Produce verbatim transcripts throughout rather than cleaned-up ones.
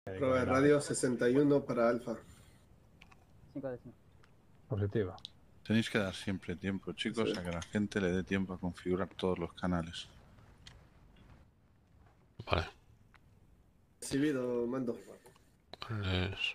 Prueba de radio sesenta y uno para Alfa. cinco de cinco. Positiva. Tenéis que dar siempre tiempo, chicos, Sí. a que la gente le dé tiempo a configurar todos los canales. Vale. Recibido, mando. Pues...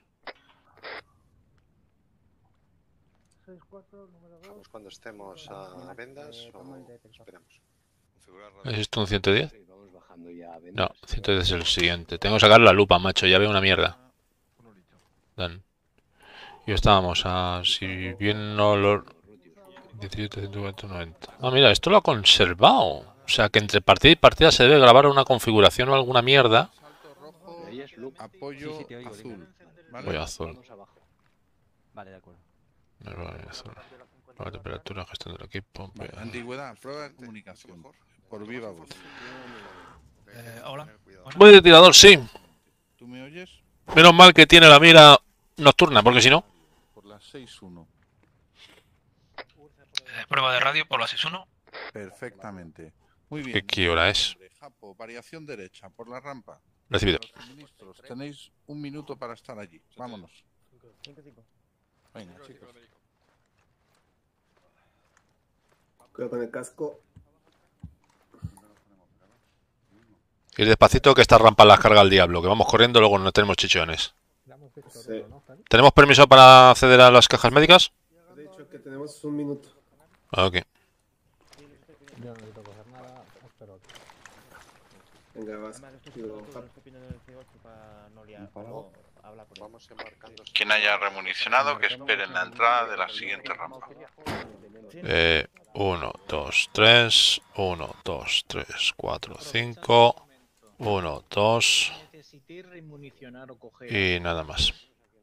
Vamos cuando estemos a vendas o esperamos. ¿Es esto un ciento diez? Sí, vamos bajando ya a vendas. No, ciento diez es el siguiente. Tengo que sacar la lupa, macho. Ya veo una mierda. Dan. Y estábamos a... Si bien no lo... diecisiete, ciento noventa. Ah, mira, esto lo ha conservado. O sea que entre partida y partida se debe grabar una configuración o alguna mierda. Salto rojo, Ahí es loop. apoyo Sí, sí, te oigo, azul. Voy ¿Vale? a azul. Vamos abajo. Vale, de acuerdo. Vale, azul. La temperatura, gestión del equipo. Vale, antigüedad, prueba de comunicación. Por viva voz. Eh, hola. Voy de tirador, sí. ¿Tú me oyes? Menos mal que tiene la mira nocturna, porque si no... Por las seis uno. Eh, prueba de radio por la seis uno. Perfectamente. Muy bien. ¿Qué, qué hora es? Japo, variación derecha, por la rampa. Recibido. Los suministros, tenéis un minuto para estar allí. Vámonos. cinco cinco. Venga, chicos. Cuidado con el casco. Ir despacito que esta rampa las carga el diablo. Que vamos corriendo, luego no tenemos chichones. Sí. ¿Tenemos permiso para acceder a las cajas médicas? He dicho que tenemos un minuto. Ah, ok. Yo no necesito coger nada, espero. Venga, vas. Digo, Jap. Vamos embarcando. Quien haya remunicionado, que espere en la entrada de la siguiente rampa. Eh, uno, dos, tres. uno, dos, tres, cuatro, cinco. uno, dos. Y nada más.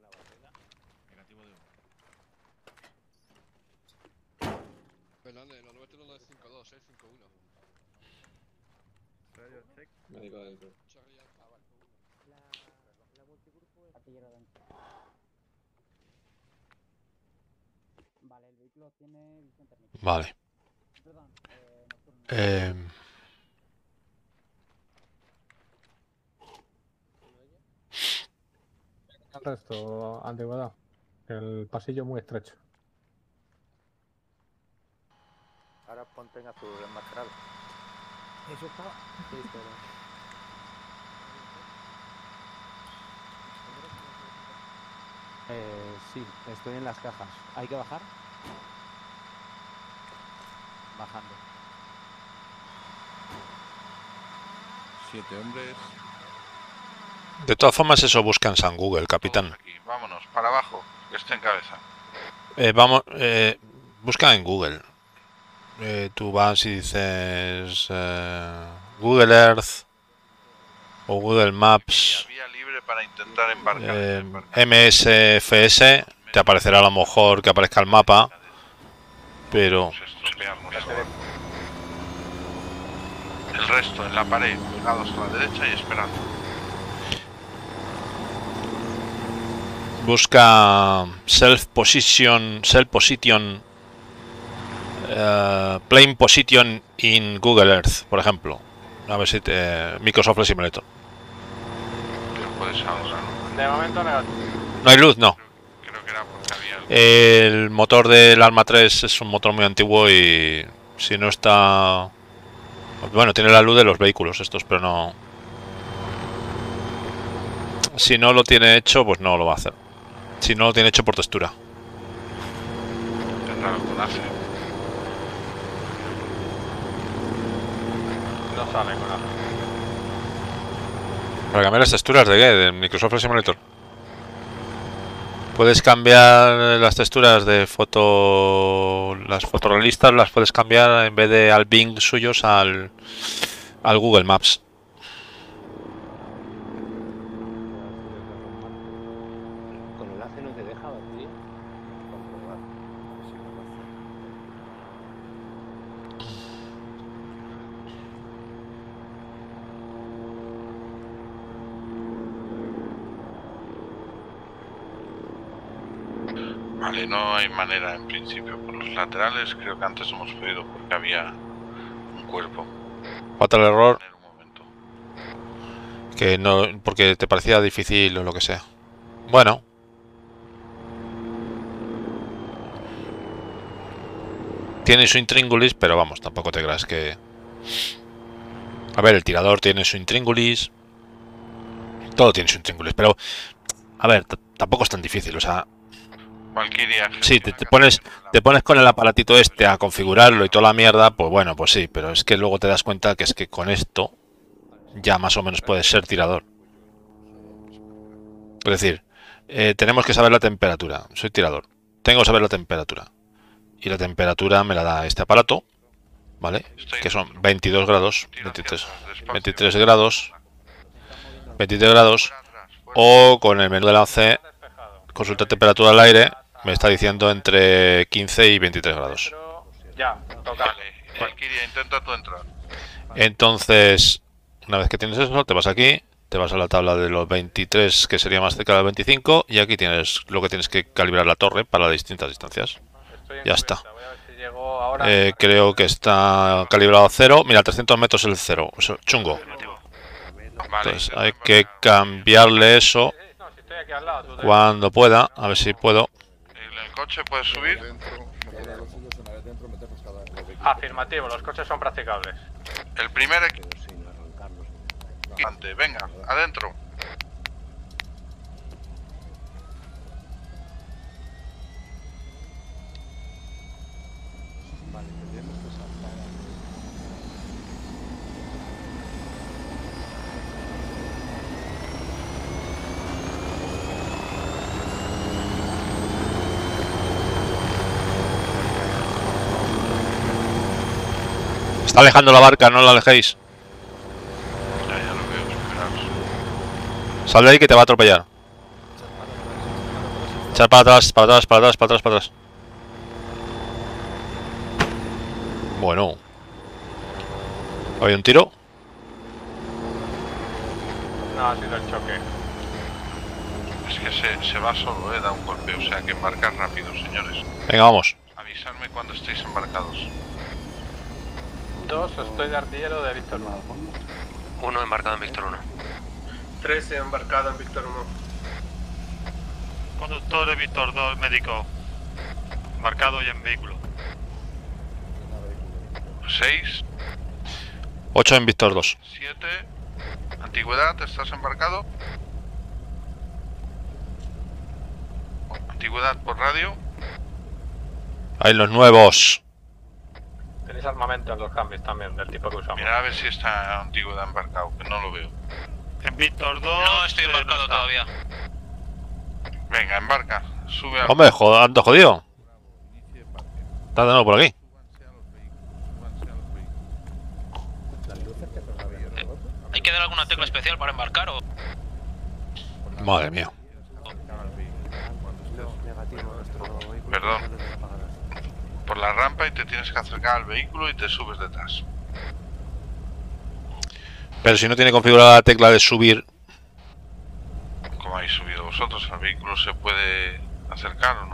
Médico adentro. Vale, el vehículo tiene visión térmica. Vale. Perdón, eh, nocturno. Eh, El resto, antigüedad. El pasillo muy estrecho. Ahora ponte en azul enmascarado. Eso está. Sí, pero... Eh, sí, estoy en las cajas. ¿Hay que bajar? Bajando. Siete hombres. de todas formas, eso busca en San Google, capitán. Todos aquí. Vámonos, para abajo, que esté en cabeza. Eh, vamos, eh, busca en Google. Eh, tú vas y dices eh, Google Earth o Google Maps, Vía libre para intentar embarcar. eh, embarcar. M S F S, te aparecerá a lo mejor que aparezca el mapa, pero Se estropeamos. El resto en la pared, pegados a la derecha y esperando. busca self position, self position, eh, plane position in Google Earth, por ejemplo. A ver si te, Microsoft Flight Simulator. Pero puedes ahora, ¿no? De momento negativo. No hay luz, no. Creo que era porque había algo. El motor del Alma tres es un motor muy antiguo y si no está... Bueno, tiene la luz de los vehículos estos, pero no... Si no lo tiene hecho, pues no lo va a hacer. Si no lo tiene hecho por textura. Tendrá algún hace. No sale con nada. ¿Para cambiar las texturas de qué? ¿De Microsoft Flight Simulator? Puedes cambiar las texturas de foto... Las fotorrealistas las puedes cambiar en vez de al Bing suyos al, al Google Maps. Con el enlace no te deja batería. Vale, no hay manera en principio. Por los laterales creo que antes hemos podido porque había un cuerpo. Fatal error. En un momento. Que no, porque te parecía difícil o lo que sea. Bueno. Tiene su intríngulis, pero vamos, tampoco te creas que... A ver, el tirador tiene su intríngulis. Todo tiene su intríngulis, pero... A ver, tampoco es tan difícil, o sea... Valkyria. Sí, te, te pones te pones con el aparatito este a configurarlo y toda la mierda, pues bueno, pues sí, pero es que luego te das cuenta que es que con esto ya más o menos puedes ser tirador. Es decir, eh, tenemos que saber la temperatura. Soy tirador. Tengo que saber la temperatura. Y la temperatura me la da este aparato, ¿vale? Que son veintidós grados, veintitrés, veintitrés grados, veintitrés grados, o con el menú de la O C, consulta temperatura al aire, me está diciendo entre quince y veintitrés grados. Ya, toca. Vale, Valkyria, intenta tú entrar. Entonces, una vez que tienes eso, te vas aquí, te vas a la tabla de los veintitrés, que sería más cerca del veinticinco, y aquí tienes lo que tienes que calibrar la torre para las distintas distancias. Ya está. Eh, creo que está calibrado a cero. Mira, trescientos metros el cero. Eso, chungo. Entonces hay que cambiarle eso cuando pueda. A ver si puedo. ¿En el coche puedes subir? Afirmativo, los coches son practicables. El primer equipo. Venga, adentro. Está alejando la barca, no la alejéis. Ya, ya lo veo, esperaos. Sal de ahí que te va a atropellar. Echar para atrás, para atrás, para atrás, para atrás, para atrás. Bueno. ¿Ha habido un tiro? No, ha sido el choque. Es que se, se va solo, eh, da un golpe, o sea que embarcar rápido, señores. Venga, vamos. Avisadme cuando estéis embarcados. Dos, estoy de artillero de Víctor uno. Uno embarcado en Víctor uno. trece embarcado en Víctor uno. Conductor de Víctor dos, médico. Embarcado y en vehículo. seis, ocho en Víctor dos. siete. Antigüedad, ¿estás embarcado? Antigüedad por radio. Ahí los nuevos. Tenéis armamento en los cambios también, del tipo que usamos. Mira a ver si está Antigüedad embarcado, que no lo veo. En Víctor dos. No estoy embarcado todavía. Venga, embarca. Sube al... Hombre, joder, ando jodido. Está de nuevo por aquí. ¿Hay que dar alguna tecla especial para embarcar o...? Madre mía. Perdón. Por la rampa y te tienes que acercar al vehículo y te subes detrás. Pero si no tiene configurada la tecla de subir. ¿Cómo habéis subido vosotros? ¿Al vehículo se puede acercar o no?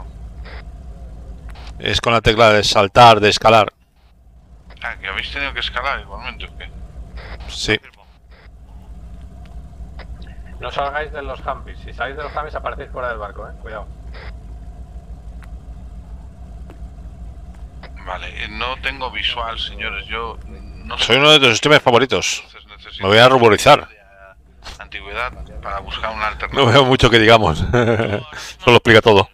Es con la tecla de saltar, de escalar. Ah, que habéis tenido que escalar igualmente, ¿o qué? Sí. No salgáis de los campis. Si salgáis de los campis aparecéis fuera del barco, eh. Cuidado. Vale, eh, no tengo visual, señores. Yo no Soy uno de tus streamers favoritos. necesito Me voy a ruborizar. antigüedad para buscar una alternativa. No veo mucho que digamos. Solo explica todo.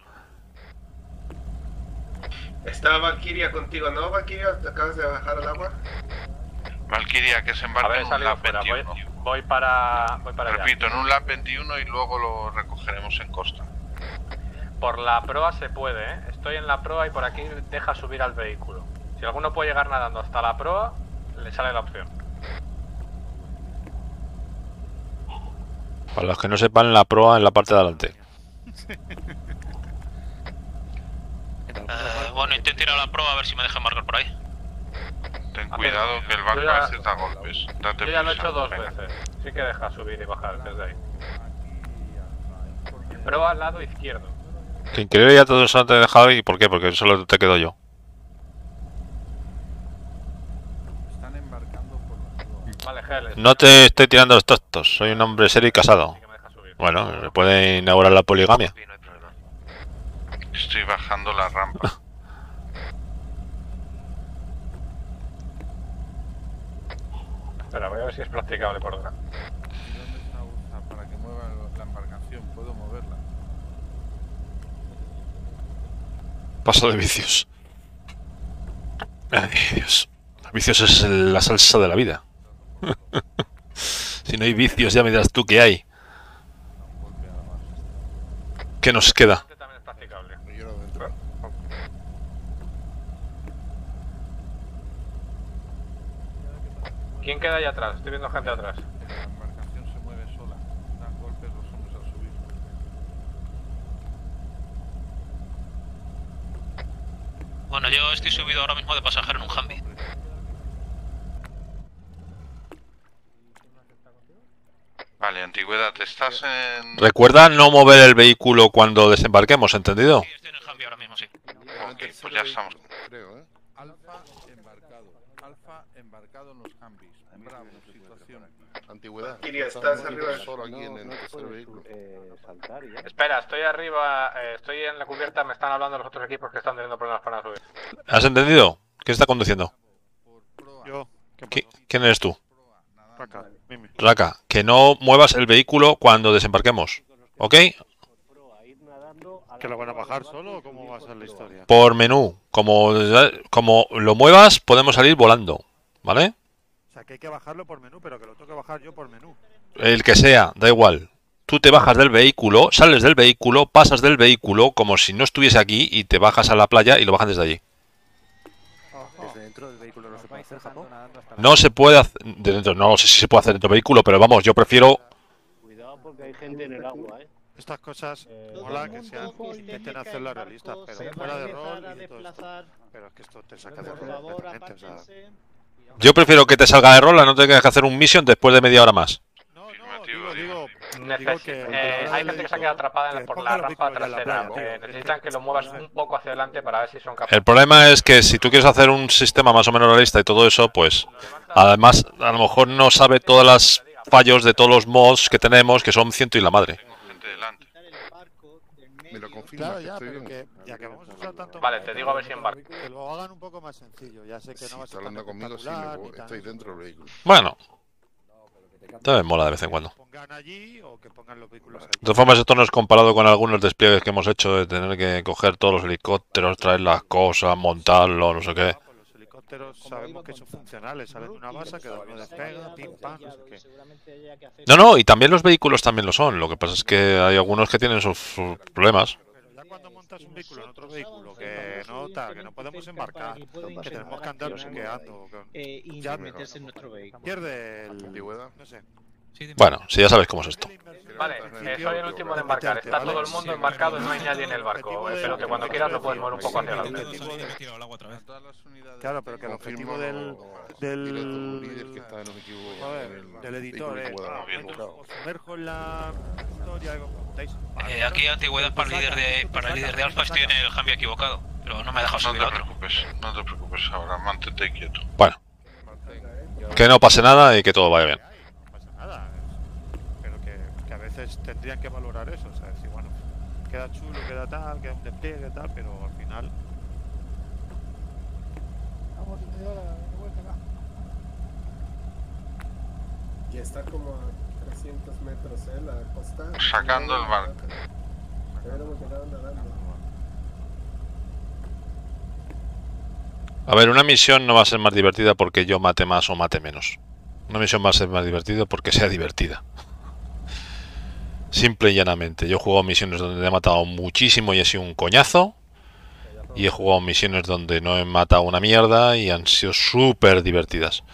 Está Valkyria contigo, ¿no, Valkyria? ¿Te acabas de bajar al agua? Valkyria, que se embarca Haber en un salido lap fuera. Voy, veintiuno. voy para... Voy para allá. Repito, en un lap veintiuno y luego lo recogeremos en costa. Por la proa se puede, ¿eh? Estoy en la proa y por aquí deja subir al vehículo. Si alguno puede llegar nadando hasta la proa, le sale la opción. Para los que no sepan, la proa en la parte de adelante. Eh, bueno, intento ir a la prueba a ver si me dejan marcar por ahí. Ten cuidado que el barco Yo ya- a veces da golpes. Date Yo ya lo he prisa, hecho dos venga. veces. Sí que deja subir y bajar desde ahí. Proa al lado izquierdo. Que increíble ya todo eso te he dejado. ¿Y por qué? Porque solo te quedo yo. Vale, Ángel. No te estoy tirando los trastos, soy un hombre serio y casado. Que me deja subir. Bueno, se puede inaugurar la poligamia. Sí, no hay problema. Estoy bajando la rampa. Espera, voy a ver si es practicable por ahora. ¿Y dónde está Urza para que mueva la embarcación? ¿Puedo moverla? Paso de vicios. Ay, Dios. Vicios es el- la salsa de la vida. Si no hay vicios, ya me dirás tú qué hay. Un golpe a la mar. ¿Qué nos queda? Este también es practicable. Yo no entro. ¿Quién queda ahí atrás? Estoy viendo gente atrás. La embarcación se mueve sola. Dan golpes los hombres al subir. Bueno, yo estoy subido ahora mismo de pasajero en un Humvee. Vale, antigüedad, estás en... Recuerda no mover el vehículo cuando desembarquemos, ¿entendido? Sí, estoy en el Humvee ahora mismo, sí. Ok, pues ya estamos. Creo, ¿eh? Alfa embarcado. Alfa embarcado en los Humvees. Bravo, situación. Antigüedad. Kiria, Estás estás un arriba. poquito solo aquí en el no te tercer puedes, vehículo. eh, saltar y ya. Espera, estoy arriba, eh, estoy en la cubierta, me están hablando los otros equipos que están teniendo problemas para subir. ¿Has entendido? ¿Quién está conduciendo? Por proa. Yo, ¿qué ¿Qui- pasó? ¿Quién eres tú? Proa, nadando. Raka, Mimi. Raka, que no muevas el vehículo cuando desembarquemos, ¿ok? ¿Que lo van a bajar solo o cómo va a ser la historia? Por menú, como, como lo muevas podemos salir volando, ¿vale? O sea, que hay que bajarlo por menú, pero que lo tengo que bajar yo por menú. El que sea, da igual. Tú te bajas del vehículo, sales del vehículo, pasas del vehículo como si no estuviese aquí y te bajas a la playa y lo bajan desde allí. Desde dentro del vehículo no se puede hacer, Japón. No se puede hacer, de dentro, no sé si se puede hacer dentro del vehículo, pero vamos, yo prefiero... Cuidado porque hay gente en el agua, eh. Estas cosas, mola que sean, intenten hacerlas realistas, pero fuera de rol y de todo esto. Pero es que esto te saca de rol completamente, o sea... Yo prefiero que te salga de rola, no tengas que hacer un mission después de media hora más. No, no, Afirmativo, digo, digo, Neces- digo que... eh, hay gente que se ha quedado atrapada en la- que por ponga la los rampa vehículos en la trasera. playa, eh, tío. necesitan que lo muevas un poco hacia adelante para ver si son capaces. El problema es que si tú quieres hacer un sistema más o menos realista y todo eso, pues... Además, a lo mejor no sabe todas las fallos de todos los mods que tenemos, que son ciento y la madre. Tengo gente delante. Me lo confirma, Claro, que ya, estoy pero bien. que ya que vamos a usar tanto... Vale, te digo a ver si embarco. Que lo hagan un poco más sencillo, ya sé que Si no va a está ser tan hablando conmigo, sí, me espectacular voy- ni tan estoy eso, dentro del pero vehículo. Bueno, también mola de vez en cuando. que pongan allí o que pongan los vehículos allí. De todas formas, esto no es comparado con algunos despliegues que hemos hecho de tener que coger todos los helicópteros, traer las cosas, montarlo, no sé qué. Pues los helicópteros sabemos que son funcionales, salen de una base, cada uno despega, pim pam, no sé qué. No, no, y también los vehículos también lo son. Lo que pasa es que hay algunos que tienen sus, sus problemas. Pero ya cuando montas un vehículo en otro vehículo que no tal, que no podemos embarcar, que tenemos que andar buqueando, que y ya meterse en nuestro vehículo. pierde el... Antigüedad. no sé. Bueno, si ya sabes cómo es esto. Vale, eh, soy el último en embarcar. Está todo el mundo embarcado, no hay nadie en el barco. eh, Pero que cuando quieras lo puedes mover un poco hacia adelante. Claro, pero que el objetivo del... Dile a tu del... líder que está en un equipo. Joder, en el del editor, eh. vehículo ah, que pueda- os sumerjo en la historia, como contáis. Eh, aquí antigüedad para el líder de para el líder de Alfa estoy en el Humvee equivocado, pero no me ha dejado No subir te a otro. preocupes, no te preocupes ahora, mantente quieto. Bueno, que no pase nada y que todo vaya bien. No pasa nada, es- pero que, que a veces tendrían que valorar eso, o sea, decir, bueno, queda chulo, queda tal, queda un despliegue tal, pero al final... Y está como a trescientos metros, ¿eh? La costa. Sacando el barco. Hubiéramos llegado nadando. A ver, una misión no va a ser más divertida porque yo mate más o mate menos. Una misión va a ser más divertida porque sea divertida. Simple y llanamente. Yo he jugado misiones donde he matado muchísimo y he sido un coñazo. Y he jugado misiones donde no he matado una mierda y han sido súper divertidas.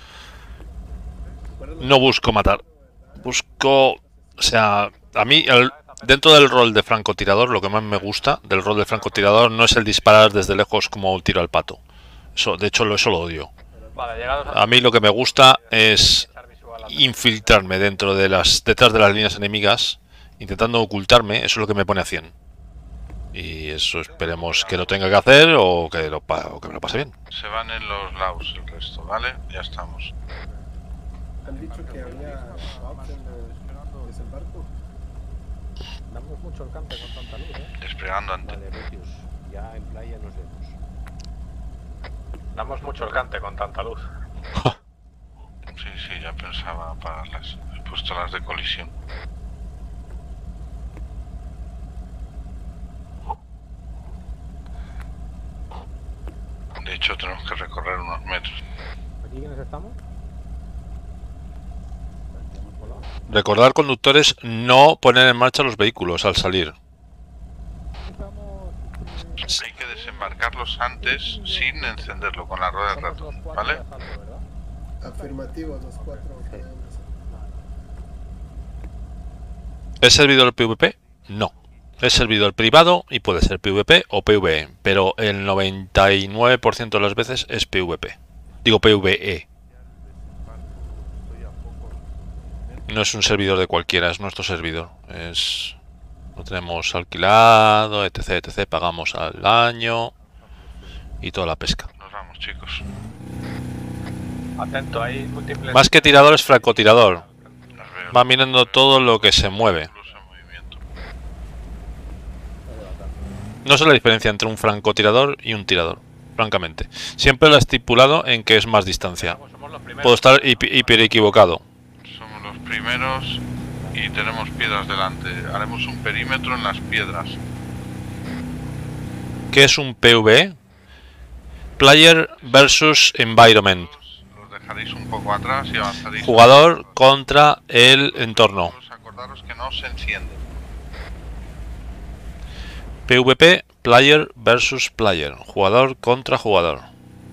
No busco matar. Busco... O sea, a mí, el- dentro del rol de francotirador, lo que más me gusta del rol de francotirador no es el disparar desde lejos como un tiro al pato. Eso, de hecho, lo, eso lo odio. Vale, llegados a... A mí lo que me gusta es infiltrarme dentro de las, detrás de las líneas enemigas, intentando ocultarme. Eso es lo que me pone a cien. Y eso esperemos que lo tenga que hacer o que, lo, pa- o que me lo pase bien. Se van en los lados el resto, ¿vale? Ya estamos. Han dicho que había opción de desembarco. Damos mucho el campo con tanta luz, ¿eh? Desplegando antes. Vale, Rufius, ya en playa nos vemos. Damos mucho el cante con tanta luz. Sí, sí, ya pensaba apagarlas. He puesto las de colisión. De hecho, tenemos que recorrer unos metros. ¿Aquí quiénes estamos? Recordar, conductores, no poner en marcha los vehículos al salir. Hay que desembarcarlos antes sin encenderlo con la rueda del ratón, ¿vale? Afirmativo, los cuatro. ¿Es servidor PvP? No. Es servidor privado y puede ser PvP o PvE, pero el noventa y nueve por ciento de las veces es PvP. Digo PvE. No es un servidor de cualquiera, es nuestro servidor. Es... Lo tenemos alquilado, etc, etc. Pagamos al año y toda la pesca. Nos vamos, chicos. Atento, hay múltiples... Más que tirador es francotirador. Va mirando todo lo que se mueve. No sé la diferencia entre un francotirador y un tirador, francamente. Siempre lo he estipulado en que es más distancia. Puedo estar hiper, hiper equivocado. Somos los primeros y tenemos piedras delante. Haremos un perímetro en las piedras. ¿Qué es un PvE? Player versus Environment. Los dejaréis un poco atrás y avanzaréis. Jugador contra el entorno. Acordaros que no se enciende. PvP, player versus player. Jugador contra jugador.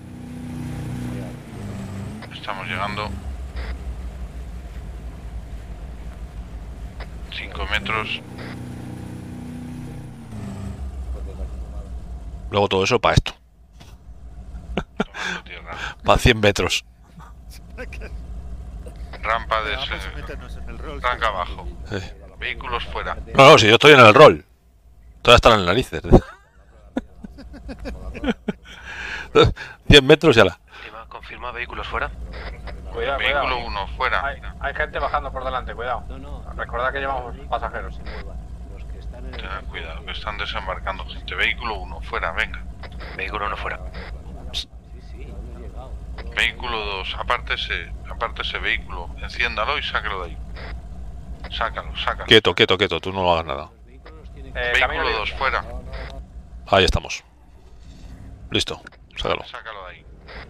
Estamos llegando. cinco metros. Luego todo eso para esto. Para cien metros. Rampa de... Tranca abajo. Eh. Vehículos fuera. No, no, si yo estoy en el rol. Todas están en narices. cien metros y ala. Confirma vehículos fuera. Cuidado, Vehículo cuidado. uno fuera. Hay, hay gente bajando por delante, cuidado. Recordad que llevamos pasajeros. Tened cuidado, que están desembarcando gente. Vehículo uno fuera, venga. Vehículo uno fuera. Vehículo dos, apártese, apártese vehículo. Enciéndalo y sáquelo de ahí. Sácalo, sácalo. Quieto, quieto, quieto. Tú no lo hagas nada. Eh, Vehículo dos fuera. Ahí estamos. Listo. Sácalo. Sácalo de ahí.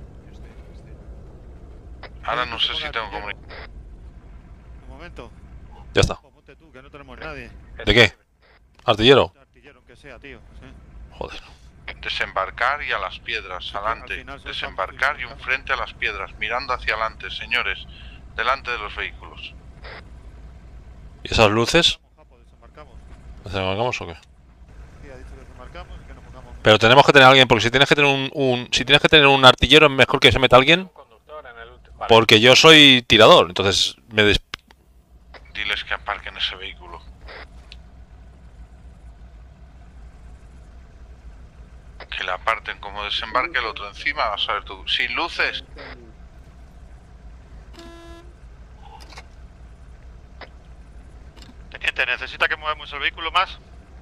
Ahora no sé si tengo comunicación. Un momento. Ya está. Ponte tú, que no tenemos nadie. ¿De qué? ¿Artillero? Artillero, aunque sea, tío. ¿sí? Joder. Desembarcar y a las piedras, adelante. Desembarcar y un frente a las piedras, mirando hacia adelante, señores. Delante de los vehículos. ¿Y esas luces? ¿Desembarcamos o qué? Pero tenemos que tener a alguien, porque si tienes que tener un, un si tienes que tener un artillero es mejor que se meta alguien. Porque yo soy tirador, entonces me des... Diles que aparquen ese vehículo. Que le aparten como desembarque el otro encima, vas a ver tú. Sin luces. Teniente, ¿necesita que movamos el vehículo más?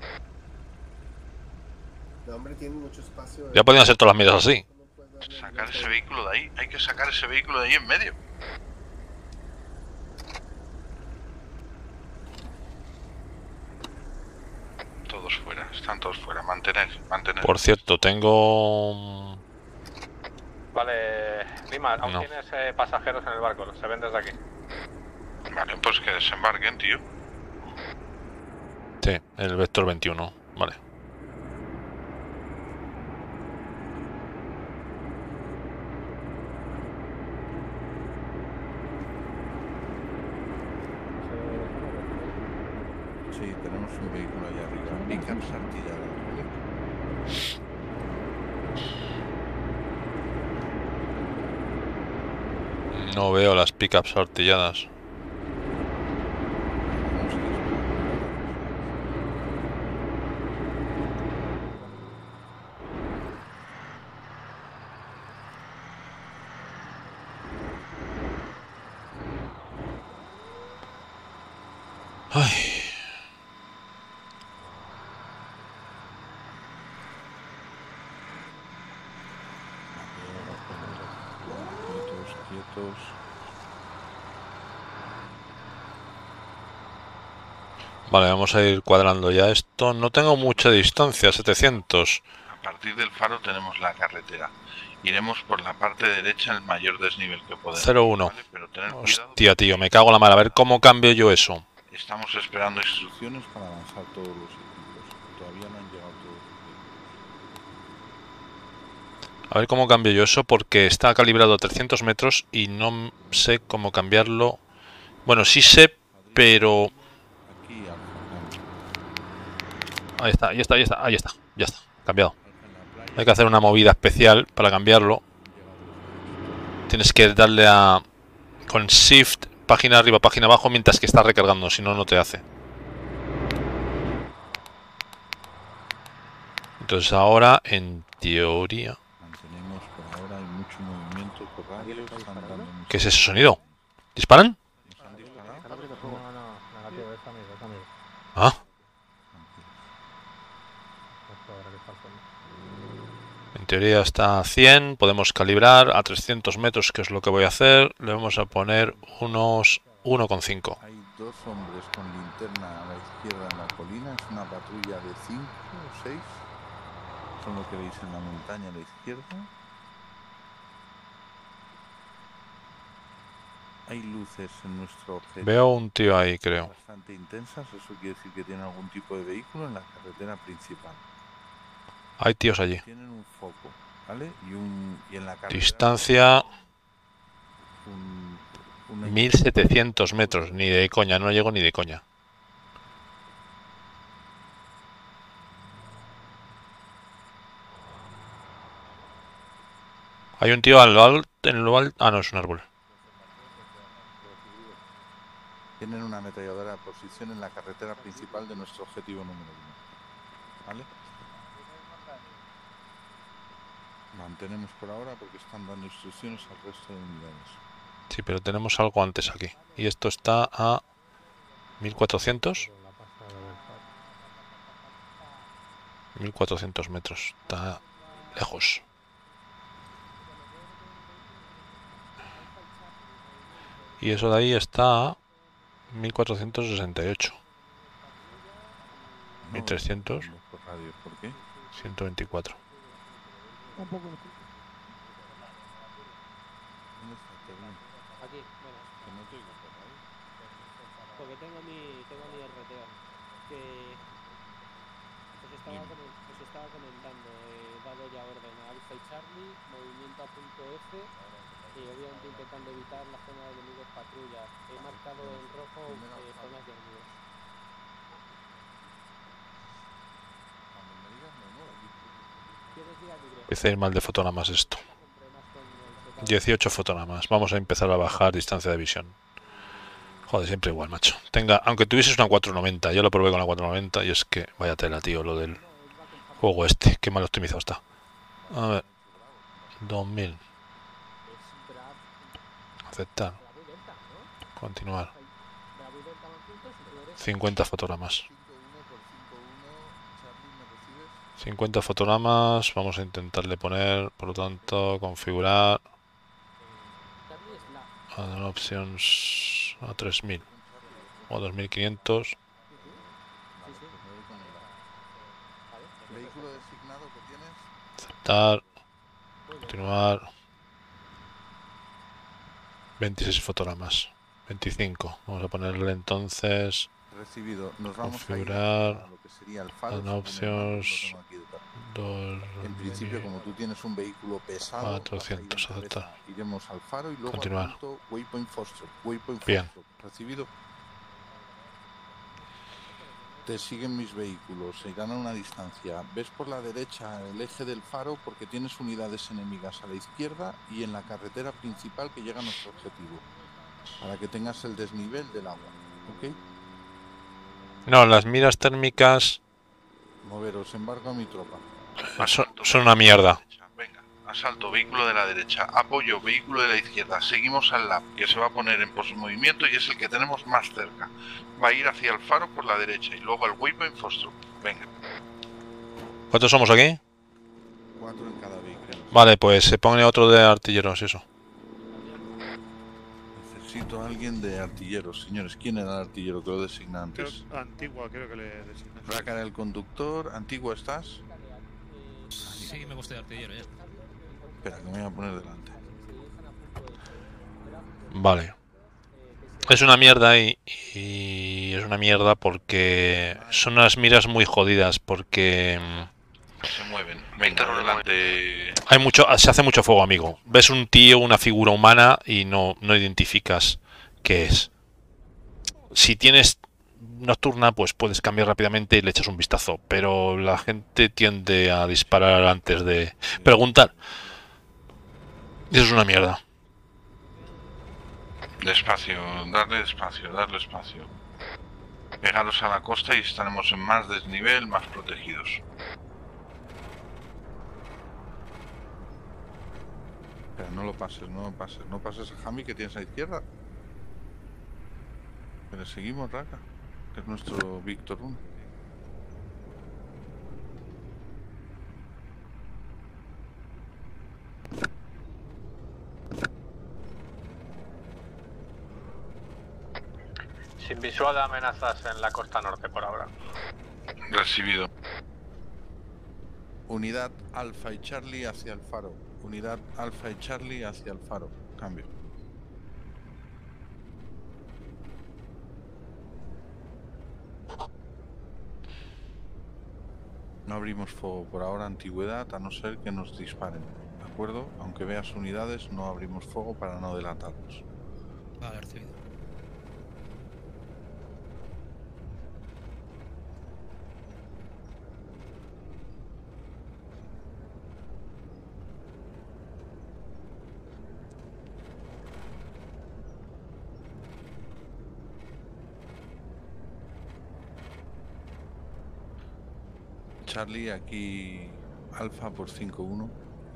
No, hombre, tiene mucho espacio. Ya podían ser todas las medidas así. Sacar ese vehículo de ahí. Hay que sacar ese vehículo de ahí en medio. Todos fuera, están todos fuera. Mantener, mantener. Por cierto, tengo... Vale, Lima, aún No. tienes eh, pasajeros en el barco, se ven desde aquí. Vale, pues que desembarquen, tío. Sí, el Vector veintiuno. Vale. Sí, tenemos un vehículo allá arriba. Pickups artilladas, ¿vale? No veo las pickups artilladas. Ay. Quietos, quietos. Vale, vamos a ir cuadrando ya esto. No tengo mucha distancia, setecientos. A partir del faro tenemos la carretera. Iremos por la parte derecha el mayor desnivel que podemos. cero uno. ¿Vale? Pero tener Hostia, cuidado. tío, me cago en la mar. A ver cómo cambio yo eso. Estamos esperando Instrucciones para avanzar todos los equipos. Todavía no han llegado todos los equipos. A ver cómo cambio yo eso porque está calibrado a trescientos metros y no sé cómo cambiarlo. Bueno, sí sé, pero... Aquí, Alfa. Ahí está, ahí está, ahí está, ahí está. Ya está, cambiado. Hay que hacer una movida especial para cambiarlo. Tienes que darle a... con Shift, página arriba, página abajo, mientras que está recargando, si no, no te hace. Entonces ahora, en teoría... Mantenemos por ahora, hay mucho movimiento por radio. Están dando mucho- ¿Qué es ese sonido? ¿Disparan? ¿Están disparando? No, no, negativo, es amigo, es amigo. Ah, Esto habrá que estar con- en teoría está a cien, podemos calibrar a trescientos metros, que es lo que voy a hacer. Le vamos a poner unos uno coma cinco. Hay dos hombres con linterna a la izquierda en la colina. Es una patrulla de cinco o seis. Son lo que veis en la montaña a la izquierda. Hay luces en nuestro objetivo. Veo un tío ahí, creo. Bastante intensas. Eso quiere decir que tienen algún tipo de vehículo en la carretera principal. Hay tíos allí. Tienen un foco, ¿vale? Y, un, y en la carretera... Distancia un- una- mil setecientos metros. Ni de coña, no llego ni de coña. Hay un tío al lo alto, en lo alto... Ah, no, es un árbol. Tienen una ametralladora de posición en la carretera principal de nuestro objetivo número uno. ¿Vale? Mantenemos por ahora porque están dando instrucciones al resto de unidades. Sí, pero tenemos algo antes aquí. Y esto está a mil cuatrocientos. la pasada del faro. mil cuatrocientos metros. Está lejos. Y eso de ahí está a mil cuatrocientos sesenta y ocho. No, mil trescientos. estamos por radio, ¿por qué? ciento veinticuatro. ¿Dónde está Termin? Aquí, bueno, Que no te oigo por radio. porque tengo mi, tengo mi R T O. Que os estaba, Dime. comen- os estaba comentando, he dado ya orden a Alfa y Charlie, movimiento a punto F, y obviamente intentando evitar la zona de enemigos patrullas. He marcado en rojo eh, zonas de enemigos. Cuando me digas me muevo. ¿Quieres ir a Tigre? Empieza a ir mal de fotogramas esto. Problemas con el Z. dieciocho fotogramas. Vamos a empezar a bajar distancia de visión. Joder, siempre igual, macho. Tenga, aunque tuvieses una cuatrocientos noventa, yo lo probé con la cuatrocientos noventa y es que vaya tela, tío, lo del juego este. Qué mal optimizado está. A ver. dos mil. Aceptar. Continuar. cincuenta fotogramas. cinco uno por cinco uno, Charlie, ¿me recibes? cincuenta fotogramas. Vamos a intentarle poner, por lo tanto, configurar. Add options a tres mil o dos mil quinientos. Vale, pues me voy con el A. ¿Vehículo designado que tienes? Aceptar. Continuar. veintiséis fotogramas. veinticinco. Vamos a ponerle entonces. Recibido. Nos vamos Configurar. a ir a lo que sería el faro. Add según el mando, options. lo tengo aquí detrás. Dos, En principio, como tú tienes un vehículo pesado, cuatrocientos, vas a ir en cabeza. aceptar. Iremos al faro y luego Continuar. al punto Waypoint Foster. Waypoint Bien. Foster. Recibido. Te siguen mis vehículos, se irán a una distancia. Ves por la derecha el eje del faro porque tienes unidades enemigas a la izquierda y en la carretera principal que llega a nuestro objetivo. Para que tengas el desnivel del agua. ¿Ok? No, las miras térmicas Moveros, embarco a mi tropa. son, son una mierda. Venga, Asalto, vehículo de la derecha. Apoyo, vehículo de la izquierda. Seguimos al lab, que se va a poner en movimiento y es el que tenemos más cerca. Va a ir hacia el faro por la derecha y luego al waypoint Foxtrot. Venga. ¿Cuántos somos aquí? Cuatro en cada vehículo. Vale, pues se pone otro de artilleros, eso. Necesito a alguien de artilleros, señores. ¿Quién era el artillero que lo designa antes? Creo, Antigua, creo que le designa. Rácara el conductor. Antigua, ¿estás? Sí, me gusta de artillero ya. Espera, que me voy a poner delante. Vale. Es una mierda y, y es una mierda porque son unas miras muy jodidas porque se mueven. Venga, adelante. Hay mucho, se hace mucho fuego, amigo. Ves un tío, una figura humana y no, no identificas qué es. Si tienes nocturna, pues puedes cambiar rápidamente y le echas un vistazo, pero la gente tiende a disparar antes de preguntar. Y eso es una mierda. Despacio, darle despacio, darle espacio. Pegaros a la costa y estaremos en más desnivel, más protegidos. Espera, no lo pases, no lo pases. No pases a Jami que tienes a la izquierda. Pero seguimos, Raka, que es nuestro Víctor uno. Sin visual de amenazas en la costa norte por ahora. Recibido. Unidad Alfa y Charlie hacia el faro. Unidad Alfa y Charlie hacia el faro. Cambio. No abrimos fuego por ahora, antigüedad, a no ser que nos disparen. ¿De acuerdo? Aunque veas unidades, no abrimos fuego para no delatarlos. Vale, recibido. Charlie, aquí Alfa por cinco uno.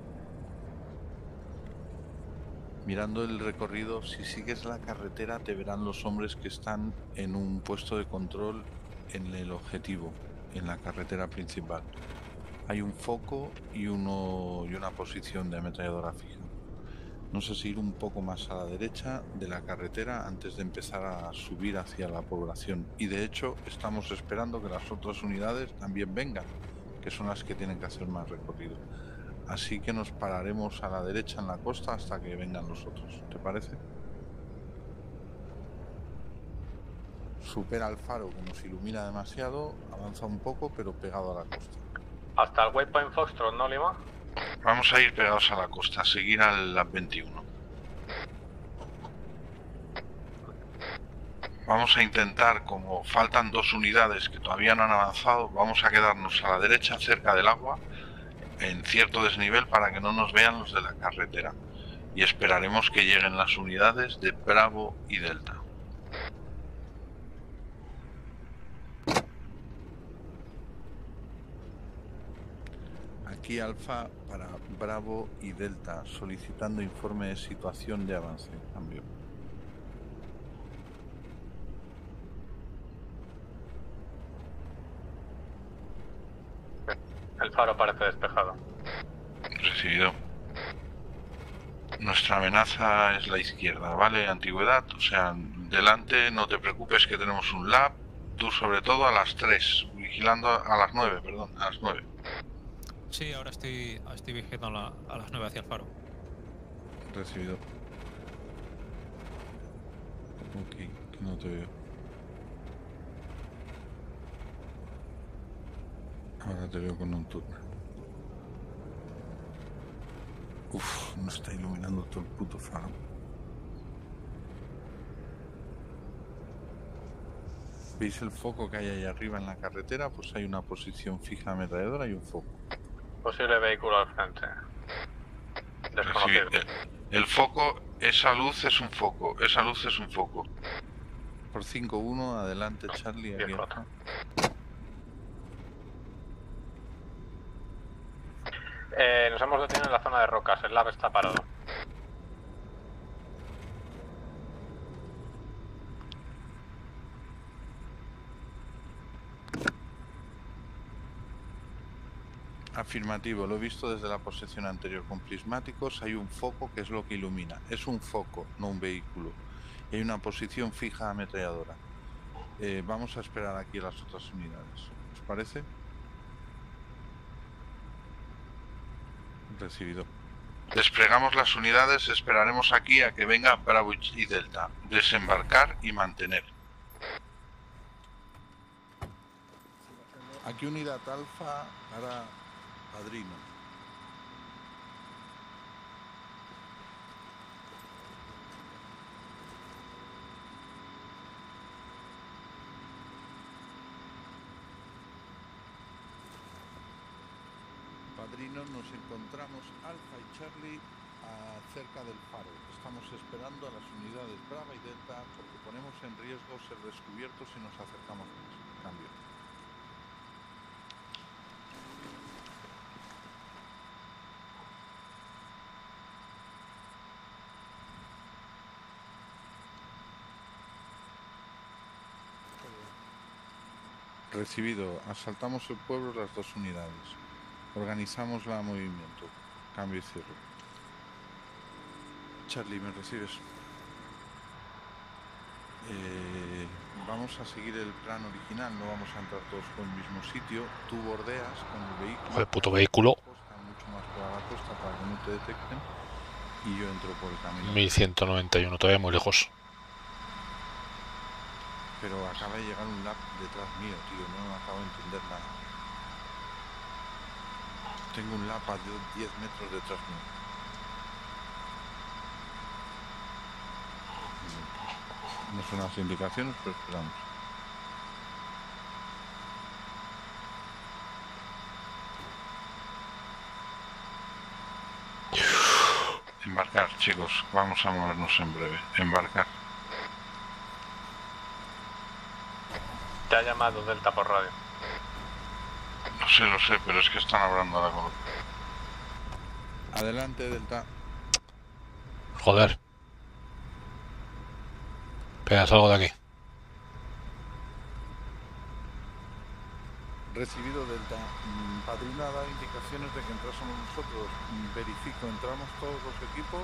Mirando el recorrido, si sigues la carretera te verán los hombres que están en un puesto de control en el objetivo, en la carretera principal. Hay un foco y, uno, y una posición de ametralladora fija. No sé si ir un poco más a la derecha de la carretera antes de empezar a subir hacia la población. Y de hecho estamos esperando que las otras unidades también vengan, que son las que tienen que hacer más recorrido. Así que nos pararemos a la derecha en la costa hasta que vengan los otros. ¿Te parece? Supera el faro que nos ilumina demasiado, avanza un poco pero pegado a la costa. Hasta el waypoint Foxtrot, ¿no, Lima? Vamos a ir pegados a la costa, seguir al lab veintiuno. Vamos a intentar, como faltan dos unidades que todavía no han avanzado, vamos a quedarnos a la derecha cerca del agua, en cierto desnivel para que no nos vean los de la carretera. Y esperaremos que lleguen las unidades de Bravo y Delta. Aquí Alfa para Bravo y Delta, solicitando informe de situación de avance. Cambio. El faro parece despejado. Recibido. Nuestra amenaza es la izquierda, ¿vale? Antigüedad, o sea, delante, no te preocupes que tenemos un lab. Tú sobre todo a las tres, vigilando a las nueve, perdón, a las nueve. Sí, ahora estoy, estoy vigilando a, la, a las nueve hacia el faro. Recibido. Ok, que no te veo. Ahora te veo con nocturna. Uf, no está iluminando todo el puto faro. ¿Veis el foco que hay ahí arriba en la carretera? Pues hay una posición fija ametralladora y un foco. Posible vehículo al frente. Desconocido. El, el foco, esa luz es un foco, esa luz es un foco. Por cinco uno, adelante Charlie. Aquí Eh, nos hemos detenido en la zona de rocas, el lab está parado. Afirmativo, lo he visto desde la posición anterior con prismáticos. Hay un foco que es lo que ilumina. Es un foco, no un vehículo. Y hay una posición fija ametralladora. Eh, vamos a esperar aquí a las otras unidades. ¿Os parece? Recibido. Desplegamos las unidades, esperaremos aquí a que venga Bravo y Delta. Desembarcar y mantener. Aquí unidad alfa para Padrino. Padrino, nos encontramos Alfa y Charlie a cerca del faro. Estamos esperando a las unidades Brava y Delta porque ponemos en riesgo ser descubiertos si nos acercamos más. Cambio. Recibido. Asaltamos el pueblo las dos unidades. Organizamos la movimiento. Cambio y cierre. Charlie, ¿me recibes? Eh, vamos a seguir el plan original. No vamos a entrar todos por el mismo sitio. Tú bordeas con el vehículo. Joder, puto vehículo. Costa, mucho más por la costa para que no te detecten. Y yo entro por el camino. mil ciento noventa y uno, todavía muy lejos. Pero acaba de llegar un lap detrás mío, tío, no acabo de entender nada. Tengo un lap a diez metros detrás mío. No son las indicaciones, pero esperamos. Embarcar, chicos, vamos a movernos en breve. Embarcar. Te ha llamado Delta por radio. No sé, lo sé, pero es que están hablando ahora con... Adelante, Delta. Joder. Espera, salgo de aquí. Recibido, Delta. Mm, Padrino ha dado indicaciones de que entrásemos nosotros. Mm, Verifico, ¿entramos todos los equipos?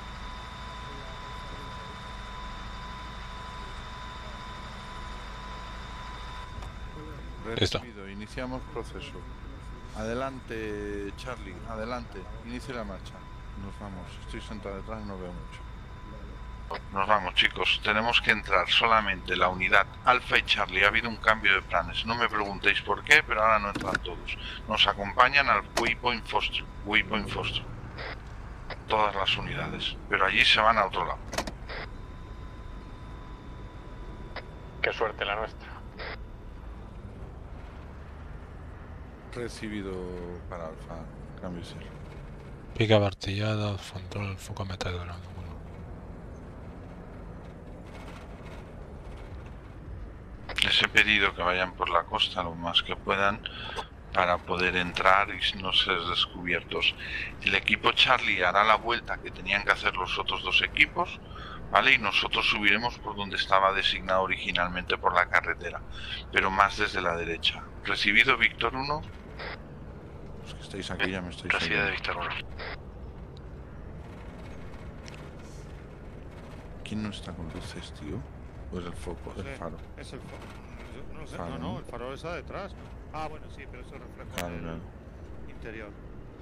Recibido, iniciamos proceso. Adelante, Charlie, adelante, inicie la marcha. Nos vamos, estoy sentado detrás y no veo mucho. Nos vamos, chicos. Tenemos que entrar solamente la unidad Alfa y Charlie. Ha habido un cambio de planes. No me preguntéis por qué, pero ahora no entran todos. Nos acompañan al Waypoint Foster. Waypoint Foster. Todas las unidades. Pero allí se van a otro lado. Qué suerte la nuestra. Recibido para Alfa, cambio y cierre. Pica martillada, control, foco ametralladora. Les he pedido que vayan por la costa lo más que puedan para poder entrar y no ser descubiertos. El equipo Charlie hará la vuelta que tenían que hacer los otros dos equipos, ¿vale? Y nosotros subiremos por donde estaba designado originalmente por la carretera, pero más desde la derecha. Recibido, Víctor uno. Los que estáis aquí ya me estáis Recibido de oyendo. Víctor uno. ¿Quién no está con luces, tío? ¿O es el foco, No el sé, faro? Es el faro. No, sé, Faro, no, ¿no? no, el farol está detrás. Ah, bueno, sí, pero eso refleja Claro, el claro. interior.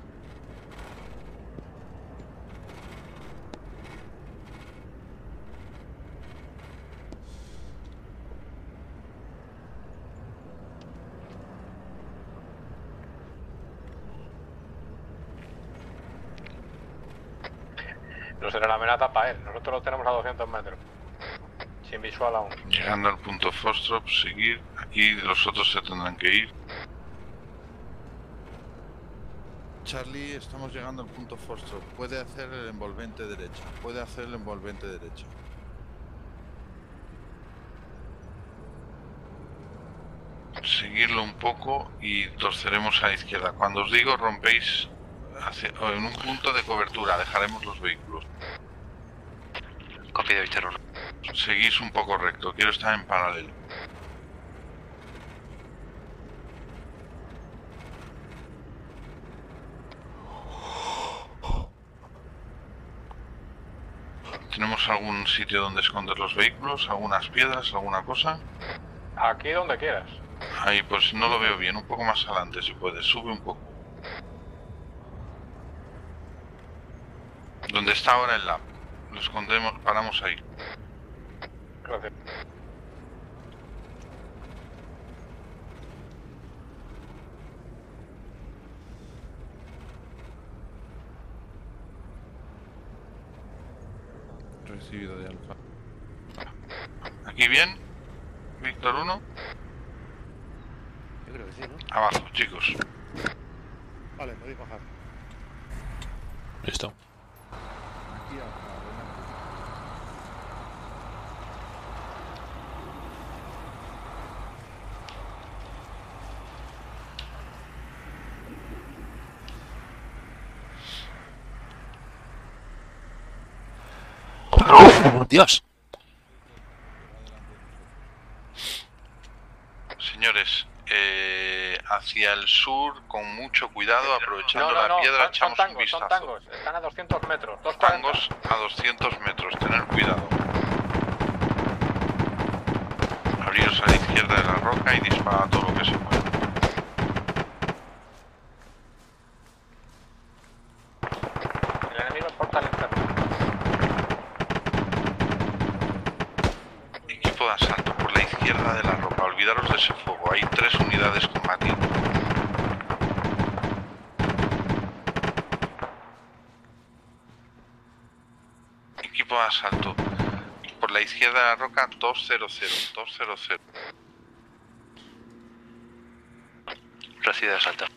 No será la amenaza para él. Nosotros lo tenemos a doscientos metros. Sin visual aún. Llegando al punto Fostrop, seguir. Aquí los otros se tendrán que ir. Charlie, estamos llegando al punto Foster. Puede hacer el envolvente derecha. Puede hacer el envolvente derecha. Seguirlo un poco y torceremos a la izquierda. Cuando os digo rompéis Hacia- o en un punto de cobertura, dejaremos los vehículos. Copia de Víctor uno. Seguís un poco recto, quiero estar en paralelo. ¿Tenemos algún sitio donde esconder los vehículos? ¿Algunas piedras? ¿Alguna cosa? Aquí donde quieras. Ahí, pues no lo veo bien. Un poco más adelante, si puedes. Sube un poco. ¿Dónde está ahora el lab? Lo escondemos, paramos ahí. Gracias. Recibido de Alfa. ¿Aquí bien? Víctor uno. Yo creo que sí, ¿no? Abajo, chicos. Vale, podéis bajar. Listo. Aquí Alfa, adelante. Dios. Señores, eh, hacia el sur, con mucho cuidado, aprovechando No, no, la no, piedra, son, son echamos un tangos, son vistazo. tangos. Están a doscientos metros. Dos Tangos a doscientos metros, tener cuidado. Abriros a la izquierda de la roca y disparar todo lo que se pueda. El enemigo porta el interno. Equipo de asalto por la izquierda de la roca, olvidaros de ese fuego, hay tres unidades combatiendo. Equipo de asalto por la izquierda de la roca, doscientos, doscientos. Recibe de asalto.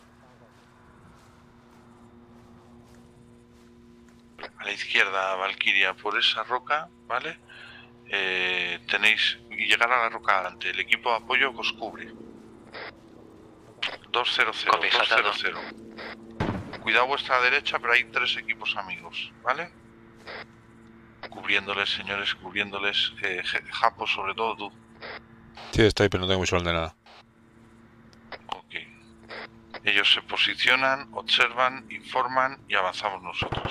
A la izquierda, Valkyria, por esa roca, ¿vale? Eh, tenéis y llegar a la roca adelante. El equipo de apoyo os cubre. doscientos, Copy, saltando. doscientos. Cuidado a vuestra derecha, pero hay tres equipos amigos, ¿vale? Cubriéndoles, señores, cubriéndoles. Eh, Japo, sobre todo tú. Sí, estoy, pero no tengo visual de nada. Ok. Ellos se posicionan, observan, informan y avanzamos nosotros.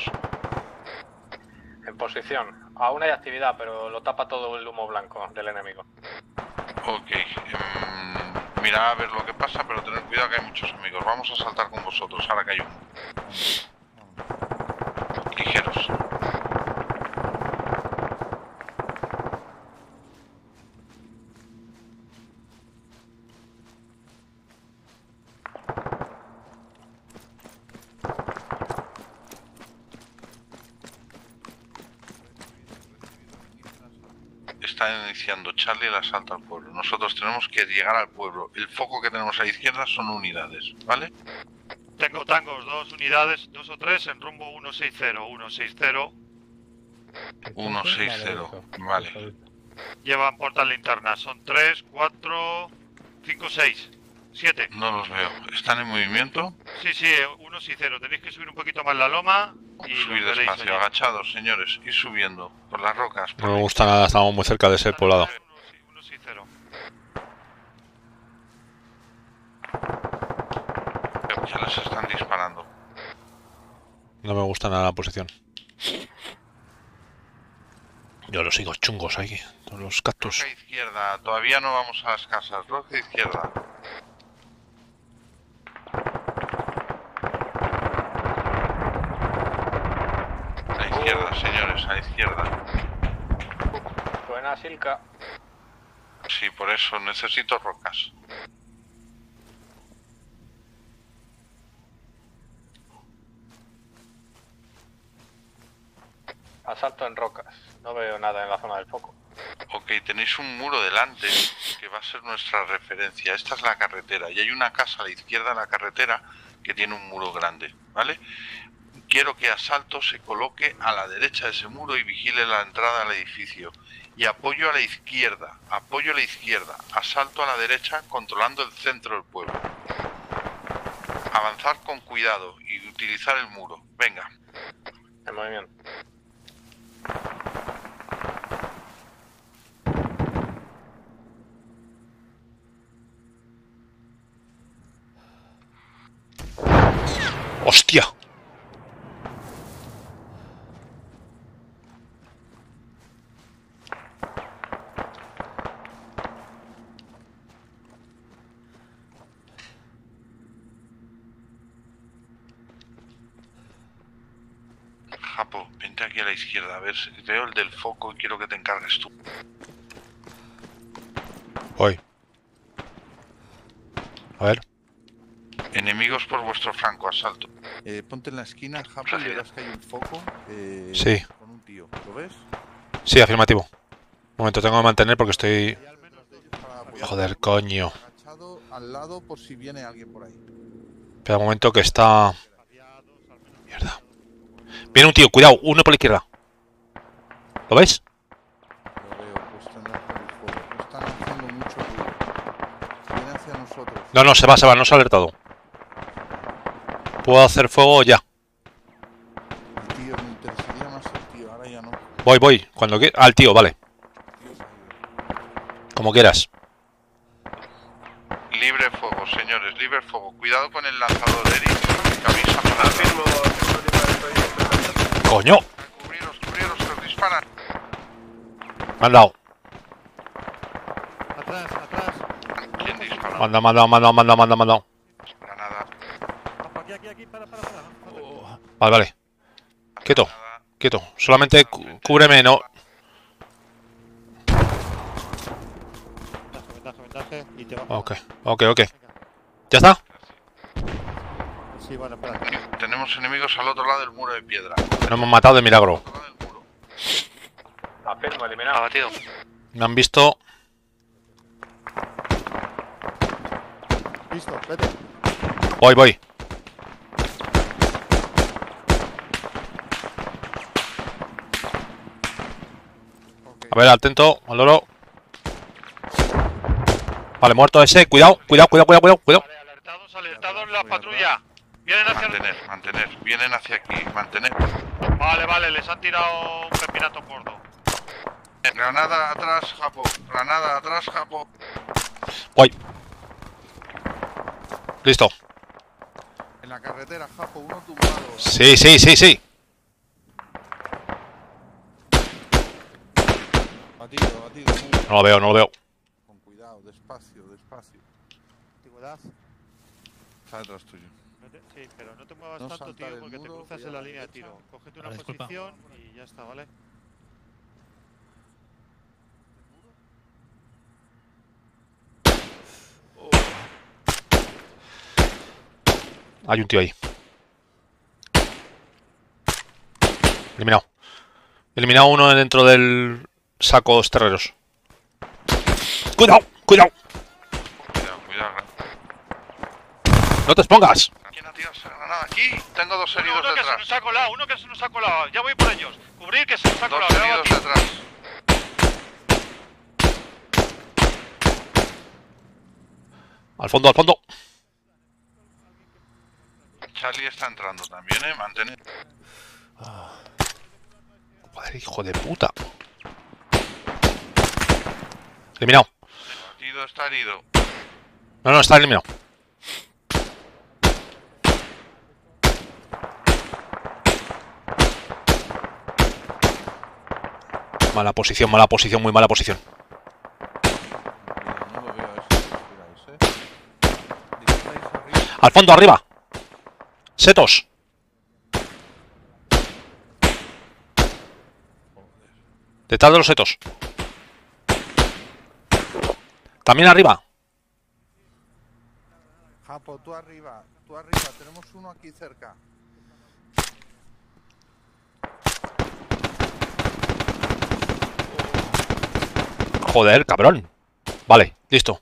En posición. Aún hay actividad, pero lo tapa todo el humo blanco del enemigo. Ok. em, Mira a ver lo que pasa, pero tened cuidado que hay muchos amigos. Vamos a saltar con vosotros, ahora que hay uno. Ligeros. Está iniciando Charlie el asalto al pueblo. Nosotros tenemos que llegar al pueblo. El foco que tenemos a la izquierda son unidades, ¿vale? Tengo tangos, dos unidades, dos o tres en rumbo ciento sesenta, ciento sesenta. ciento sesenta, vale. Llevan portas linternas, son tres, cuatro, cinco, seis, siete. No los veo. ¿Están en movimiento? Sí, sí, uno y cero. Tenéis que subir un poquito más la loma y Subir los veréis despacio, allí. agachados, señores. Ir subiendo por las rocas. por No me ahí. gusta nada, estamos muy cerca de ser poblado. Uno y cero. Ya les están disparando. No me gusta nada la posición. Yo los sigo chungos ahí, con los cactus. Roca izquierda. Todavía no vamos a las casas. Roca izquierda. A la izquierda, señores. A la izquierda. Buena Silca. Sí, por eso necesito rocas. Asalto en rocas. No veo nada en la zona del foco. Ok, tenéis un muro delante que va a ser nuestra referencia. Esta es la carretera y hay una casa a la izquierda de la carretera que tiene un muro grande, ¿vale? Quiero que Asalto se coloque a la derecha de ese muro y vigile la entrada al edificio. Y apoyo a la izquierda, apoyo a la izquierda, Asalto a la derecha controlando el centro del pueblo. Avanzar con cuidado y utilizar el muro. Venga. En movimiento. ¡Hostia! Japo, vente aquí a la izquierda. A ver, si veo el del foco y quiero que te encargues tú. Voy. A ver. Enemigos por vuestro franco, asalto. Eh, ponte en la esquina, Japo, y verás que hay un foco. Eh, Sí. Con un tío. ¿Lo ves? Sí, afirmativo. Un momento, tengo que mantener porque estoy... Joder, coño. Agachado al lado por si viene alguien por ahí. Espera un momento que está... Mierda. Viene un tío, cuidado, uno por la izquierda. ¿Lo veis? Lo veo, pues tendrás por el fuego. No están haciendo mucho ruido. Viene hacia nosotros. No, no, se va, se va, no se ha alertado. Puedo hacer fuego ya. El tío, me interesaría más el tío, ahora ya no. Voy, voy. Cuando que... Al tío, vale. Como quieras. Libre fuego, señores, libre fuego. Cuidado con el lanzador, Eric. Que avisa para Afirmo, ¡Coño! Cubriros, cubriros, que os disparan. Me han dado. Atrás, atrás. ¿Quién dispara? Manda, manda, manda, manda, manda, manda. Granada. Aquí, aquí, aquí, para, para, para. Vale, vale. Quieto, quieto. Solamente cu- cúbreme, no. Ventaja, ventaja, y te va. Ok, ok, ok. ¿Ya está? Sí, bueno, espera. Tenemos enemigos al otro lado del muro de piedra. Nos hemos matado de milagro. Afirmo, eliminado. Abatido. Me han visto. Listo, vete. Voy, voy. A ver, atento, al loro. Vale, muerto ese. Cuidado, cuidado, cuidado, cuidado, cuidado, cuidado. Vale, alertados, alertados la patrulla. Vienen hacia... Mantener, mantener. Vienen hacia aquí, mantener. Vale, vale, les han tirado un pepinato gordo. Granada atrás, Japo. Granada atrás, Japo. Voy. Listo. En la carretera, Japo, uno tumbado. Sí, sí, sí, sí. Batido, batido. muy bien. No lo veo, no lo veo. Con cuidado, despacio, despacio. Antigüedad. Está detrás tuyo. No te- Sí, pero no te muevas No tanto, saltar tío, el porque te muro, cruzas que en ya la la línea de derecha. tiro. Cógete una Vale, disculpa. posición y ya está, ¿vale? Hay un tío ahí. Eliminado. Eliminado uno dentro del saco terreros. ¡Cuidado! ¡Cuidado! Cuidado, cuidado. ¡No te expongas! ¿Quién ha tirado esa granada? Aquí. Tengo dos Uno, heridos uno que se detrás. nos ha colado, uno que se nos ha colado. Ya voy por ellos. Cubrir que se nos ha Dos colado. le he heridos abatido. detrás. Al fondo, al fondo. Charlie está entrando también, eh. Mantener. Joder, hijo de puta. Eliminado. Batido está herido. No, no, está eliminado. Mala posición, mala posición, muy mala posición. Mira, no lo veo a ese. Cuidaos, eh. Disparáis arriba. Al fondo, arriba. Setos. Detrás de los setos. También arriba. Japo, tú arriba, tú arriba. Tenemos uno aquí cerca. Joder, cabrón. Vale, listo.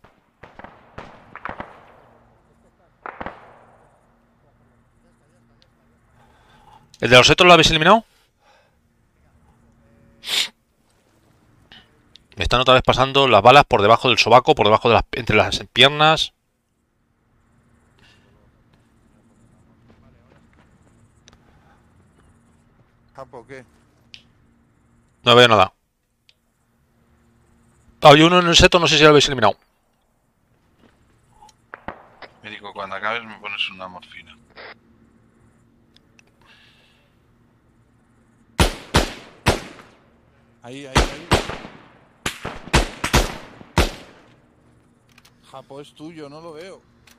¿El de los setos lo habéis eliminado? Me están otra vez pasando las balas por debajo del sobaco, por debajo de las, entre las piernas. Japo, ¿qué? No veo nada. Hay uno en el seto, no sé si lo habéis eliminado. Médico, cuando acabes me pones una morfina. Ahí, ahí, ahí. Japo, es tuyo, no lo veo.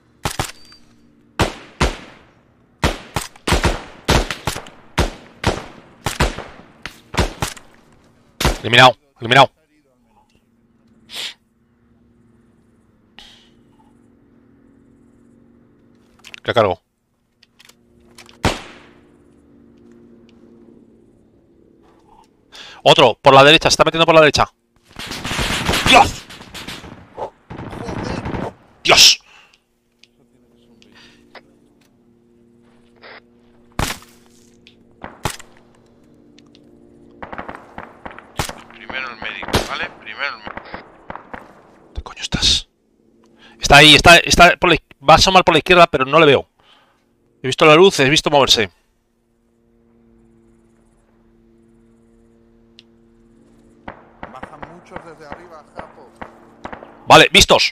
Eliminado, eliminado. Que cargo. Otro, por la derecha, se está metiendo por la derecha. ¡Dios! ¡Dios! Primero el médico, ¿vale? Primero el médico. ¿Dónde coño estás? Está ahí, está, está por la, va a asomar por la izquierda, pero no le veo. He visto la luz, he visto moverse. Bajan muchos desde arriba, Japo. Vale, vistos.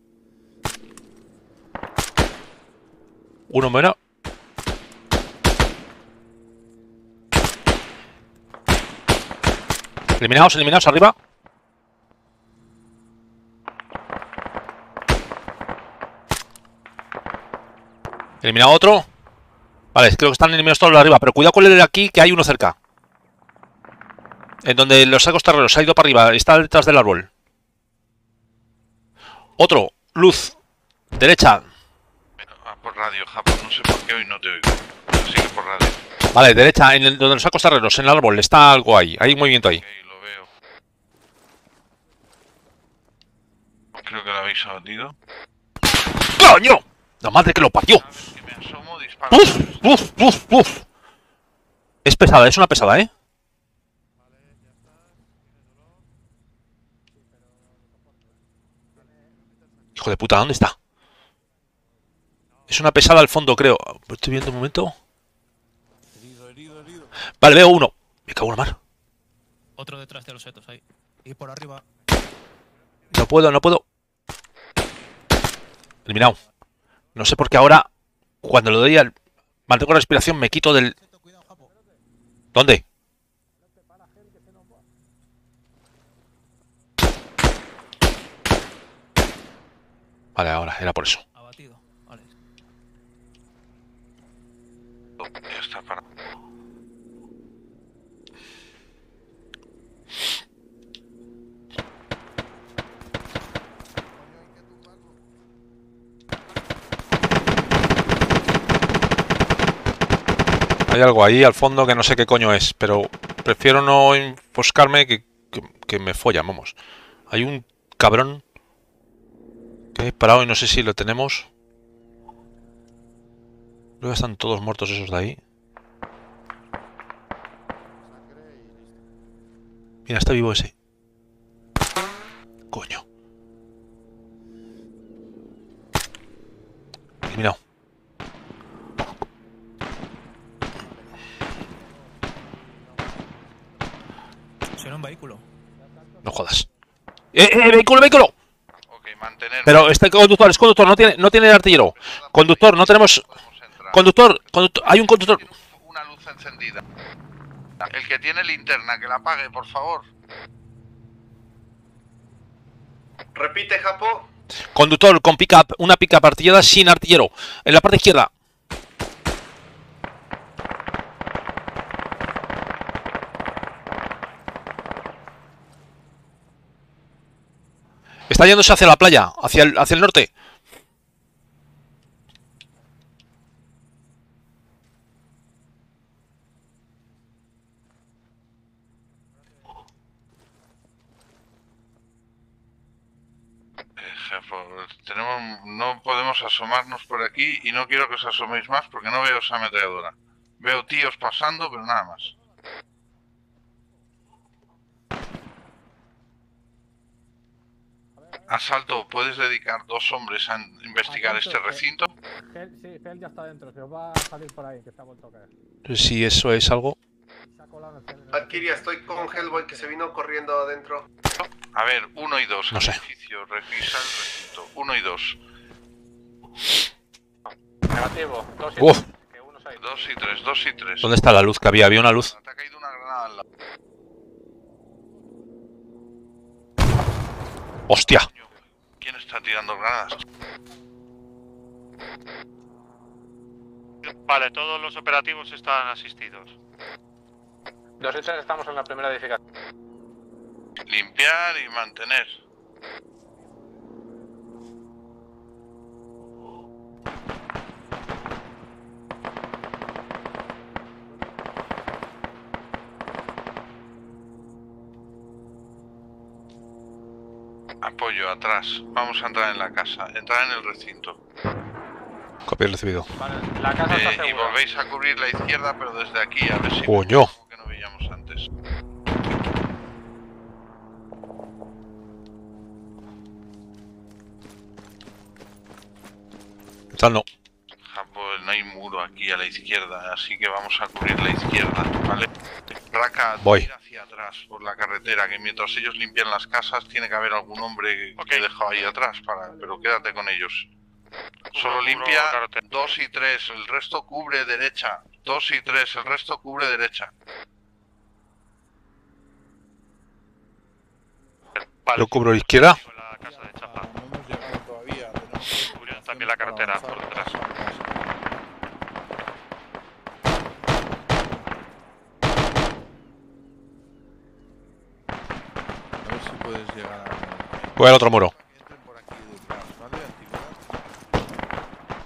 Uno menos. Eliminados, eliminados, arriba. Eliminado otro. Vale, creo que están eliminados todos los de arriba. Pero cuidado con el de aquí, que hay uno cerca. En donde los sacos terreros ha ido para arriba. Está detrás del árbol. Otro. Luz. Derecha. Bueno, ah, por radio, Japo, no sé por qué hoy no te oigo. Así que por radio. Vale, derecha. En el, donde los sacos terreros, en el árbol. Está algo ahí. Hay un movimiento ahí. Ok, lo veo. Creo que lo habéis abatido. ¡Coño! La madre que lo parió. Que me asomo, disparo. ¡Uf! ¡Uf! ¡Uf! ¡Uf! Es pesada, es una pesada, ¿eh? Hijo de puta, ¿dónde está? Es una pesada al fondo, creo. Estoy viendo un momento. Herido, herido, herido. Vale, veo uno. Me cago en la mar. Otro detrás de los setos ahí. Y por arriba. No puedo, no puedo. Eliminado. No sé por qué ahora, cuando le doy al... mantengo la respiración, me quito del... ¿Dónde? Vale, ahora, era por eso. Abatido. Vale. Ya está para. Hay algo ahí al fondo que no sé qué coño es, pero prefiero no enfoscarme que, que, que me follan, vamos. Hay un cabrón que ha disparado y no sé si lo tenemos. Creo que están todos muertos esos de ahí. Mira, está vivo ese. Coño. Eliminado. Será un vehículo. No jodas. ¡Eh, eh, vehículo, vehículo! Ok, mantener. Pero este conductor es conductor, no tiene, no tiene artillero. Conductor, no tenemos... Conductor, conductor, hay un conductor. Una luz encendida. El que tiene linterna, que la apague, por favor. Repite, Japo. Conductor con pick-up, una pick-up artillada sin artillero. En la parte izquierda. Está yéndose hacia la playa, hacia el, hacia el norte. Tenemos, no podemos asomarnos por aquí y no quiero que os asoméis más porque no veo esa ametralladora. Veo tíos pasando, pero nada más. Asalto, ¿puedes dedicar dos hombres a investigar este recinto? Gel, sí, Gel ya está dentro, se os va a salir por ahí, que está vuelto a caer. Si eso es algo... Adquiria, estoy con Hellboy que se vino corriendo adentro. A ver, uno y dos. No sé. Edificio, revisa el recinto. Uno y dos. Negativo, dos y Uf. tres. Que uno se ha ido. Dos y tres, dos y tres. ¿Dónde está la luz que había? Había una luz. Te ha caído una granada al lado. ¡Hostia! ¿Quién está tirando granadas? Vale, todos los operativos están asistidos. Dos y tres estamos en la primera edificación. Limpiar y mantener. Apoyo, atrás. Vamos a entrar en la casa. Entrar en el recinto. Copia recibido. Vale, la casa está Eh, y segura. volvéis a cubrir la izquierda, pero desde aquí, a ver si... ¡Coño! Que no veíamos antes. Entrando. Ja, pues no hay muro aquí a la izquierda, así que vamos a cubrir la izquierda, ¿vale? Raka, Voy. tira hacia atrás por la carretera, que mientras ellos limpian las casas tiene que haber algún hombre que he dejado ahí atrás, para, pero quédate con ellos. Solo limpia dos y tres, el resto cubre derecha. Dos y tres, el resto cubre derecha. Yo cubro izquierda. La casa de chapa. No hemos llegado todavía. Tenemos Cubrieron también la carretera por detrás. A ver si puedes llegar a... Voy al otro muro. Entren por aquí detrás, ¿vale? Antigüedad.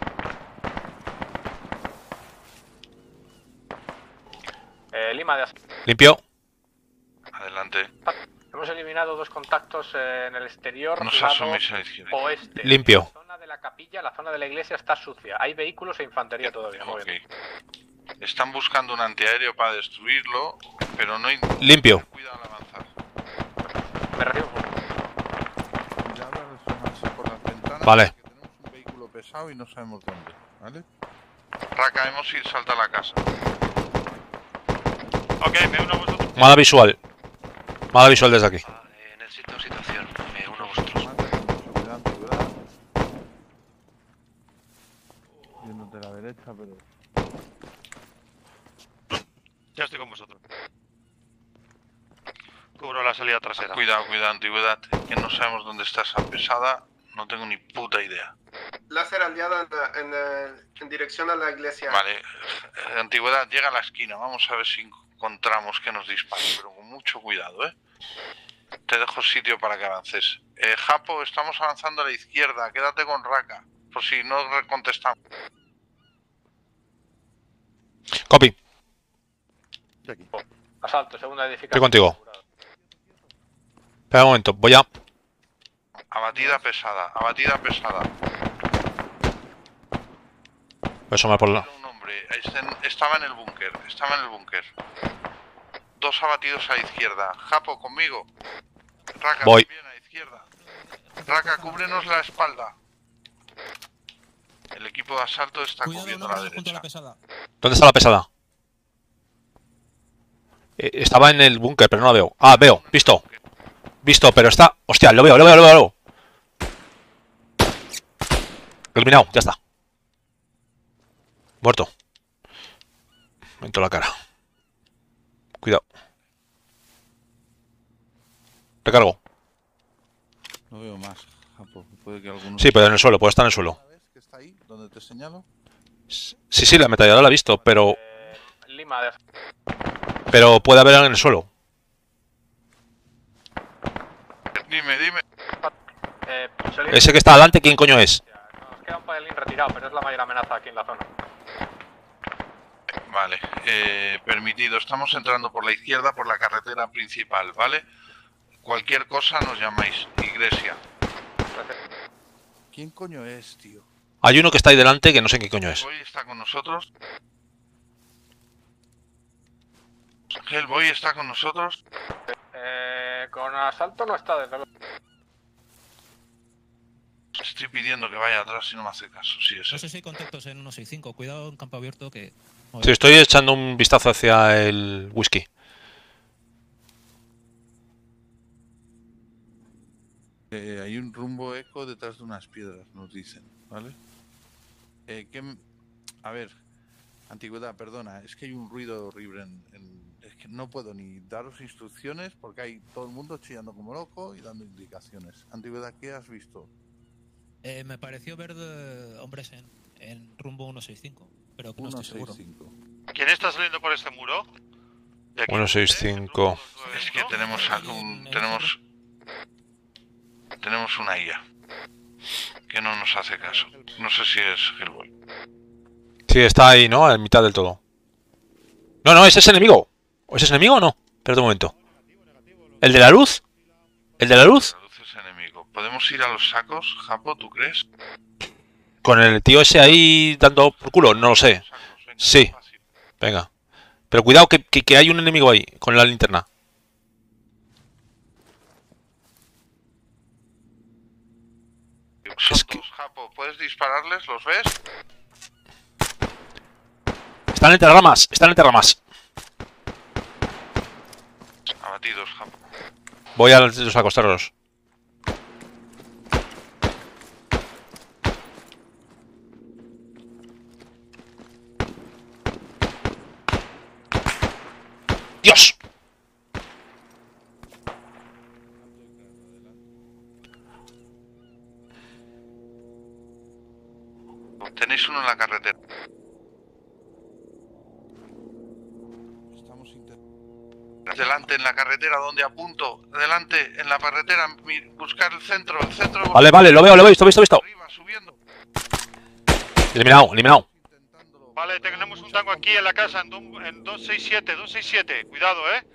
Eh, Lima de As- Limpio. Adelante. Hemos eliminado dos contactos eh, en el exterior, No se lado asoméis a la izquierda. oeste. Limpio. La zona de la capilla, la zona de la iglesia está sucia. Hay vehículos e infantería todavía. Muy Ok. bien. Están buscando un antiaéreo para destruirlo, pero no hay... Limpio. Cuidado al avanzar. Me recibo. Cuidado al asomarse por las ventanas. Vale. Que tenemos un vehículo pesado y no sabemos dónde, ¿vale? Raka, hemos ido salta a la casa. Ok, me uno a vosotros. Mala visual. Mala visual desde aquí. Ah, eh, necesito situación. Me uno a vosotros. Mate con seguridad, antigüedad. Yéndote a la derecha, pero... Ya estoy con vosotros. Cubro la salida trasera. Cuidado, cuidado, antigüedad, que no sabemos dónde está esa pesada, no tengo ni puta idea. Láser aliado en, la- en, el- en dirección a la iglesia. Vale, eh, antigüedad, llega a la esquina, vamos a ver si encontramos que nos disparen, pero con mucho cuidado, ¿eh? Te dejo sitio para que avances. Eh, Japo, estamos avanzando a la izquierda, quédate con Raka, por si no contestamos. Copy. Estoy aquí. Asalto, segunda edificación. Estoy contigo. Espera un momento. Voy a... Abatida pesada, abatida pesada. Voy a asomar por la... Un hombre, este- estaba en el búnker, estaba en el búnker. Dos abatidos a la izquierda. Japo, conmigo. Raka, Voy. también a la izquierda. Raka, cúbrenos la espalda. El equipo de asalto está cubriendo la derecha. ¿Dónde está la pesada? Eh, estaba en el búnker, pero no la veo. Ah, veo. Visto. Visto, pero está... Hostia, lo veo, lo veo, lo veo. Lo veo. Eliminado, ya está. Muerto. Me entró la cara. Cuidado. Recargo. No veo más, Japo. Puede que alguno... Sí, pero en el suelo, puede estar en el suelo. ¿Sabes que está ahí, donde te señalo? Sí, sí, la ametralladora la he visto, pero... Eh, Lima de As- Pero puede haber alguien en el suelo. Dime, dime. eh, Solís- Ese que está adelante, ¿quién coño es? Nos queda un padelín retirado, pero es la mayor amenaza aquí en la zona. Vale, eh, permitido. Estamos entrando por la izquierda, por la carretera principal, ¿vale? Cualquier cosa nos llamáis. Iglesia. ¿Quién coño es, tío? Hay uno que está ahí delante que no sé qué coño es. Hellboy está con nosotros. Hellboy está con nosotros. Eh, con asalto no está, desde luego. Estoy pidiendo que vaya atrás y no me hace caso. Sí, es No él. sé si hay contactos en uno seis cinco. Cuidado en campo abierto que... Sí, estoy echando un vistazo hacia el whisky. Eh, hay un rumbo eco detrás de unas piedras, nos dicen, ¿vale? Eh, ¿qué m- a ver, antigüedad, perdona, es que hay un ruido horrible en, en- es que no puedo ni daros instrucciones porque hay todo el mundo chillando como loco y dando indicaciones. Antigüedad, ¿qué has visto? Eh, me pareció ver eh, hombres en, en rumbo uno seis cinco, pero que no estoy seguro. ciento sesenta y cinco. ¿Quién está saliendo por este muro? ¿De aquí? uno seis cinco. Es que tenemos algún, tenemos tenemos una I A que no nos hace caso. No sé si es Hellboy. Sí, está ahí, ¿no? A mitad del todo. No, no, ese es enemigo. ¿O ese es enemigo o no? Espera un momento. ¿El de la luz? ¿El de la luz? La luz es enemigo. ¿Podemos ir a los sacos, Japo, tú crees? ¿Con el tío ese ahí dando por culo? No lo sé. Sí. Venga. Pero cuidado que, que, que hay un enemigo ahí, con la linterna. Son dos, Japo. ¿Puedes dispararles? ¿Los ves? Están entre ramas, están entre ramas. Abatidos, Japo. Voy a los acostarlos. ¡Dios! Tenéis uno en la carretera. Estamos intentando... Delante en la carretera, donde apunto. Delante en la carretera, mi- buscar el centro, el centro. Vale, vale, lo veo, lo he visto, visto, visto. Arriba, subiendo. Eliminado, eliminado. Vale, tenemos un tango aquí en la casa, en, do- en dos seis siete, dos seis siete. Cuidado, ¿eh?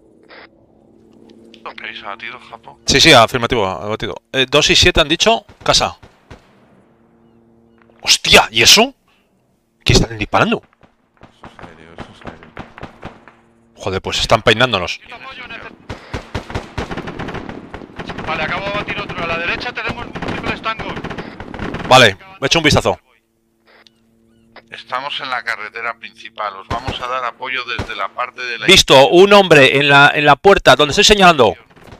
¿Lo que habéis abatido, Japo? Sí, sí, afirmativo, abatido. Eh, dos y siete han dicho, casa. ¡Hostia! ¿Y eso? ¿Qué están disparando? Eso es aéreo, eso es aéreo. Joder, pues están peinándonos. Vale, acabo de batir otro. A la derecha tenemos múltiples tangos. Vale, me he hecho un vistazo. Estamos en la carretera principal. Os vamos a dar apoyo desde la parte de la... Visto un hombre en la, en la puerta donde estoy señalando.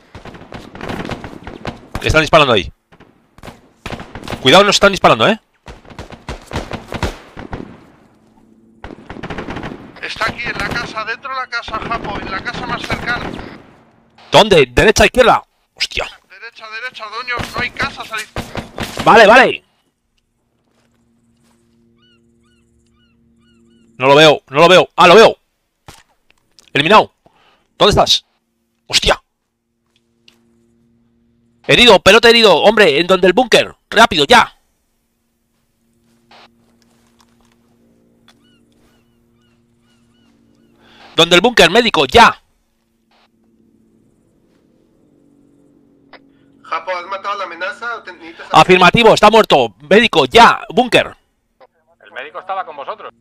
Están disparando ahí. Cuidado, nos están disparando, ¿eh? Está aquí en la casa, dentro de la casa, Japo, en la casa más cercana. ¿Dónde? ¿Derecha, izquierda? Hostia. Derecha, derecha, doño, no hay casas ahí. Vale, vale. No lo veo, no lo veo. Ah, lo veo. Eliminado. ¿Dónde estás? Hostia. Herido, pelota herido. Hombre, en donde el búnker. Rápido, ya. Donde el búnker, médico, ya. Japo, ¿has matado a la amenaza o te necesitas... Afirmativo, está muerto. Médico, ya. Búnker. El médico estaba con vosotros.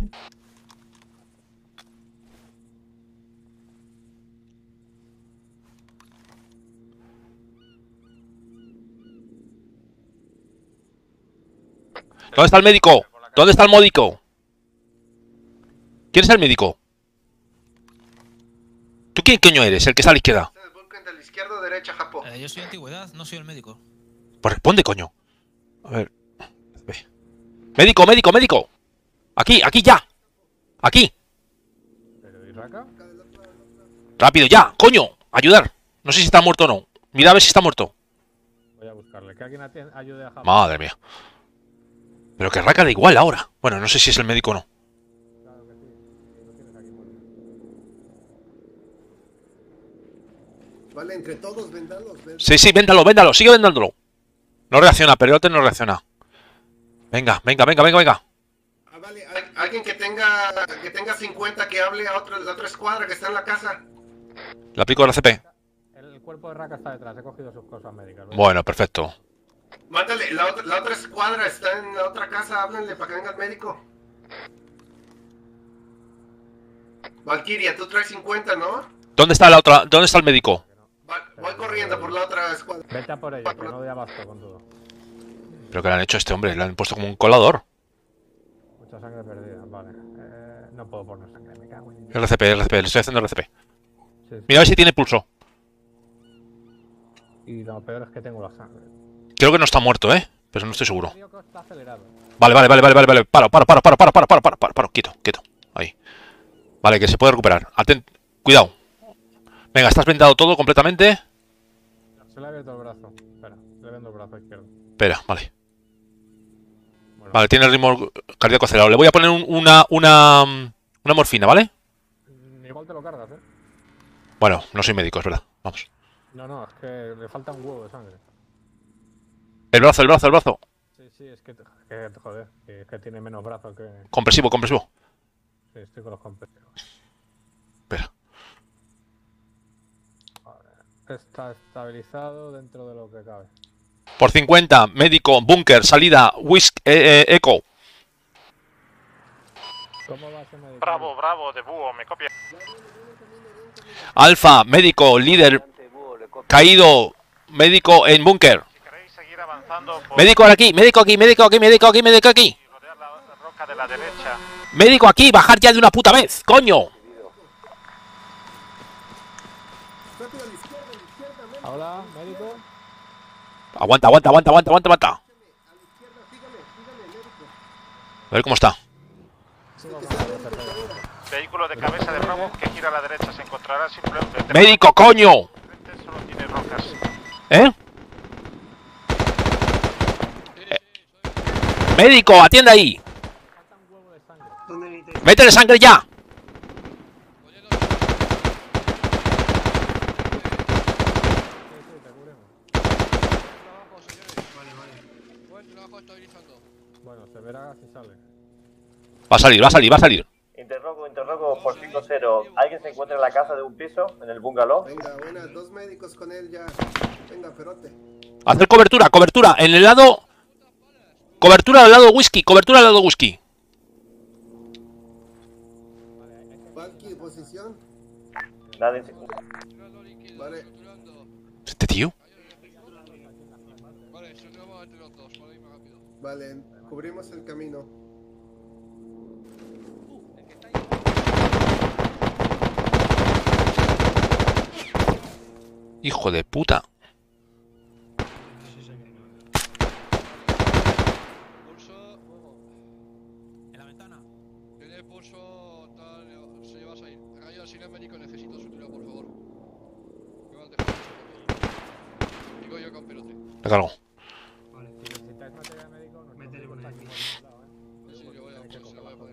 ¿Dónde está el médico? ¿Dónde está el médico? ¿Quién es el médico? ¿Tú quién coño eres? El que está a la izquierda. ¿En el búnker de la izquierda o derecha, Japo? Eh, yo soy antigüedad, no soy el médico. Pues responde, coño. A ver. Ve. Médico, médico, médico. Aquí, aquí, ya. Aquí. ¿Pero y Raka? Rápido, ya. Coño. Ayudar. No sé si está muerto o no. Mira a ver si está muerto. Voy a buscarle. Que alguien atien- ayude a Japo. Madre mía. Pero que Raka da igual ahora. Bueno, no sé si es el médico o no. Claro que sí. Lo tienes aquí muerto. Vale, entre todos, vendalos. ven- Sí, sí, véndalo, véndalo. Sigue vendándolo. No reacciona, Periote no reacciona. Venga, venga, venga, venga, venga. Ah, vale, al- alguien que tenga que tenga cincuenta que hable a otra, a otra escuadra que está en la casa. Le aplico la C P. El cuerpo de Raka está detrás. He cogido sus cosas médicas. ¿ves? Bueno, perfecto. Mándale, la otra, la otra escuadra está en la otra casa, háblenle para que venga el médico. Valkyria, tú traes cincuenta, ¿no? ¿Dónde está la otra? ¿Dónde está el médico? Va- voy corriendo por la otra escuadra. Vete a por ello, que no doy abasto con todo. ¿Pero qué le han hecho a este hombre? Le han puesto como un colador. Mucha sangre perdida, vale. Eh, no puedo poner sangre, me cago en... R C P, R C P, le estoy haciendo R C P. Sí, sí. Mira a ver si tiene pulso. Y lo peor es que tengo la sangre. Creo que no está muerto, ¿eh? Pero no estoy seguro. Creo que está acelerado. Vale, vale, vale, vale, vale, vale. Paro, paro, paro, paro, paro, paro, paro, paro, paro, paro. Quieto, quieto. Ahí. Vale, que se puede recuperar. Atent... Cuidado. Venga, estás vendado todo completamente. Se le ha abierto el brazo. Espera, le vendo el brazo izquierdo. Espera, vale. Bueno, Vale, tiene el ritmo cardíaco acelerado. Le voy a poner un- una, una, una morfina, ¿vale? mm, igual te lo cargas, ¿eh? Bueno, no soy médico, es verdad. Vamos. No, no, es que le falta un huevo de sangre. El brazo, el brazo, el brazo. Sí, sí, es que, que joder, que, es que tiene menos brazo que... Compresivo, compresivo. Sí, estoy con los compresivos. Espera. Está estabilizado dentro de lo que cabe. Por cincuenta, médico, búnker, salida, whisk, eh, eh, eco. ¿Cómo va ese médico? Bravo, bravo, de búho, me copia. Alfa, médico, líder, caído, médico en búnker. Si queréis seguir avanzando por Médico aquí, médico aquí, médico aquí, médico aquí, médico aquí. rodear la roca de la derecha. Médico aquí, bajar ya de una puta vez, coño. Hola, médico. Aguanta, aguanta, aguanta, aguanta, aguanta, aguanta. A ver cómo está. Vehículo de cabeza de bravo que gira a la derecha se encontrará simplemente. Médico, coño. Solo tiene rocas. ¿Eh? Eh. Médico, atiende ahí. Métele sangre ya. Bueno, se verá si sale. Va a salir, va a salir, va a salir. Interrogo, interrogo por cinco cero. ¿Alguien se encuentra en la casa de un piso, en el bungalow? Venga, buena, dos médicos con él ya. Venga, perote. Hacer cobertura, cobertura. En el lado... Cobertura al lado whisky, cobertura al lado whisky. Valky, posición. Nadie se... Vale. ¿Este tío? Vale, cubrimos el camino. Hijo de puta. En la ventana. Tiene pulso, tal, se lleva a ir. Rayo, si no médico, necesito sutura, por favor. Me van a dejar mucho. Digo yo con pelote. Me cargo. Vale, si necesitáis material médico, nos metemos aquí por el lado, ¿eh? Sí, yo voy a, se lo voy a poner.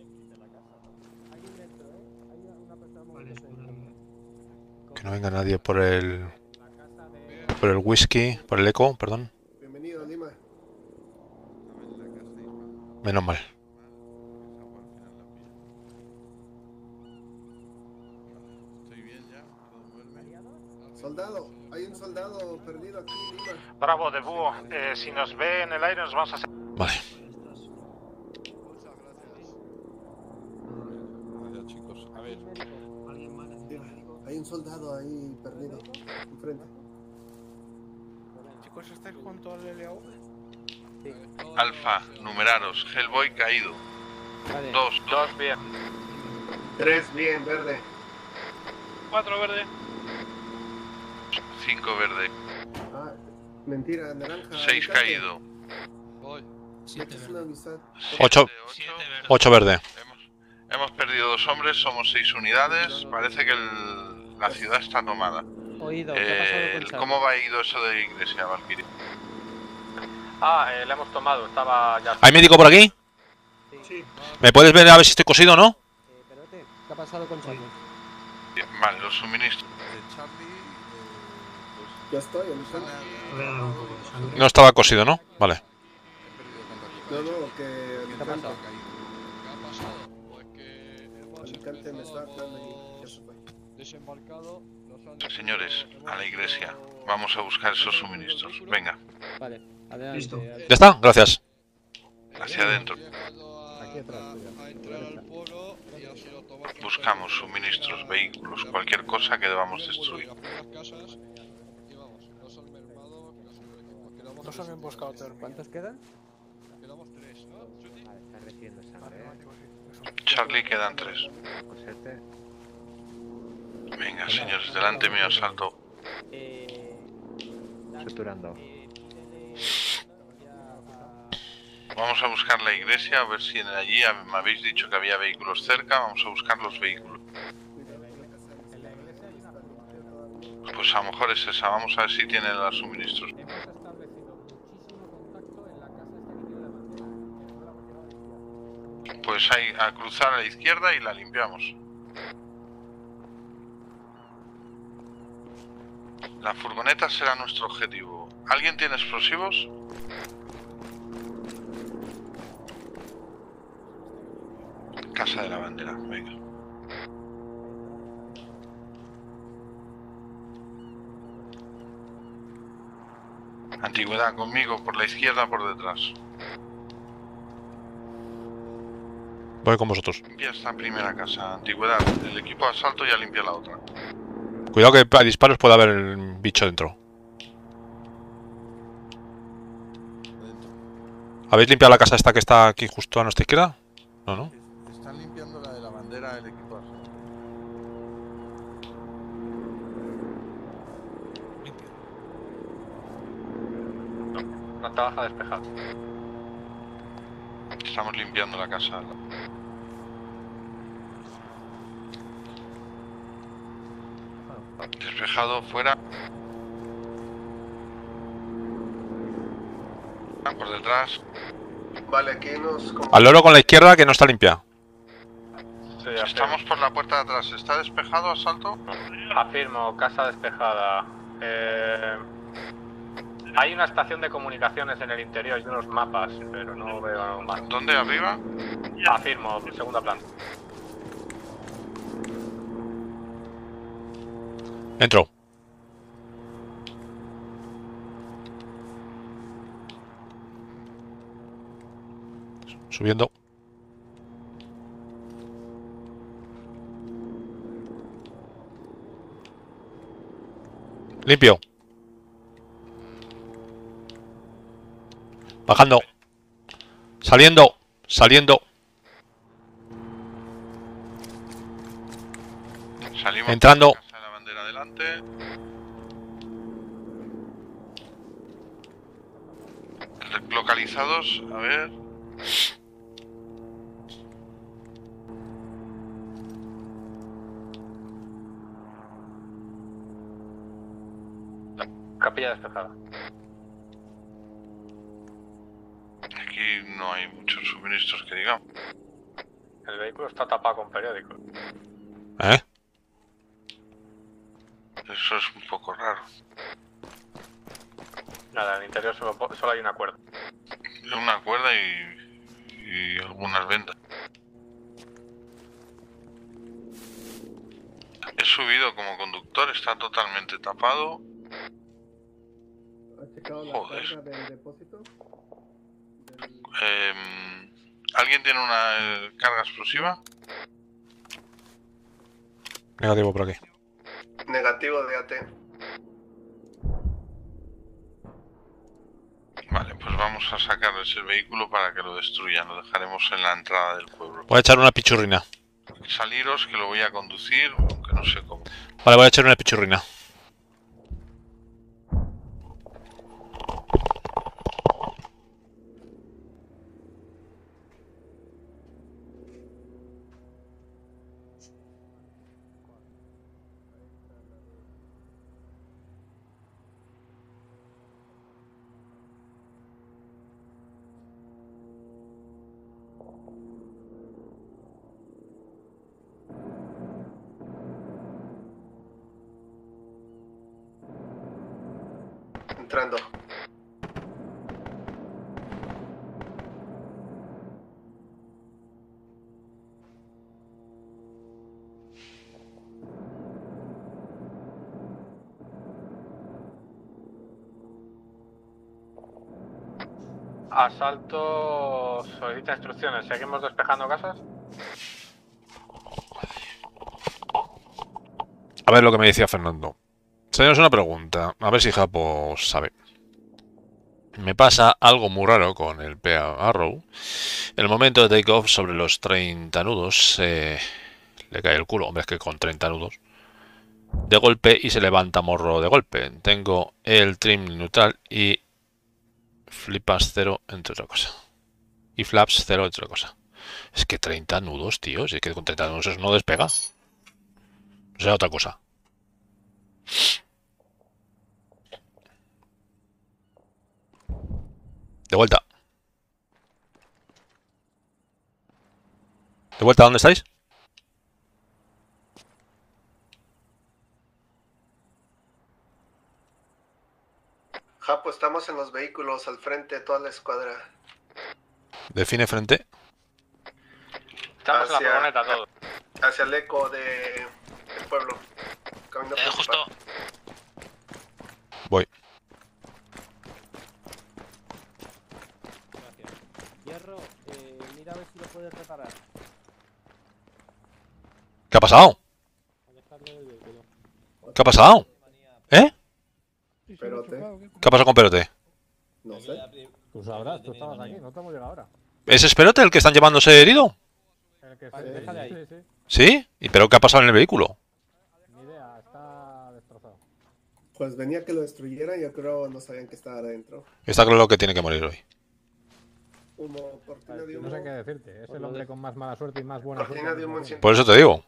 Que no venga nadie por el... Por el whisky, por el eco, perdón. Bienvenido, Lima. Menos mal. Soldado, hay un soldado perdido aquí, Lima. Bravo, de búho. Eh, si nos ve en el aire nos vamos a hacer... Vale. Gracias, chicos. A ver. Hay un soldado ahí perdido, enfrente. Chicos, ¿estáis junto al L A U? Alfa, numeraros, Hellboy caído. Vale. Dos, Dos bien. Tres, bien, verde. Cuatro verde. cinco verde, Ah, mentira, naranja. seis alicante. caído, Voy. Siete Es verde. una amistad. Ocho. Siete verde. Ocho verde. Hemos, hemos perdido dos hombres, somos seis unidades. Parece que el- la ciudad está tomada. Oído, ¿qué ha pasado Eh, con Charlie? ¿Cómo va ido eso de iglesia, Valkyrie? Ah, eh, le hemos tomado. Estaba ya. ¿Hay médico por aquí? Sí. ¿Me puedes ver a ver si estoy cosido o no? Eh, Perote, ¿qué ha pasado con Charlie? Bien, vale, los suministros. De Charlie, eh, pues Ya estoy, Alicante. No estaba cosido, ¿no? Vale. he perdido contacto No, no, que ¿Qué ha pasado? ¿Qué ha pasado? Pues que hemos Alicante me está empezado hablando y ya se fue. desembarcado. Nos han Señores, dicho- a la iglesia. Vamos a buscar esos suministros. Venga, Vale, adelante. adelante. ¿Ya está? Gracias. hacia adentro. Llegado a, Aquí atrás, a- tuya. a entrar al pueblo y ha sido tomar Buscamos suministros, vehículos, cualquier cosa que debamos destruir. las primeras casas y vamos, nos han mermado casi todo el equipo. Quedamos Dos han emboscado termina. ¿Cuántos quedan? Quedamos tres, ¿no? Chuti. Vale, está recibiendo sangre, ¿eh? Charlie, quedan tres. Cosete. Venga, señores, delante mío, asalto. Eh, Suturando. Vamos a buscar la iglesia, a ver si en allí me habéis dicho que había vehículos cerca. Vamos a buscar los vehículos. Pues a lo mejor es esa. Vamos a ver si tienen los suministros. hemos establecido muchísimo contacto en la casa esta que tiene la bandera. Pues ahí, a cruzar a la izquierda y la limpiamos. La furgoneta será nuestro objetivo. ¿Alguien tiene explosivos? Casa de la bandera, venga. Antigüedad, conmigo, por la izquierda, por detrás. Voy con vosotros. Limpia esta primera casa. Antigüedad, el equipo de asalto ya limpia la otra. Cuidado que a disparos puede haber el bicho dentro. ¿Habéis limpiado la casa esta que está aquí justo a nuestra izquierda? No, no. Están limpiando la de la bandera del equipo de asalto. No trabaja despejado. Estamos limpiando la casa. Despejado, fuera. Por detrás. Vale, aquí nos... Al loro con la izquierda que no está limpia. Sí, Estamos por la puerta de atrás. ¿Está despejado, asalto? Afirmo, casa despejada. Eh... Hay una estación de comunicaciones en el interior y unos mapas, pero no veo más. ¿Dónde? ¿Arriba? Afirmo, segunda planta. Entro. Subiendo. Limpio. Bajando. Saliendo. Saliendo. Salimos. Entrando. Casa de la bandera adelante. Localizados, a ver. Capilla despejada. Aquí no hay muchos suministros que digamos. El vehículo está tapado con periódicos. ¿Eh? Eso es un poco raro. Nada, en el interior solo, solo hay una cuerda. Una cuerda y, y algunas vendas. He subido como conductor, está totalmente tapado. ¿Has checado la Joder. carga del depósito? Eh, ¿Alguien tiene una eh, carga explosiva? Negativo por aquí. Negativo de A T. Vale, pues vamos a sacarles el vehículo para que lo destruyan. Lo dejaremos en la entrada del pueblo. Voy a echar una pichurrina. Saliros, que lo voy a conducir, aunque no sé cómo. Vale, voy a echar una pichurrina. Entrando. Asalto solicita instrucciones. ¿Seguimos despejando casas? A ver lo que me decía Fernando. Señores, una pregunta. A ver si Japo sabe. Me pasa algo muy raro con el P A Arrow. En el momento de take off sobre los treinta nudos, eh, le cae el culo. Hombre, es que con treinta nudos. De golpe y se levanta morro de golpe. Tengo el trim neutral y flipas cero, entre otra cosa. Y flaps cero, entre otra cosa. Es que treinta nudos, tío. Si es que con treinta nudos eso no despega. O sea, otra cosa. De vuelta. ¿De vuelta? ¿Dónde estáis? Japo, estamos en los vehículos al frente de toda la escuadra. Define frente. Estamos en la furgoneta todos. Hacia el eco de, del pueblo. Camino Eh, justo. Voy. Gracias. Hierro, eh, mira a ver si lo puedes reparar. ¿Qué ha pasado? Alejarlo del vehículo. ¿Qué ha pasado? ¿Eh? Perote. ¿Qué ha pasado con Perote? No sé. Tú sabrás, tú estabas aquí, no te hemos llegado ahora. ¿Es Esperote el que están llevándose herido? El que Vale, se- déjale ahí. sí, sí. ¿Sí? ¿Y pero qué ha pasado en el vehículo? Ni idea, está destrozado. Pues venía que lo destruyeran, yo creo no sabían que estaba adentro. Está claro que tiene que morir hoy. Humo, cortina de humo. No sé qué decirte, es Por el lo hombre de- con más mala suerte y más buena Cortina suerte. de humo al en mismo tiempo. Por eso te digo.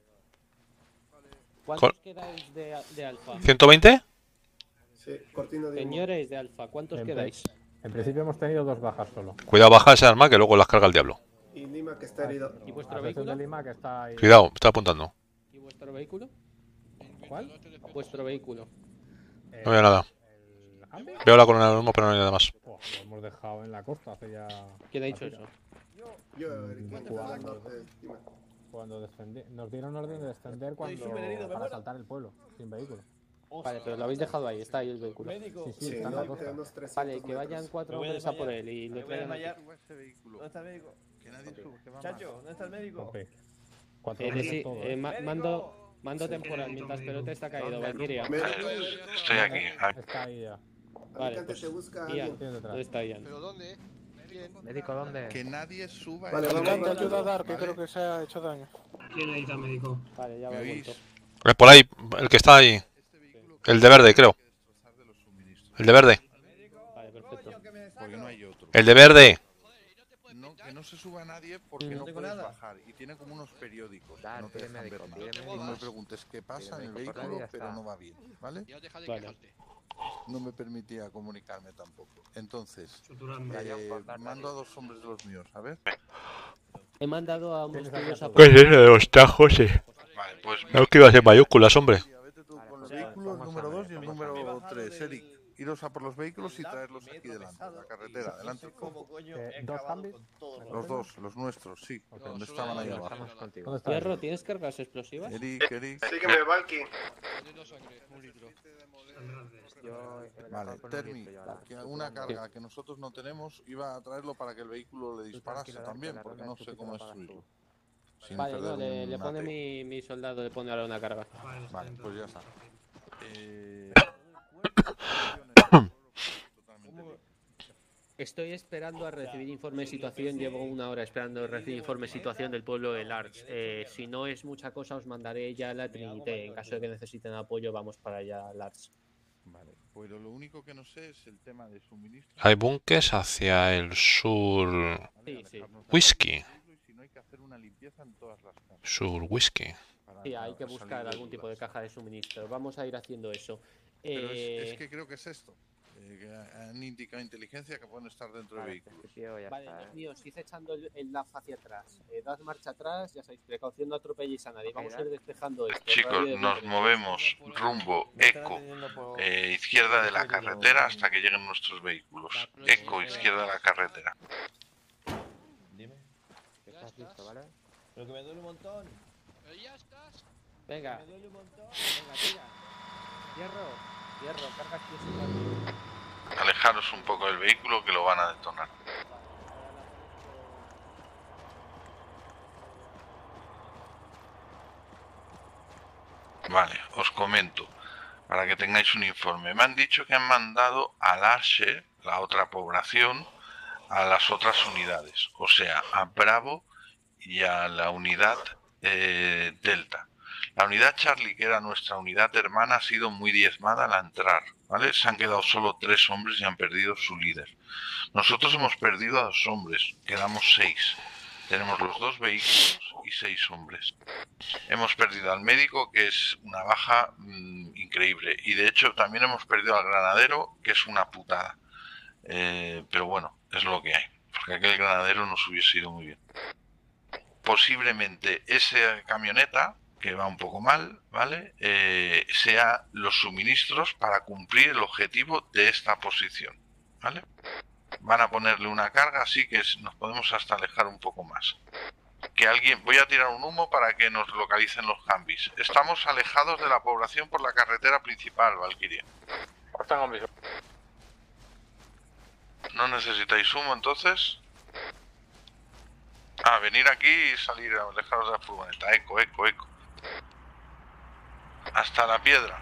¿Cuántos Col- quedáis de, de alfa? ¿ciento veinte? Sí, cortina de humo. Señores de alfa, ¿cuántos En quedáis? En principio hemos tenido dos bajas solo. Cuidado, baja ese arma que luego las carga el diablo. Y Lima que está herido. ¿Y vuestro A excepción vehículo? de Lima que está ahí. Cuidado, me está apuntando. ¿Y vuestro vehículo? ¿Cuál? Vuestro vehículo. Eh, No veo nada. ¿El Humvee? Veo la corona de humo, pero no hay nada más. Buah, lo hemos dejado en la costa hace ya. ¿Quién ha dicho eso? Yo, Mm, Eric, cuando- al norte, Lima. Cuando descendi- nos dieron orden de descender cuando para asaltar el pueblo, sin vehículo. Vale, pero lo habéis dejado ahí, está ahí el vehículo. Sí, sí, Sí, está en la norte, costa. unos trescientos Vale, que vayan metros. cuatro Me voy a hombres a por desmayar. él y Me lo voy a traigan aquí. desmayar. Este vehículo. ¿Dónde está el médico? Que nadie sube, que va mal. Chacho, ¿dónde está el médico? Ok. Cuatro Eh, hombres sí, todos. eh, ma- mando, mando temporal mientras Pelote está caído, Valkyria. Me- Estoy aquí. Ah, Está ahí ya. Vale, Alicante pues te busca Ian, alguien. Tienes detrás. ¿dónde está Ian? ¿Pero dónde? ¿Quién? ¿Médico dónde? Que nadie suba. Vale, el vamos, vehículo, ayuda a dar, que ¿vale? creo que se ha hecho daño. ¿Quién necesita médico? Vale, ya ¿Me me he oís? vuelto. Es por ahí, el que está ahí. El de verde, creo. El de verde. Vale, perfecto. Porque no hay otro. El de verde. No, que no se suba nadie porque No no tengo puedes nada. bajar. Y tiene como unos periódicos. que Dale, no te pide dejan médico, ver pide nada. médico. No me preguntes qué pasa en el médico por nadie, vehículo, ya pero está. no va bien. ¿Vale? Ya deja de Vale. quejarte. No me permitía comunicarme tampoco. Entonces, Vaya, eh, por dar mando a dos hombres de los míos. A ver. He mandado a unos Tienes tuyos a acá por ¿Qué es eso de los tajos, eh? Vale, pues No que iba a ser mayúsculas, hombre. Vete tú con los pues, vehículos, vamos número a ver, dos y el vamos a número ver. tres. Eric, iros a por los vehículos y traerlos aquí delante, a la carretera, adelante. ¿Cómo coño Eh, he ¿dos acabado cambios? con todos Los dos, los nuestros, sí. No, Donde solo estaban ahí hay- abajo. Estamos contigo. ¿Dónde está? Hierro, ¿tienes cargas explosivas? Eric, Eric. Sígueme, Valky. Teniendo sangre, un litro. Yo he Vale, bajado con un Termi, diestro yo ahora. que una carga que nosotros no tenemos iba a traerlo para que el vehículo le disparase tranquilo, también, la porque ronda no tú sé que cómo te la pagas destruirlo. tú. Sin Vale, no, perder le, un le pone mate. mi, mi soldado, le pone ahora una carga. Vale, pues ya está. Eh... Estoy esperando a recibir informe de situación, llevo una hora esperando a recibir informe de situación del pueblo de Larch. Eh, si no es mucha cosa, os mandaré ya a la Trinité. En caso de que necesiten apoyo, vamos para allá, Larch. Vale, pero lo único que no sé es el tema de suministro. Hay bunkers hacia el sur. Sí, sí. Whisky. Si no hay que hacer una limpieza en todas las casas. Sur whisky. para- Sí, hay que para buscar salir algún tipo de dudas. caja de suministro. Vamos a ir haciendo eso. Pero es, Eh, es que creo que es esto. eh, que han indicado inteligencia que pueden estar dentro de Vale, vehículos. en principio ya Vale, está, los eh. míos, id echando el, el laf hacia atrás. Eh, dad marcha atrás, ya sabéis, precaución, no atropelléis a nadie. Vamos a ir despejando esto. chicos, radio de nos veinte movemos rumbo eco, eh, izquierda de la carretera hasta que lleguen nuestros vehículos. Eco, izquierda de la carretera. Dime. ¿Estás listo, vale? Pero que me duele un montón. Pero ya estás. Venga, Me duele un montón. venga, tira. Hierro, hierro, carga explosiva. Alejaros un poco del vehículo que lo van a detonar. Vale, os comento, para que tengáis un informe. Me han dicho que han mandado al Arche la otra población a las otras unidades, o sea, a Bravo y a la unidad eh, Delta. La unidad Charlie, que era nuestra unidad hermana, ha sido muy diezmada al entrar, ¿vale? Se han quedado solo tres hombres y han perdido su líder. Nosotros hemos perdido a dos hombres, quedamos seis. Tenemos los dos vehículos y seis hombres. Hemos perdido al médico, que es una baja mmm, increíble. Y de hecho también hemos perdido al granadero, que es una putada. Eh, pero bueno, es lo que hay. Porque aquel granadero nos hubiese ido muy bien. Posiblemente esa camioneta, que va un poco mal, ¿vale? Eh, sea los suministros para cumplir el objetivo de esta posición, ¿vale? Van a ponerle una carga, así que nos podemos hasta alejar un poco más. Que alguien... Voy a tirar un humo para que nos localicen los Humvees. Estamos alejados de la población por la carretera principal, Valkyrie. ¿No necesitáis humo, entonces? Ah, venir aquí y salir, alejaros de la furgoneta. Eco, eco, eco. Hasta la piedra.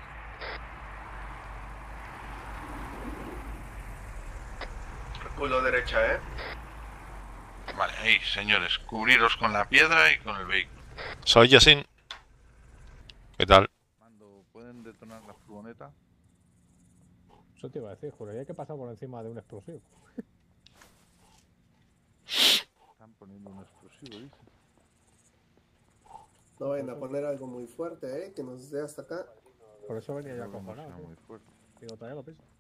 Culo derecha, ¿eh? Vale, ahí, señores. Cubriros con la piedra y con el vehículo. Soy Yasin. ¿Qué tal? Mando, ¿pueden detonar la furgoneta? Eso te iba a decir, juraría que pasa por encima de un explosivo. Están poniendo un explosivo, dice. No vayan a poner algo muy fuerte, ¿eh? Que nos dé hasta acá. Por eso venía ya No, no acojonado. sea ¿sí? muy fuerte. Digo, todavía lo pienso.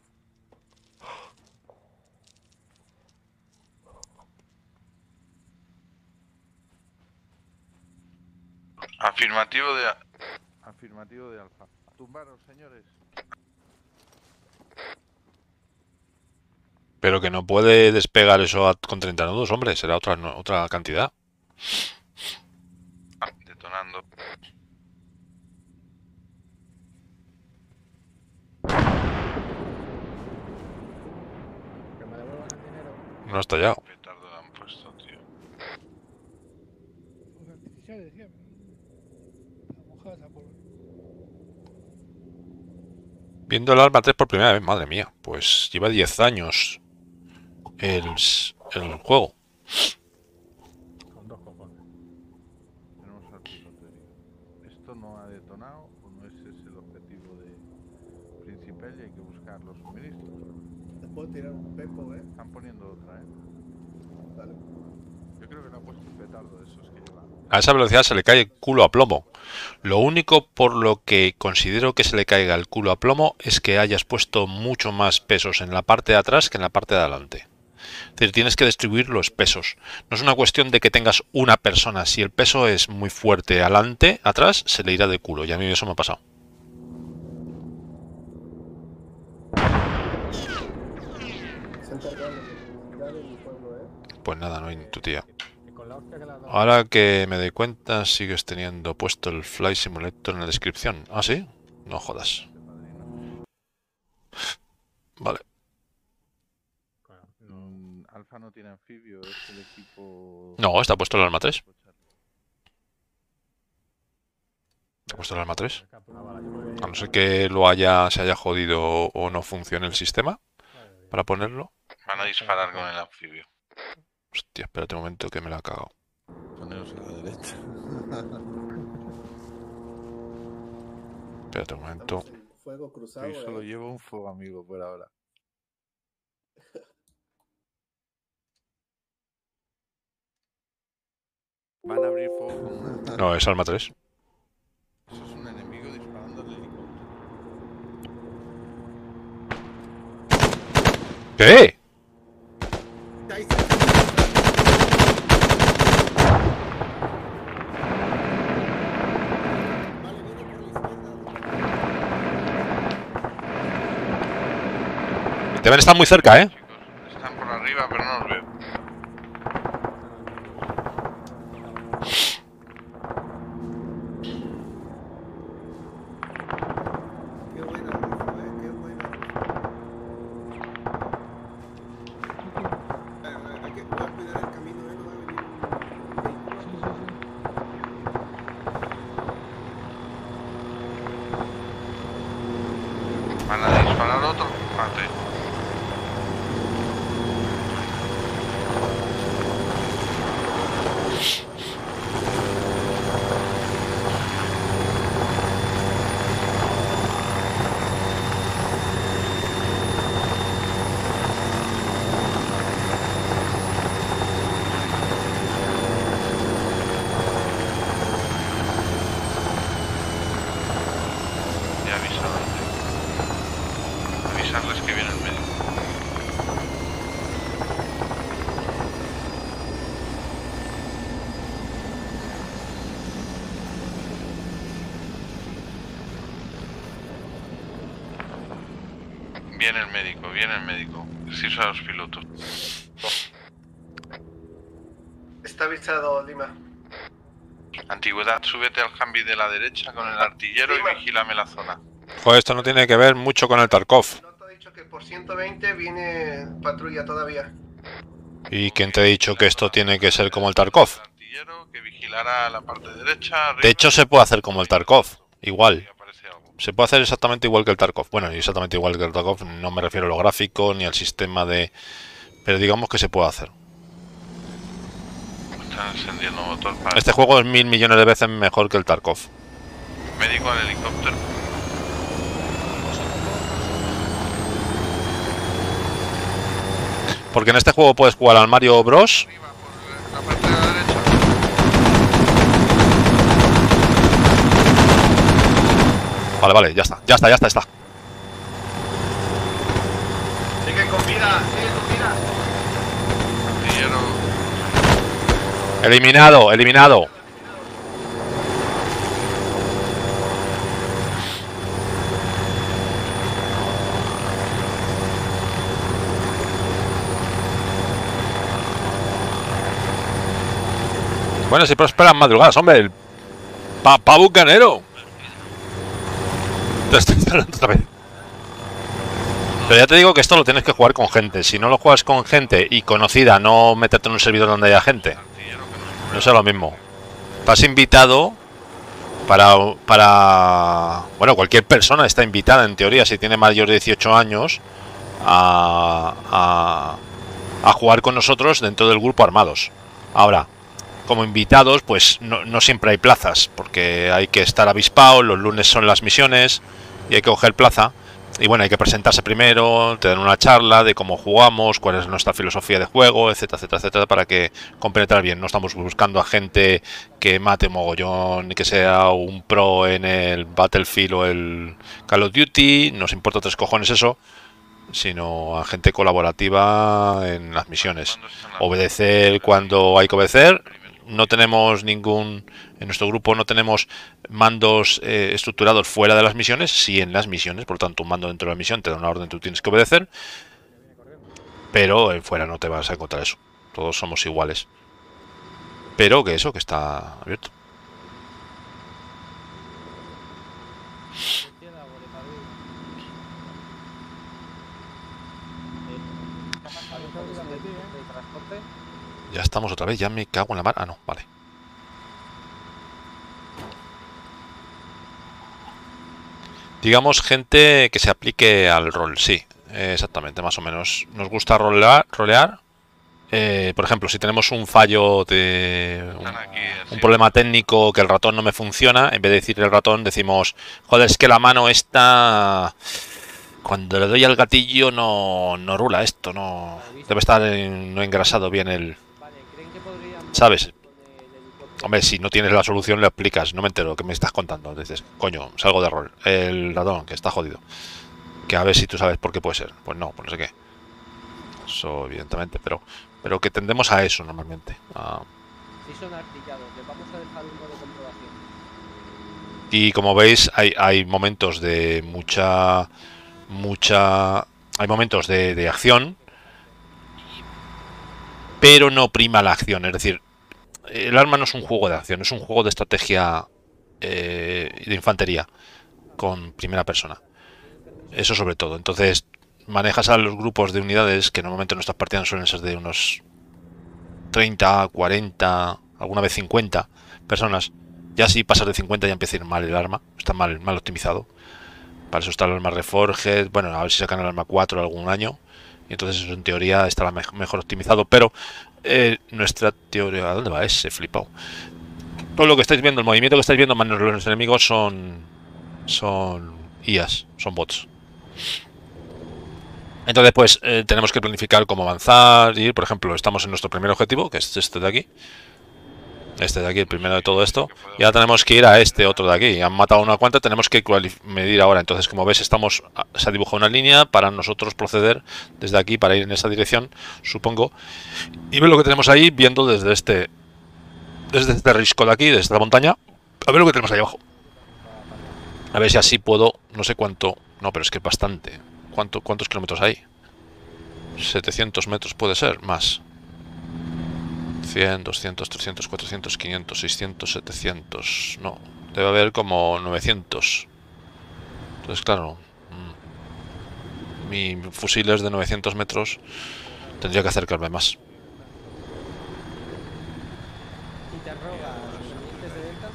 Afirmativo de... Afirmativo de Alfa. Tumbaros, señores. Pero que no puede despegar eso a- con treinta nudos, hombre. Será otra, no- otra cantidad. Ah, detonando. Que me devuelvan el dinero. No ha estallado. Petardo le han puesto, tío. Los artificiales, decía. La mojada esa polvo. Viendo el Arma tres por primera vez, madre mía. Pues lleva diez años el, s- el juego. Con dos cojones. Tenemos al piloto herido. ¿Esto no ha detonado o no ese es el objetivo de principal y hay que buscar los suministros? Te puedo tirar un pepo, ¿eh? Están poniendo otra, ¿eh? Vale. Yo creo que le ha puesto un petardo de esos que lleva. A esa velocidad se le cae el culo a plomo. Lo único por lo que considero que se le caiga el culo a plomo es que hayas puesto mucho más pesos en la parte de atrás que en la parte de adelante. Es decir, tienes que distribuir los pesos. No es una cuestión de que tengas una persona. Si el peso es muy fuerte adelante, atrás, se le irá de culo. Y a mí eso me ha pasado. Se encargaron de comunicar en mi pueblo, ¿eh? Pues nada, no hay ni tu tía. Y con la hostia que le has dado. Ahora que me doy cuenta, sigues teniendo puesto el Flight Simulator en la descripción. ¿Ah, sí? No jodas. Vale. Mm, Alfa no tiene anfibio, es el equipo... No, está puesto el Arma tres. ¿Está puesto el Arma tres? A no ser que lo haya, se haya jodido o no funcione el sistema para ponerlo. Van a disparar con el anfibio. Hostia, espérate un momento que me la ha cagado. Poneros a la derecha. Espérate un momento. Fuego cruzado, Yo solo ¿eh? llevo un fuego amigo por ahora. Van a abrir fuego. No, es Arma tres. Eso es un enemigo disparando al helicóptero. ¿Qué? Deben estar muy cerca, ¿eh? Están por arriba, pero no los veo. Qué buena rifle, ¿eh? Qué buena rifle. Eh, Hay que voy a cuidar el camino, ¿eh? No va a venir un vehículo. Van a disparar otro. Mate. Viene el médico, viene el médico. Sí, son los pilotos. Está avisado, Lima. Antigüedad, súbete al Humvee de la derecha con el artillero y vigílame la zona. Joder, esto no tiene que ver mucho con el Tarkov. No te he dicho que por ciento veinte viene patrulla todavía. ¿Y quién te ha dicho que esto tiene que ser como el Tarkov? Que vigilará la parte derecha. De hecho, se puede hacer como el Tarkov. Igual. Se puede hacer exactamente igual que el Tarkov. Bueno, exactamente igual que el Tarkov. No me refiero a lo gráfico ni al sistema de... Pero digamos que se puede hacer. Están encendiendo motor para... Este juego es mil millones de veces mejor que el Tarkov. Médico al helicóptero. Porque en este juego puedes jugar al Mario Bros. La parte de la derecha. Vale, vale, ya está, ya está, ya está, está. Sigue con vida, sigue con vida. Artillero. Eliminado, eliminado. Bueno, si prosperan madrugadas, hombre. El papá bucanero. Te estoy hablando otra vez. Pero ya te digo que esto lo tienes que jugar con gente. Si no lo juegas con gente y conocida, no meterte en un servidor donde haya gente. No es lo mismo. Estás invitado para, para... Bueno, cualquier persona está invitada, en teoría, si tiene mayor de dieciocho años, a, a, a jugar con nosotros dentro del grupo armados. Ahora, como invitados, pues no, no siempre hay plazas, porque hay que estar avispado, los lunes son las misiones y hay que coger plaza. Y bueno, hay que presentarse primero, te dan una charla de cómo jugamos, cuál es nuestra filosofía de juego, etcétera, etcétera, etcétera, para que compenetrar bien. No estamos buscando a gente que mate mogollón, ni que sea un pro en el Battlefield o el Call of Duty, nos importa tres cojones eso, sino a gente colaborativa en las misiones. Obedecer cuando hay que obedecer. No tenemos ningún... En nuestro grupo no tenemos mandos eh, estructurados fuera de las misiones, sí en las misiones, por lo tanto un mando dentro de la misión te da una orden, tú tienes que obedecer, pero eh, fuera no te vas a encontrar eso, todos somos iguales. Pero que eso, que está abierto. Ya estamos otra vez, ya me cago en la mar. Ah, no, vale. Digamos, gente que se aplique al rol, sí, eh, exactamente, más o menos. Nos gusta rolear, rolear. Eh, por ejemplo, si tenemos un fallo de un, un problema técnico, que el ratón no me funciona, en vez de decir el ratón decimos, joder, es que la mano está... Cuando le doy al gatillo no, no rula esto, no... Debe estar en, no engrasado bien el... ¿Sabes? Hombre, si no tienes la solución le explicas, no me entero, ¿qué me estás contando? Dices, coño, salgo de rol. El ratón, que está jodido. Que a ver si tú sabes por qué puede ser. Pues no, pues no sé qué. Eso, evidentemente, pero pero que tendemos a eso normalmente. A... Si son artillados, les vamos a dejar uno de comprobación. Y como veis, hay, hay momentos de mucha... Mucha... Hay momentos de, de acción, pero no prima la acción, es decir, el arma no es un juego de acción, es un juego de estrategia eh, de infantería con primera persona. Eso sobre todo. Entonces manejas a los grupos de unidades que normalmente en nuestras partidas suelen ser de unos treinta, cuarenta, alguna vez cincuenta personas. Ya si pasas de cincuenta ya empieza a ir mal el arma, está mal, mal optimizado. Para eso está el arma Reforged, bueno, a ver si sacan el arma cuatro algún año. Y entonces eso en teoría estará me mejor optimizado, pero eh, nuestra teoría... ¿A dónde va ese flipado? Todo lo que estáis viendo, el movimiento que estáis viendo, más los enemigos son... Son I As, son bots. Entonces pues eh, tenemos que planificar cómo avanzar, ir, por ejemplo, estamos en nuestro primer objetivo, que es este de aquí. Este de aquí, el primero de todo esto. Y ahora tenemos que ir a este otro de aquí. Han matado una cuanta, tenemos que medir ahora. Entonces, como ves, estamos se ha dibujado una línea para nosotros proceder desde aquí para ir en esa dirección, supongo. Y ver lo que tenemos ahí, viendo desde este desde este risco de aquí, desde esta montaña. A ver lo que tenemos ahí abajo. A ver si así puedo, no sé cuánto... No, pero es que es bastante. ¿Cuánto, ¿Cuántos kilómetros hay? setecientos metros puede ser, más. cien, doscientos, trescientos, cuatrocientos, quinientos, seiscientos, setecientos. No, debe haber como novecientos. Entonces, claro, mi fusil es de novecientos metros. Tendría que acercarme más. Interroga los siguientes de Delta.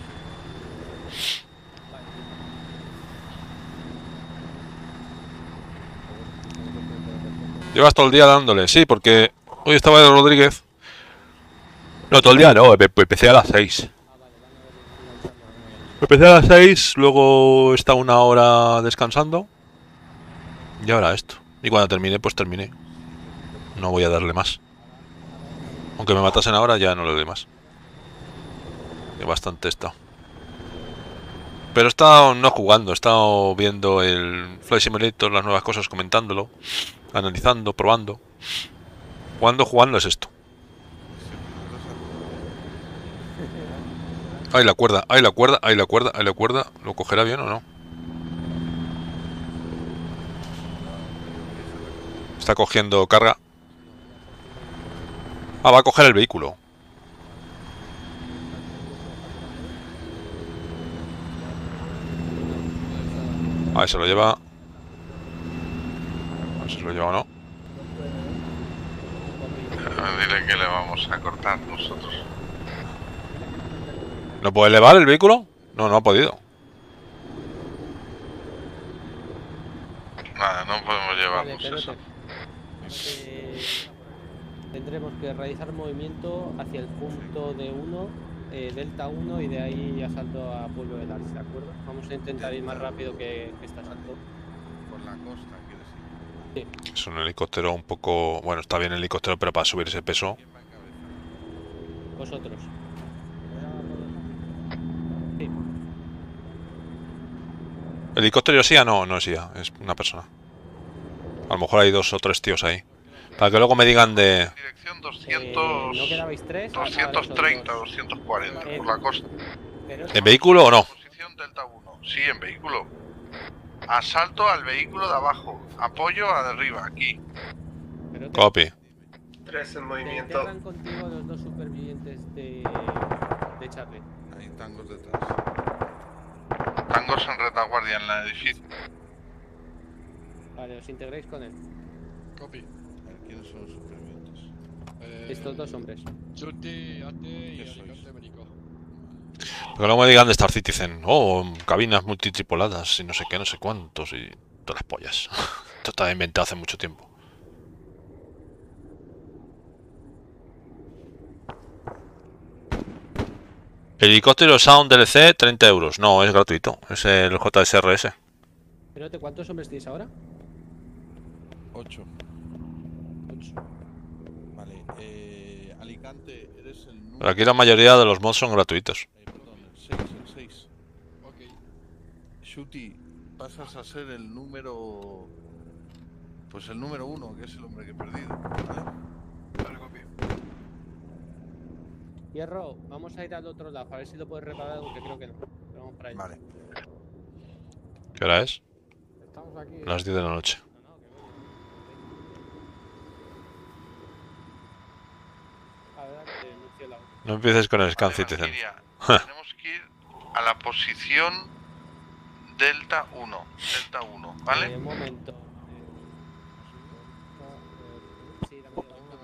Llevas todo el día dándole, sí, porque hoy estaba de Rodríguez. No, todo el día no, me- empecé a las seis. Empecé a las seis, luego está una hora descansando. Y ahora esto. Y cuando termine, pues terminé. No voy a darle más. Aunque me matasen ahora, ya no le doy más. Que bastante he estado. Pero he estado no jugando, he estado viendo el Flight Simulator, las nuevas cosas, comentándolo, analizando, probando. Jugando, jugando es esto. Ahí la cuerda, ahí la cuerda, ahí la cuerda, ahí la cuerda. ¿Lo cogerá bien o no? Está cogiendo carga. Ah, va a coger el vehículo. Ahí se lo lleva. A ver si se lo lleva o no. Dile que le vamos a cortar nosotros. ¿No puede elevar el vehículo? No, no ha podido. Nada, no podemos Vale, llevarnos pero eso. eh, tendremos que realizar movimiento hacia el punto de uno, eh, Delta uno, y de ahí asalto a Pueblo de Lars, ¿de acuerdo? Vamos a intentar ir más rápido que, que este asalto. Por la costa, quieres decir. Es un helicóptero un poco... Bueno, está bien el helicóptero, pero para subir ese peso... Vosotros. Sí. ¿Helicóptero es I A? No, no es I A, es una persona. A lo mejor hay dos o tres tíos ahí. Para que luego me digan de... Dirección Eh, doscientos, ¿No quedabais tres? doscientos treinta, doscientos cuarenta, Eh, por la costa. Pero- ¿En vehículo o no? Posición Delta uno. Sí, en vehículo. Asalto al vehículo de abajo. Apoyo a de arriba, aquí. pero te- Copy. Tres en te movimiento. integran contigo los dos supervivientes de, de Charlie. Hay tangos detrás. Tangos en retaguardia en el edificio. Vale, os integréis con él. Copy. A ver, ¿quiénes son los supervivientes? Eh, Estos dos hombres. Chuti, Ate y ¿Qué sois? Alicante Médico. Que luego me digan de Star Citizen. Oh, cabinas multitripuladas y no sé qué, no sé cuántos y todas las pollas. Esto está inventado hace mucho tiempo. Helicóptero Sound D L C, treinta euros. No, es gratuito. Es el J S R S. Espérate, ¿cuántos hombres tienes ahora? Ocho. Ocho. Vale, eh, Alicante, eres el número... Pero aquí la mayoría de los mods son gratuitos. Eh, perdón, el seis, el seis. Ok. Shuti, pasas a ser el número... Pues el número uno, que es el hombre que he perdido, ¿vale? Vale, copy. Hierro, vamos a ir al otro lado, a ver si lo puedes reparar, aunque creo que no. Pero vamos para allá. Vale. ¿Qué hora es? Estamos aquí. Las diez de la noche. A ver, que denuncie la otra. No empieces con el Scan Vale, Citizen. Valkyria, tenemos que ir a la posición Delta uno. Delta uno, Eh, ¿vale? un momento. Eh, sí, dame un momento.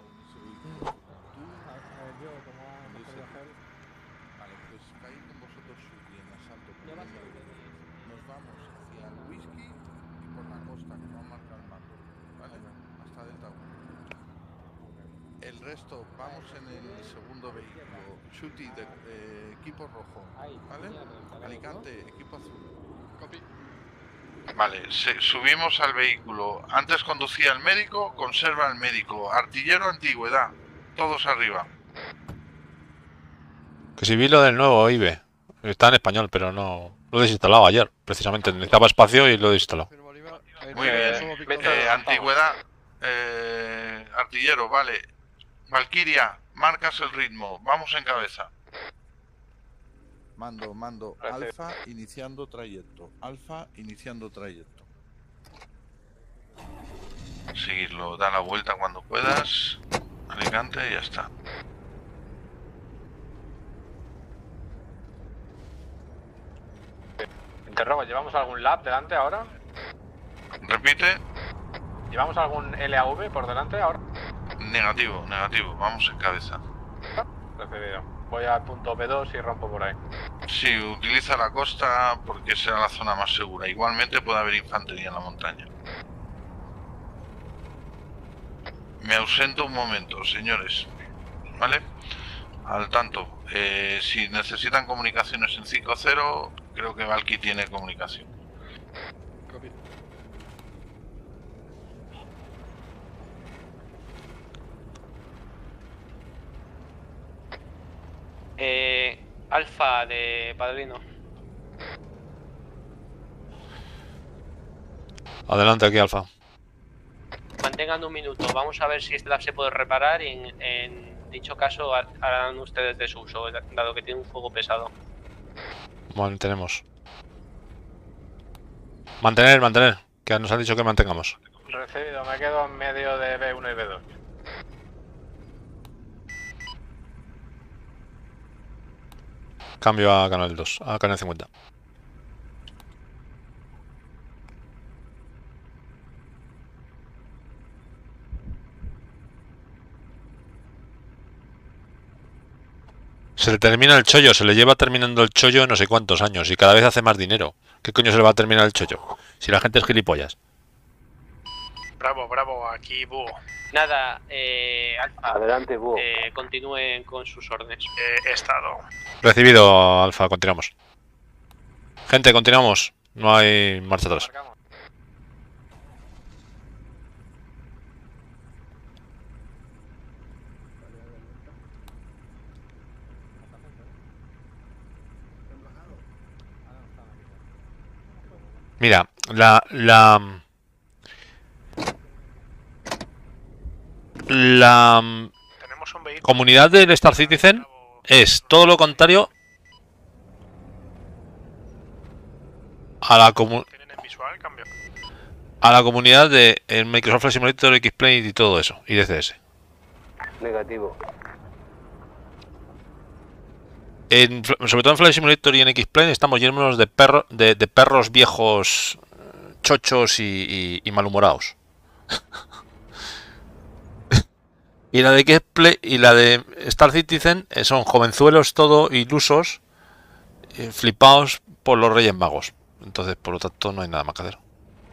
Yo, como ha cogido gel, Vale, pues caí con vosotros, Shuti, en asalto. No vas a porque ver. Nos vamos hacia el whisky y por la costa, que no marca el mapa, ¿vale? Hasta Delta uno. El resto, vamos en el segundo vehículo. Shuti, de, eh, equipo rojo, Ahí, ¿vale? mira, pero está Alicante, equipo azul. Copy. Vale, se- subimos al vehículo. Antes conducía el médico, conserva el médico. Artillero antigüedad. Todos arriba. Que si vi lo del nuevo I B E. Está en español, pero no... Lo he desinstalado ayer. Precisamente necesitaba espacio y lo he desinstalado. Firmo arriba. Ahí Muy no, bien. somos vete Victoria. Eh, antigüedad. Eh, artillero, vale. Valkyria, marcas el ritmo. Vamos en cabeza. Mando, mando, Gracias. alfa iniciando trayecto. Alfa iniciando trayecto. Seguirlo, da la vuelta cuando puedas. Alicante y ya está. Interrogo, ¿llevamos algún lab delante ahora? Repite. ¿Llevamos algún L A V por delante ahora? Negativo, negativo. Vamos en cabeza. Recibido. Voy al punto B dos y rompo por ahí. Sí, utiliza la costa porque será la zona más segura. Igualmente puede haber infantería en la montaña. Me ausento un momento, señores. ¿Vale? Al tanto. Eh, si necesitan comunicaciones en cinco cero, creo que Valky tiene comunicación. Copy. Eh, Alfa de Padrino. Adelante aquí, Alfa. Mantengan un minuto. Vamos a ver si este lab se puede reparar y en, en dicho caso ha- harán ustedes de su uso, dado que tiene un fuego pesado. Mantenemos. Mantener, mantener. Que nos han dicho que mantengamos. Recibido, me quedo en medio de B uno y B dos. Cambio a canal dos, a canal cincuenta. Se le termina el chollo, se le lleva terminando el chollo no sé cuántos años y cada vez hace más dinero. ¿Qué coño se le va a terminar el chollo? Si la gente es gilipollas. Bravo, bravo, aquí Búho. Nada, eh, Alfa. Adelante, Búho. Eh, continúen con sus órdenes. Eh, estado. Recibido, Alfa, continuamos. Gente, continuamos. No hay marcha atrás. Mira, la... la... La comunidad del Star Citizen es todo lo contrario a la comu a la comunidad de el Microsoft Flight Simulator, X-Plane y todo eso, y D C S. Negativo. En, sobre todo en Flight Simulator y en X-Plane estamos llenos de, perro, de, de perros viejos, chochos y, y, y malhumorados. Y la de X-Plane y la de Star Citizen son jovenzuelos todo ilusos, eh, flipados por los Reyes Magos. Entonces, por lo tanto, no hay nada más que hacer.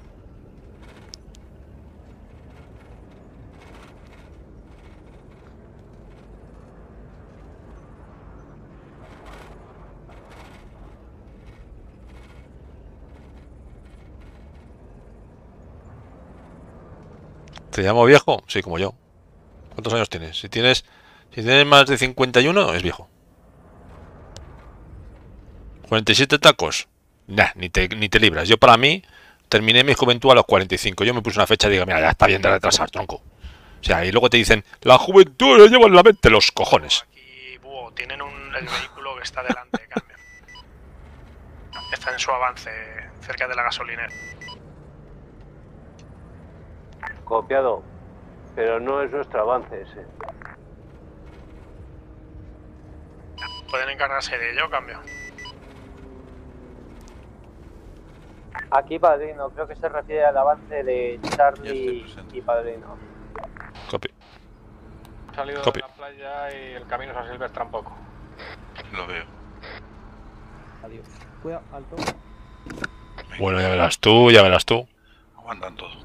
¿Te llamo viejo? Sí, como yo. ¿Cuántos años tienes? Si tienes si tienes más de cincuenta y uno, es viejo. ¿cuarenta y siete tacos? Nah, ni te, ni te libras. Yo para mí terminé mi juventud a los cuarenta y cinco. Yo me puse una fecha y digo, mira, ya está bien de retrasar, tronco. O sea, y luego te dicen, la juventud la lleva en la mente los cojones. Aquí Búho, tienen un, el vehículo que está delante, cambio. Está en su avance, cerca de la gasolinera. Copiado. Pero no es nuestro avance ese. ¿Pueden encargarse de ello, cambio? Aquí Padrino, creo que se refiere al avance de Charlie y Padrino. Copy. He salido Copy. de la playa y el camino es a Silvestre un poco. Lo veo. Adiós. Cuidado, alto. Bueno, ya verás tú, ya verás tú. Aguantan todo.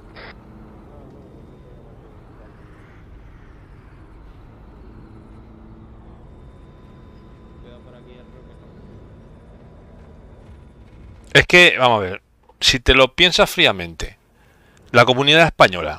Es que, vamos a ver, si te lo piensas fríamente, la comunidad española,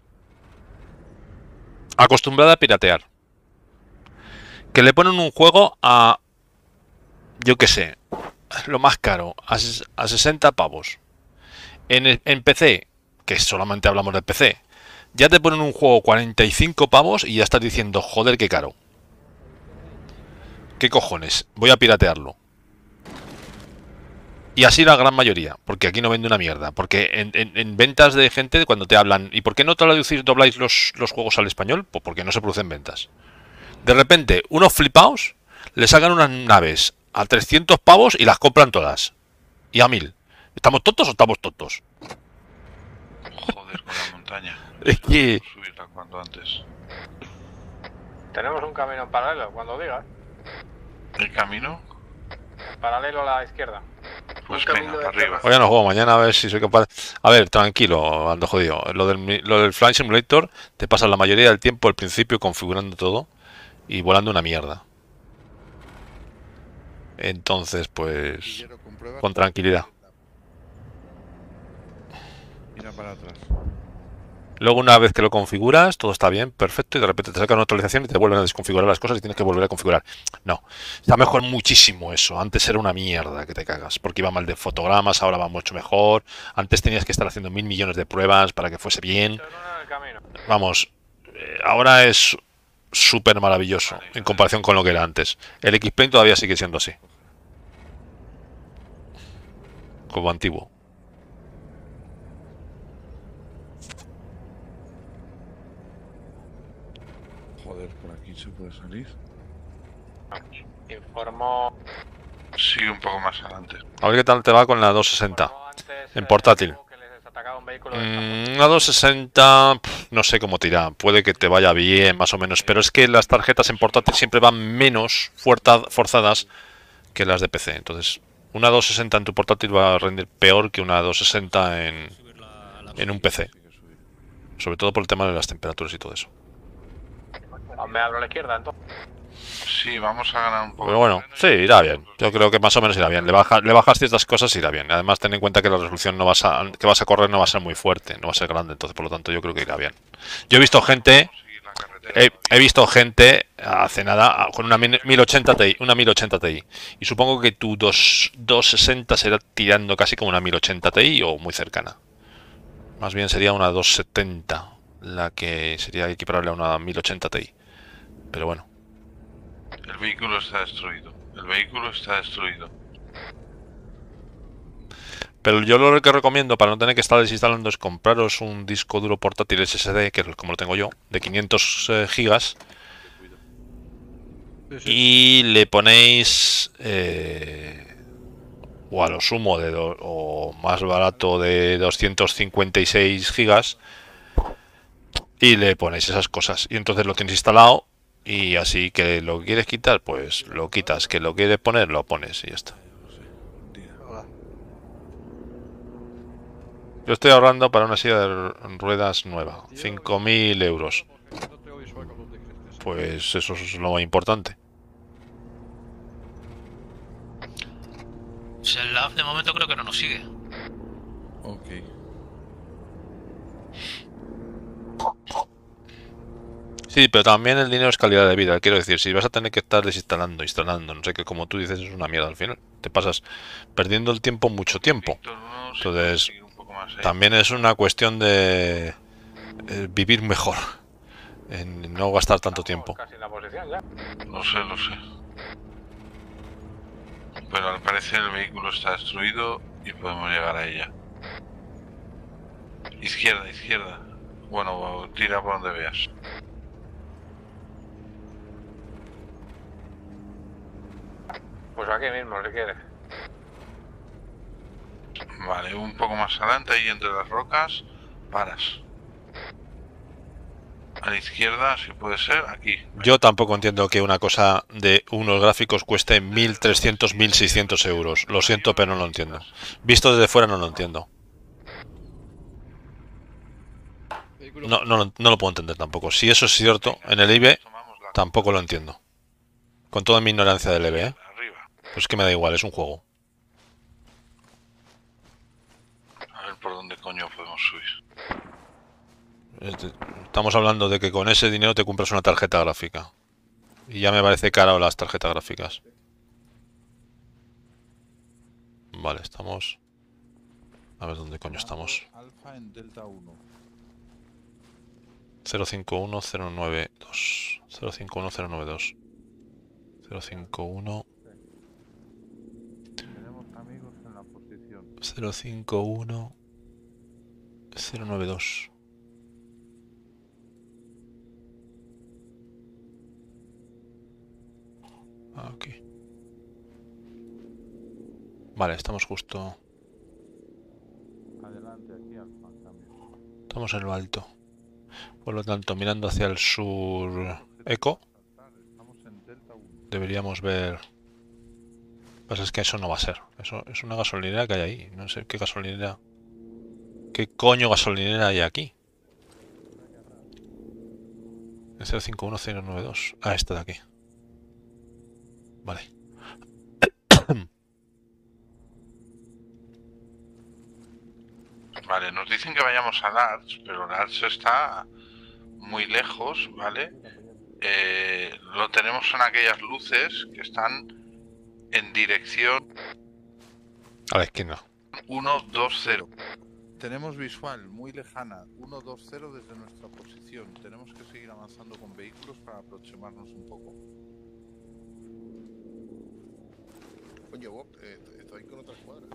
acostumbrada a piratear, que le ponen un juego a, yo qué sé, lo más caro, a, a sesenta pavos, en, el, en P C, que solamente hablamos de P C, ya te ponen un juego cuarenta y cinco pavos y ya estás diciendo, joder, qué caro. ¿Qué cojones? Voy a piratearlo. Y así la gran mayoría, porque aquí no vende una mierda. Porque en, en, en ventas de gente, cuando te hablan, ¿y por qué no traducís, dobláis los, los juegos al español? Pues porque no se producen ventas. De repente, unos flipaos le sacan unas naves a trescientos pavos y las compran todas. Y a mil. ¿Estamos tontos o estamos tontos? Joder, con la montaña. Es que... Subirla cuanto antes. Tenemos un camino en paralelo, cuando digas. ¿El camino? Paralelo a la izquierda. Pues venga, para arriba. Hoy ya no juego, mañana a ver si soy capaz... A ver, tranquilo, ando jodido. Lo del, lo del Flight Simulator, te pasas la mayoría del tiempo al principio configurando todo y volando una mierda. Entonces, pues... con tranquilidad. Mira para atrás. Luego, una vez que lo configuras, todo está bien, perfecto, y de repente te sacan una actualización y te vuelven a desconfigurar las cosas y tienes que volver a configurar. No, está mejor muchísimo eso. Antes era una mierda que te cagas, porque iba mal de fotogramas, ahora va mucho mejor. Antes tenías que estar haciendo mil millones de pruebas para que fuese bien. Vamos, eh, ahora es súper maravilloso en comparación con lo que era antes. El X-Plane todavía sigue siendo así. Como antiguo. Joder, por aquí se puede salir. Informo. Sigue un poco más adelante. A ver qué tal te va con la doscientos sesenta en portátil. Mm, la doscientos sesenta, pff, no sé cómo te irá. Puede que te vaya bien, más o menos. Pero es que las tarjetas en portátil siempre van menos forzadas que las de P C. Entonces, una doscientos sesenta en tu portátil va a rendir peor que una doscientos sesenta en, en un P C. Sobre todo por el tema de las temperaturas y todo eso. Me abro a la izquierda, entonces. Sí, vamos a ganar un poco. Pero bueno, sí, irá bien. Yo creo que más o menos irá bien. Le, baja, le bajas ciertas cosas y irá bien. Además, ten en cuenta que la resolución no vas a, que vas a correr no va a ser muy fuerte, no va a ser grande. Entonces, por lo tanto, yo creo que irá bien. Yo he visto gente... He, he visto gente hace nada con una mil ochenta Ti, una mil ochenta Ti. Y supongo que tu doscientos sesenta será tirando casi como una mil ochenta Ti o muy cercana. Más bien sería una doscientos setenta, la que sería equiparable a una mil ochenta Ti. Pero bueno. El vehículo está destruido. El vehículo está destruido. Pero yo lo que recomiendo para no tener que estar desinstalando es compraros un disco duro portátil S S D, que es como lo tengo yo, de quinientos gigas. Y le ponéis... Eh, o a lo sumo de do, o más barato de doscientos cincuenta y seis gigas. Y le ponéis esas cosas. Y entonces lo tienes instalado. Y así que lo quieres quitar, pues lo quitas. Que lo quieres poner, lo pones y ya está. Yo estoy ahorrando para una silla de ruedas nueva. cinco mil euros. Pues eso es lo más importante. Pues el Lab de momento creo que no nos sigue. Ok. Sí, pero también el dinero es calidad de vida. Quiero decir, si vas a tener que estar desinstalando, instalando, no sé qué, como tú dices, es una mierda al final. Te pasas perdiendo el tiempo mucho tiempo. Entonces, también es una cuestión de eh, vivir mejor. En no gastar tanto tiempo. Casi en la posición ya. Lo sé, lo sé. Pero al parecer el vehículo está destruido y podemos llegar a ella. Izquierda, izquierda. Bueno, tira por donde veas. Pues aquí mismo, si quieres. Vale, un poco más adelante, ahí entre las rocas, paras. A la izquierda, si puede ser, aquí. Yo tampoco entiendo que una cosa de unos gráficos cueste mil trescientos, mil seiscientos euros. Lo siento, pero no lo entiendo. Visto desde fuera no lo entiendo. No, no, no lo puedo entender tampoco. Si eso es cierto, en el I B E tampoco lo entiendo. Con toda mi ignorancia del I B E, ¿eh? Pues es que me da igual, es un juego. A ver por dónde coño podemos subir. Estamos hablando de que con ese dinero te compras una tarjeta gráfica. Y ya me parece caro las tarjetas gráficas. Vale, estamos... A ver dónde coño estamos. Alfa en Delta uno. cero cinco uno cero nueve dos. cero cinco uno cero nueve dos. cero cinco uno. Tenemos amigos en la posición cero cinco uno cero nueve dos. Aquí. Vale, estamos justo. Adelante, aquí Alfa, cambio. Estamos en lo alto. Por lo tanto, mirando hacia el sur eco, deberíamos ver. Lo que pasa es que eso no va a ser. Eso es una gasolinera que hay ahí. No sé qué gasolinera. ¿Qué coño gasolinera hay aquí? cero cinco uno cero nueve dos. Ah, esta de aquí. Vale. Vale, nos dicen que vayamos a Lars, pero Lars está muy lejos, ¿vale? Eh, lo tenemos en aquellas luces que están en dirección a la esquina. uno dos cero. Tenemos visual muy lejana, uno dos cero desde nuestra posición. Tenemos que seguir avanzando con vehículos para aproximarnos un poco. Oye, Bob, eh, estoy con otra escuadra.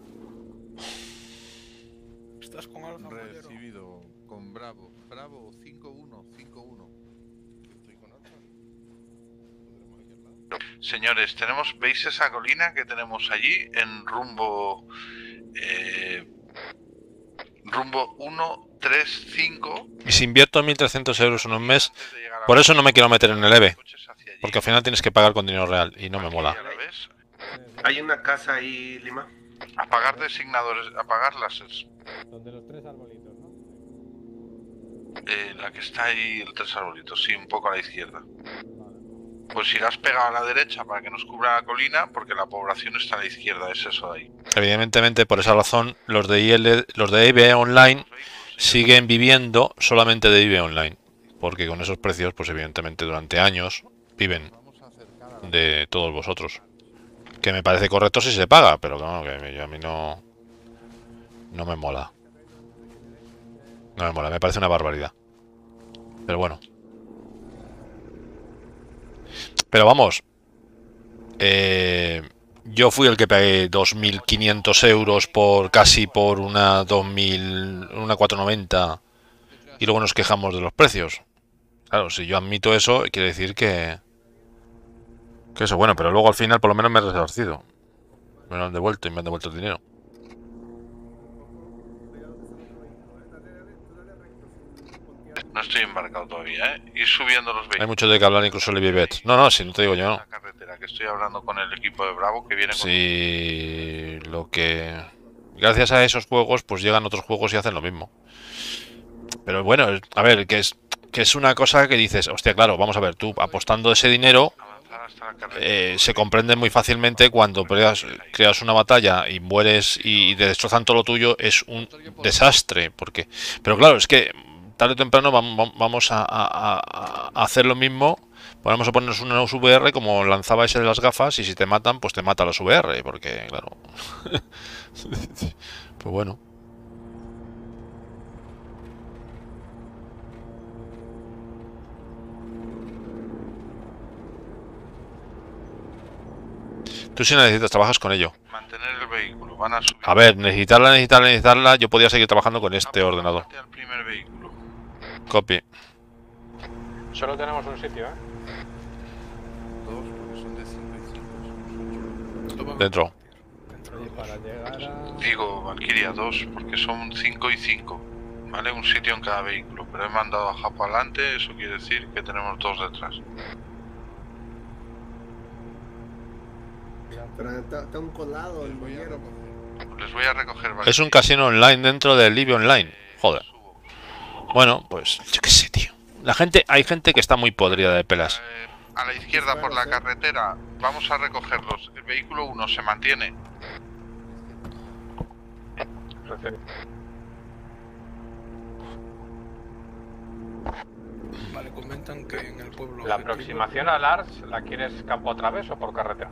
¿Estás con Alfa? Recibido con Bravo. Bravo cinco uno cinco uno. Estoy con Alfa. ¿Podremos aquí al lado? Señores, tenemos, ¿veis esa colina que tenemos allí en rumbo eh, rumbo uno tres cinco? Y si invierto mil trescientos euros en un mes, por eso no me quiero meter en el E V E, porque al final tienes que pagar con dinero real y no me mola. Hay una casa ahí, Lima. Apagar designadores, apagar láseres. Donde los tres arbolitos, ¿no? Eh, la que está ahí, los tres arbolitos, sí, un poco a la izquierda. Pues irás pegado a la derecha para que nos cubra la colina, porque la población está a la izquierda, es eso de ahí. Evidentemente, por esa razón, los de I L, los de I B E Online siguen viviendo solamente de I B E Online, porque con esos precios, pues evidentemente durante años viven de todos vosotros. Que me parece correcto si se paga, pero claro, que yo, a mí no no me mola. No me mola, me parece una barbaridad. Pero bueno. Pero vamos, eh, yo fui el que pagué dos mil quinientos euros por casi por una dos mil, una cuatrocientos noventa y luego nos quejamos de los precios. Claro, si yo admito eso, quiere decir que que eso, bueno, pero luego al final por lo menos me he resarcido. Me lo han devuelto y me han devuelto el dinero. No estoy embarcado todavía, ¿eh? Ir subiendo los vehículos. Hay mucho de que hablar, incluso el Ibibet. No, no, si no te digo yo, no. La carretera, que estoy hablando con el equipo de Bravo que viene con... Sí, lo que... Gracias a esos juegos, pues llegan otros juegos y hacen lo mismo. Pero bueno, a ver, que es, que es una cosa que dices, hostia, claro, vamos a ver, tú apostando ese dinero... Eh, se comprende muy fácilmente cuando creas, creas una batalla y mueres y te destrozan todo lo tuyo, es un desastre. Porque, pero claro, es que tarde o temprano vamos, vamos a, a, a hacer lo mismo. Vamos a ponernos unos V R como lanzaba ese de las gafas, y si te matan, pues te mata los V R, porque claro. Pues bueno. Tú si necesitas, trabajas con ello. Mantener el vehículo, van a subir. A ver, necesitarla, necesitarla, necesitarla. Yo podía seguir trabajando con este ordenador. Al primer vehículo. Copy. Solo tenemos un sitio, ¿eh? Dos, porque son de cinco y cinco. Dentro. Para llegar a... Digo, Valkyria, dos, porque son cinco y cinco. ¿Vale? Un sitio en cada vehículo. Pero he mandado a Japo adelante, eso quiere decir que tenemos dos detrás. Pero está, está un colado el mollero. Les voy a recoger. Es un casino online dentro del Libia Online. Joder. Bueno, pues yo qué sé, tío. La gente, hay gente que está muy podrida de pelas. Eh, a la izquierda por la carretera, vamos a recogerlos. El vehículo uno se mantiene. Vale, comentan que en el pueblo... ¿La aproximación a Lars la quieres campo a través o por carretera?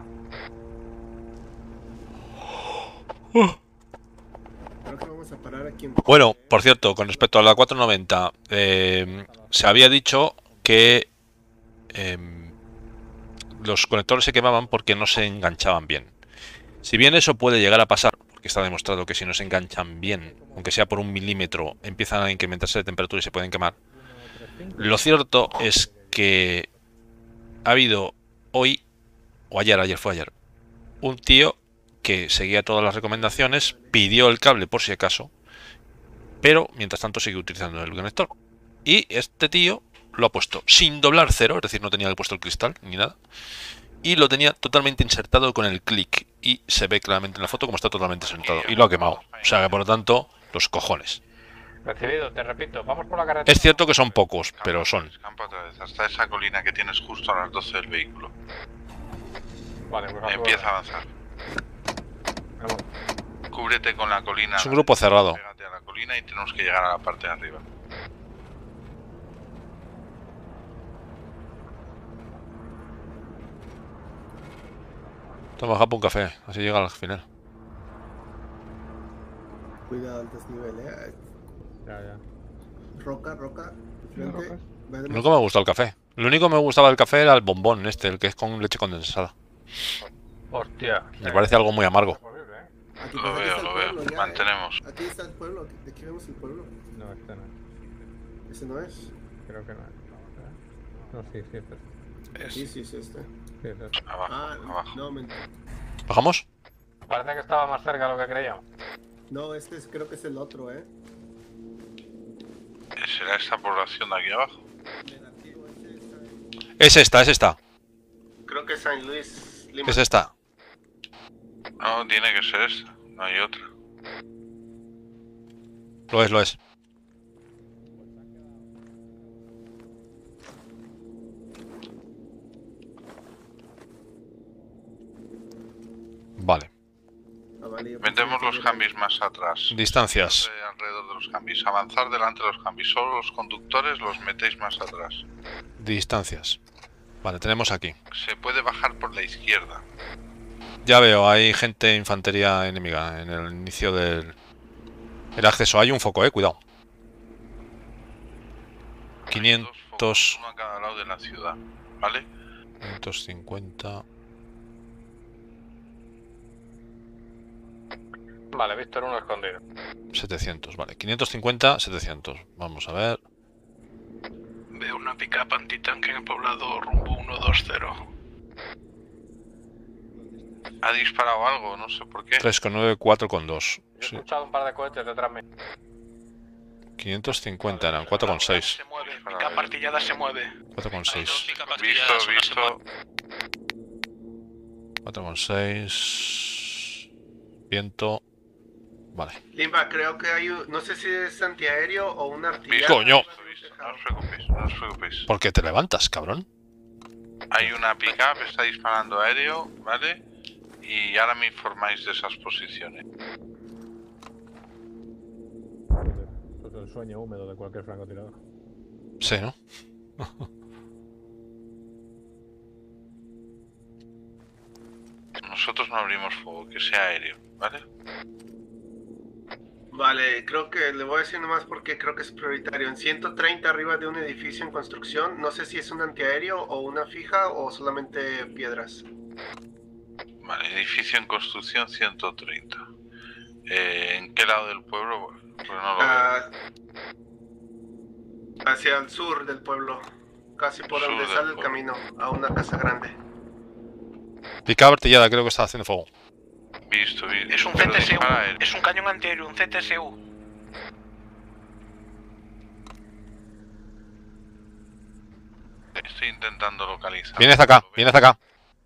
Creo que vamos a parar aquí en... Bueno, por cierto, con respecto a la cuatrocientos noventa, eh, se había dicho que eh, los conectores se quemaban porque no se enganchaban bien. Si bien eso puede llegar a pasar, que está demostrado que si no se enganchan bien, aunque sea por un milímetro, empiezan a incrementarse de temperatura y se pueden quemar. Lo cierto es que ha habido hoy, o ayer, ayer fue ayer, un tío que seguía todas las recomendaciones, pidió el cable por si acaso, pero mientras tanto sigue utilizando el conector. Y este tío lo ha puesto sin doblar cero, es decir, no tenía puesto el cristal ni nada, y lo tenía totalmente insertado con el clic, y se ve claramente en la foto como está totalmente sentado, y lo ha quemado. O sea que por lo tanto, los cojones. Recibido, te repito, vamos por la carretera. Es cierto que son pocos, pero son. Campa otra vez, hasta esa colina que tienes justo a las doce del vehículo. Vale, pues empieza a avanzar. Vamos. Cúbrete con la colina. Es un grupo cerrado. Pégate a la colina y tenemos que llegar a la parte de arriba. Toma, Japo, un café, así llega al final. Cuidado al desnivel, eh. Ya, ya. Roca, roca. Frente. Nunca me ha gustado el café. Lo único que me gustaba del café era el bombón este, el que es con leche condensada. Hostia. Me parece algo muy amargo. Aquí, Lo pues, aquí veo, está lo el veo. pueblo, ya, Mantenemos. eh. Aquí está el pueblo, aquí, aquí vemos el pueblo. No, este no es. ¿Ese no es? Creo que no es. No, sí, sí, este es. Sí, sí, es este. Sí, es este. Abajo, Ah, abajo. no, mentira. ¿Bajamos? Parece que estaba más cerca de lo que creíamos. No, este es, creo que es el otro, eh. ¿Será esta población de aquí abajo? Es esta, es esta. Creo que es Saint Luis, Lima. Es esta. No, tiene que ser esta. No hay otra. Lo es, lo es. Vale. Metemos los cambios más atrás. Distancias. Alrededor de los cambios. Avanzar delante de los cambios. Solo los conductores los metéis más atrás. Distancias. Vale, tenemos aquí. Se puede bajar por la izquierda. Ya veo, hay gente, infantería enemiga en el inicio del el acceso. Hay un foco, eh, cuidado. quinientos. Uno a cada lado de la ciudad, ¿vale? quinientos cincuenta. Vale, Víctor, uno escondido. setecientos, vale. quinientos cincuenta, setecientos. Vamos a ver. Veo una pick-up antitanque en el poblado rumbo uno dos cero. Ha disparado algo, no sé por qué. tres con nueve, cuatro con dos. Yo he Sí. escuchado un par de cohetes detrás mío. quinientos cincuenta eran, cuatro con seis. Se mueve, pick-up artillada se mueve. cuatro con seis. Visto, visto. cuatro con seis. Viento. Vale. Limba, creo que hay un, no sé si es antiaéreo o un artillero. ¡Coño! No os preocupéis, no os preocupéis. ¿Por qué te levantas, cabrón? Hay una pick-up, está disparando aéreo, ¿vale? Y ahora me informáis de esas posiciones. Esto es el sueño húmedo de cualquier francotirador. Sí, ¿no? Nosotros no abrimos fuego, que sea aéreo, ¿vale? Vale, creo que le voy a decir nomás porque creo que es prioritario. En ciento treinta arriba de un edificio en construcción, no sé si es un antiaéreo o una fija o solamente piedras. Vale, edificio en construcción ciento treinta. Eh, ¿En qué lado del pueblo? Bueno, pues no lo Ah, hacia el sur del pueblo, casi por Sur donde del sale el pueblo. camino, a una casa grande. Picada artillada, creo que está haciendo fuego. Visto, visto. Es un Pero C T S U, dispara aéreo. es un cañón antiaéreo, un C T S U. Estoy intentando localizar. Viene hasta acá, viene hasta acá.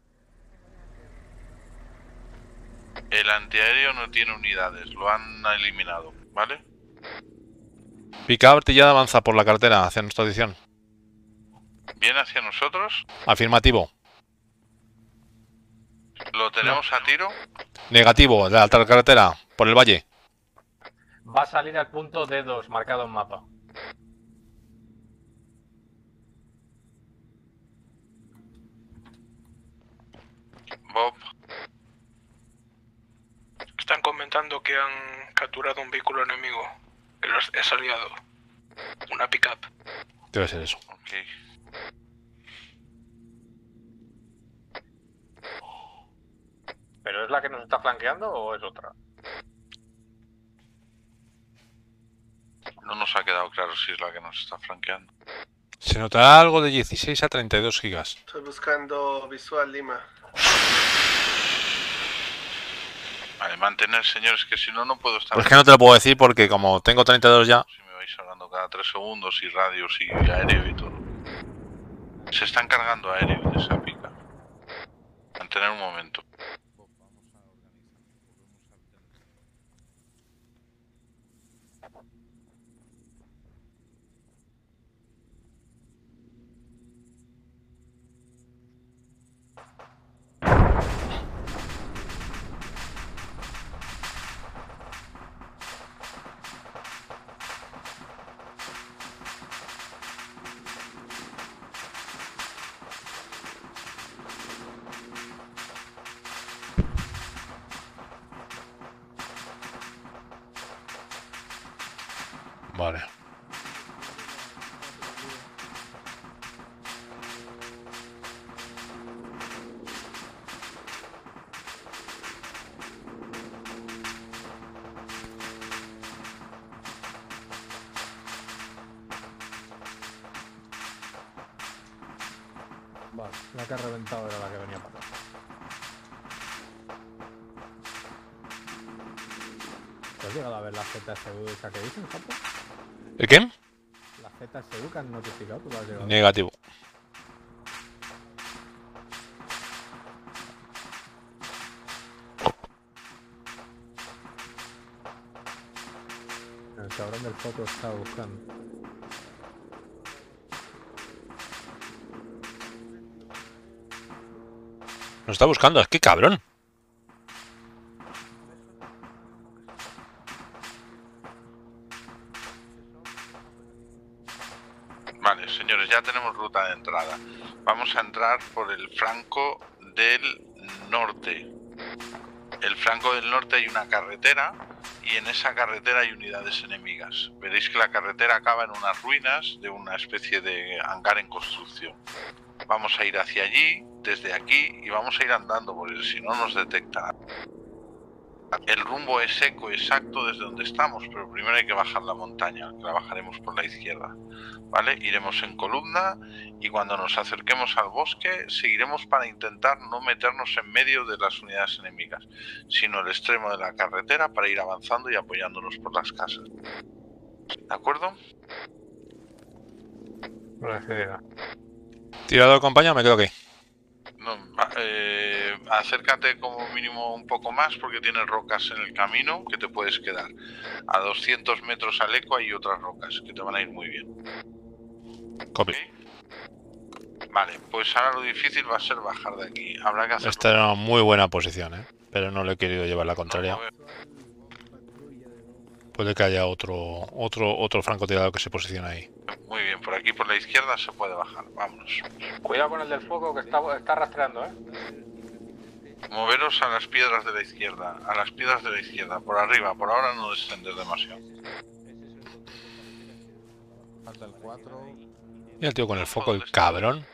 El antiaéreo no tiene unidades, lo han eliminado, ¿vale? Picada artillada avanza por la carretera hacia nuestra dirección. ¿Viene hacia nosotros? Afirmativo. ¿Lo tenemos a tiro? Negativo, de la alta carretera, por el valle. Va a salir al punto D dos, marcado en mapa. Bob, Están comentando que han capturado un vehículo enemigo. Que los es aliado. Una pick-up. Debe ser eso. ok. ¿Pero es la que nos está flanqueando o es otra? No nos ha quedado claro si es la que nos está franqueando. Se notará algo de dieciséis a treinta y dos gigas. Estoy buscando visual Lima. Vale, mantener, señores, que si no, no puedo estar... Pues es que no te lo puedo decir porque como tengo treinta y dos ya... Si me vais hablando cada tres segundos y radios y aéreo y todo. Se están cargando aéreo de esa pica. Mantener un momento. Vale. Vale, la que ha reventado era la que venía para acá. ¿Te has llegado a ver la Z S U esa que dicen, Japo? ¿El qué? La Z S U que han notificado, ¿tú lo has llegado a ver? Negativo. El cabrón del foto está buscando. Nos está buscando, es que cabrón. Vale, señores, ya tenemos ruta de entrada. Vamos a entrar por el flanco del norte. El flanco del norte hay una carretera y en esa carretera hay unidades enemigas. Veréis que la carretera acaba en unas ruinas de una especie de hangar en construcción. Vamos a ir hacia allí, desde aquí, y vamos a ir andando porque si no nos detectarán. El rumbo es eco exacto desde donde estamos, pero primero hay que bajar la montaña, que la bajaremos por la izquierda. ¿Vale? Iremos en columna y cuando nos acerquemos al bosque seguiremos para intentar no meternos en medio de las unidades enemigas, sino el extremo de la carretera para ir avanzando y apoyándonos por las casas. ¿De acuerdo? ¿Tirado de compañía o me quedo aquí? No, eh, acércate como mínimo un poco más porque tienes rocas en el camino que te puedes quedar. A doscientos metros al eco hay otras rocas que te van a ir muy bien. Copy. ¿Okay? Vale, pues ahora lo difícil va a ser bajar de aquí. Habrá que hacerlo. Esta era una muy buena posición, ¿eh? Pero no le he querido llevar la contraria. Puede que haya otro otro otro francotirador que se posicione ahí. Muy bien, por aquí por la izquierda se puede bajar. Vámonos. Cuidado con el del fuego que está, está rastreando, ¿eh? Moveros a las piedras de la izquierda. A las piedras de la izquierda. Por arriba. Por ahora no descender demasiado. Falta el cuatro. Mira el tío con el foco, el cabrón.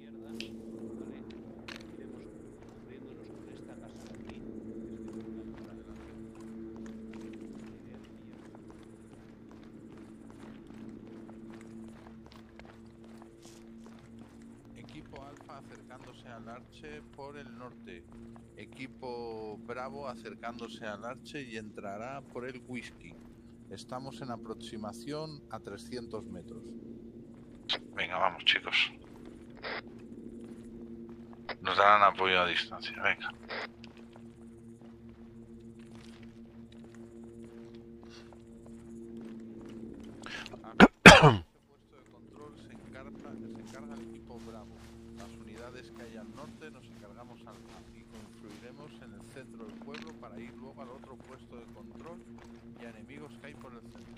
Equipo Alfa acercándose al Arche por el norte. Equipo Bravo acercándose al Arche y entrará por el Whisky. Estamos en aproximación a trescientos metros. Venga, vamos, chicos. Nos darán apoyo a distancia, venga. Puesto de control se encarga, se encarga el equipo Bravo. Las unidades que hay al norte nos encargamos al y confluiremos en el centro del pueblo para ir luego al otro puesto de control y a enemigos que hay por el centro.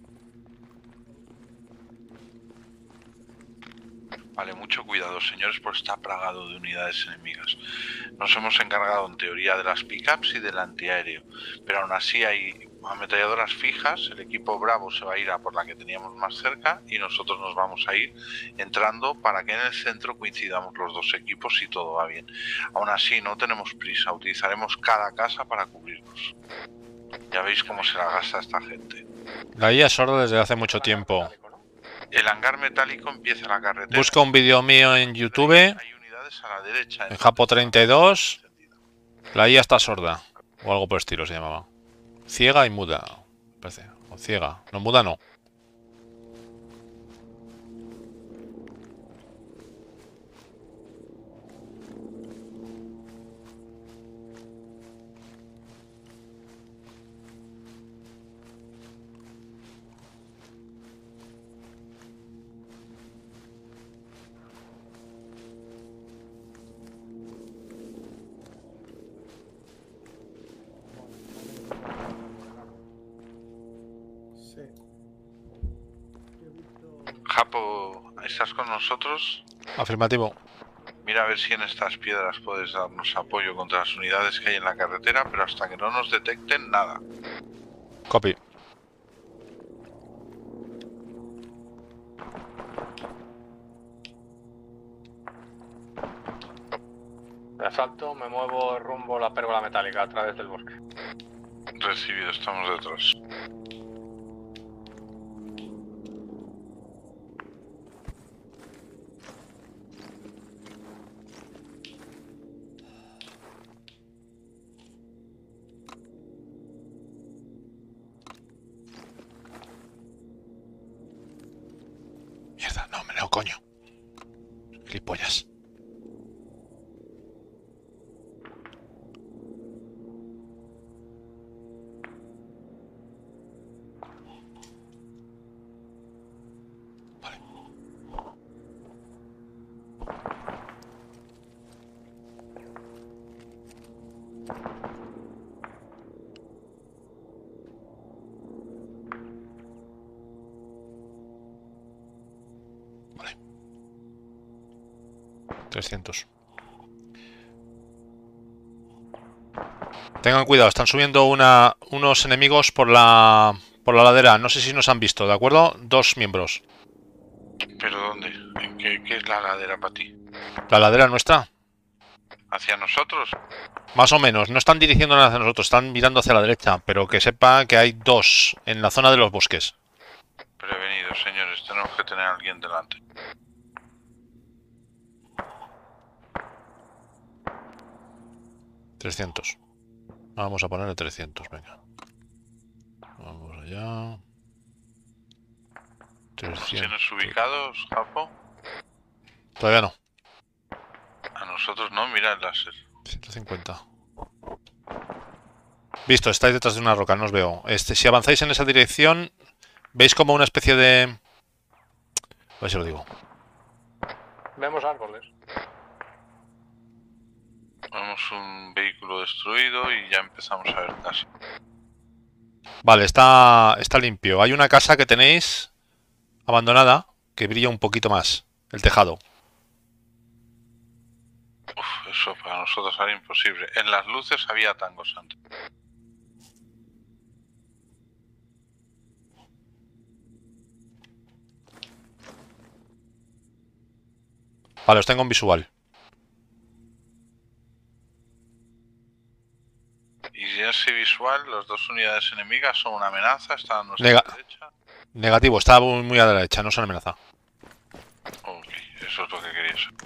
Vale, mucho cuidado, señores, porque está plagado de unidades enemigas. Nos hemos encargado en teoría de las pickups y del antiaéreo, pero aún así hay ametralladoras fijas. El equipo Bravo se va a ir a por la que teníamos más cerca y nosotros nos vamos a ir entrando para que en el centro coincidamos los dos equipos y todo va bien. Aún así no tenemos prisa, utilizaremos cada casa para cubrirnos. Ya veis cómo se la gasta esta gente. La I A es sorda desde hace mucho tiempo. El hangar metálico empieza la carretera. Busca un vídeo mío en YouTube, Hay unidades a la derecha. en Japo treinta y dos. La I A está sorda. O algo por el estilo se llamaba. Ciega y muda. Parece. O ciega. No, muda no. Sí. Japo, ¿estás con nosotros? Afirmativo. Mira a ver si en estas piedras puedes darnos apoyo contra las unidades que hay en la carretera, pero hasta que no nos detecten, nada. Copy. De asalto, me muevo rumbo a la pérgola metálica a través del bosque. Recibido, estamos detrás. Mierda, no, meneo, coño. Gilipollas. trescientos. Tengan cuidado, están subiendo una, unos enemigos por la por la ladera. No sé si nos han visto, ¿de acuerdo? Dos miembros. ¿Pero dónde? ¿En qué, qué es la ladera para ti? ¿La ladera nuestra? ¿Hacia nosotros? Más o menos, no están dirigiéndonos hacia nosotros, están mirando hacia la derecha, pero que sepa que hay dos en la zona de los bosques. Prevenidos, señores, tenemos que tener a alguien delante. trescientos. Vamos a ponerle trescientos, venga. Vamos allá. ¿Nos trescientos. tienes ubicados, Japo? Todavía no. A nosotros no, mira el láser. ciento cincuenta. Visto, estáis detrás de una roca, no os veo. Este, si avanzáis en esa dirección, veis como una especie de... A ver si lo digo. Vemos árboles. Vemos un vehículo destruido y ya empezamos a ver casa. Vale, está, está limpio. Hay una casa que tenéis abandonada que brilla un poquito más. El tejado. Uf, eso para nosotros era imposible. En las luces había tangos antes. Vale, os tengo en visual. Y en ese visual, las dos unidades enemigas son una amenaza, están a nuestra Nega derecha. Negativo, está muy, muy a la derecha, no se amenaza. Ok, eso es lo que quería saber.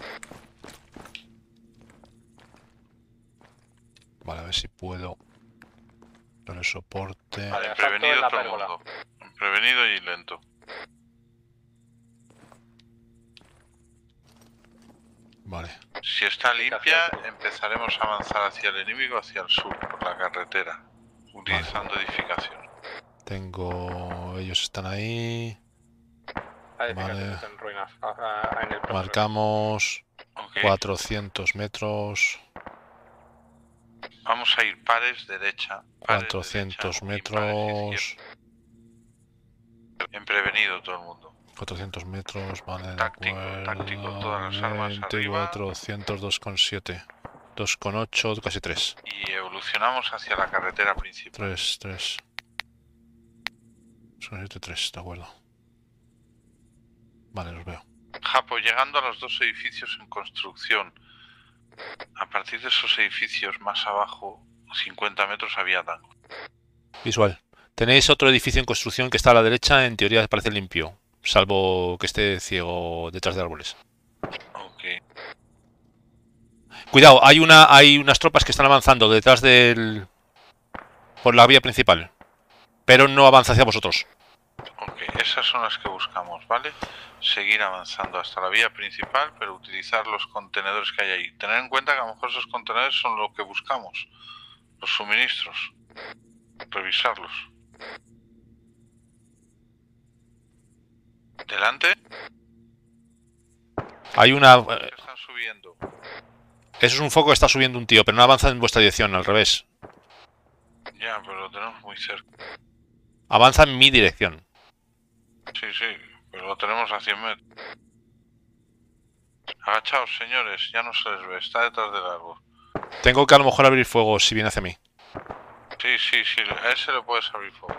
Vale, a ver si puedo darle soporte. Vale, prevenido todo el mundo. Prevenido y lento. Vale. Si está limpia, empezaremos a avanzar hacia el enemigo, hacia el sur, por la carretera, utilizando vale. edificación. Tengo... ellos están ahí. Hay vale. en ruinas. En el Marcamos okay. cuatrocientos metros. Vamos a ir pares derecha. Pares cuatrocientos derecha, metros. En prevenido todo el mundo. cuatrocientos metros, vale, táctico, de acuerdo. Táctico, todas las armas arriba. cuatrocientos, dos coma siete. dos coma ocho, casi tres. Y evolucionamos hacia la carretera principal. tres, tres. dos coma siete, tres, de acuerdo. Vale, los veo. Japo, llegando a los dos edificios en construcción. A partir de esos edificios más abajo, cincuenta metros, había tango. Visual. Tenéis otro edificio en construcción que está a la derecha, en teoría parece limpio, salvo que esté ciego detrás de árboles. Ok. Cuidado, hay una, hay unas tropas que están avanzando detrás del... por la vía principal, pero no avanza hacia vosotros. Ok, esas son las que buscamos, ¿vale? Seguir avanzando hasta la vía principal, pero utilizar los contenedores que hay ahí. Tener en cuenta que a lo mejor esos contenedores son lo que buscamos, los suministros. Revisarlos. Delante. Hay una... Están subiendo. Eso es un foco que está subiendo un tío, pero no avanza en vuestra dirección, al revés. Ya, pero lo tenemos muy cerca. Avanza en mi dirección. Sí, sí, pero lo tenemos a cien metros. Agachaos, señores, ya no se les ve, está detrás del árbol. Tengo que a lo mejor abrir fuego si viene hacia mí. Sí, sí, sí, a ese le puedes abrir fuego.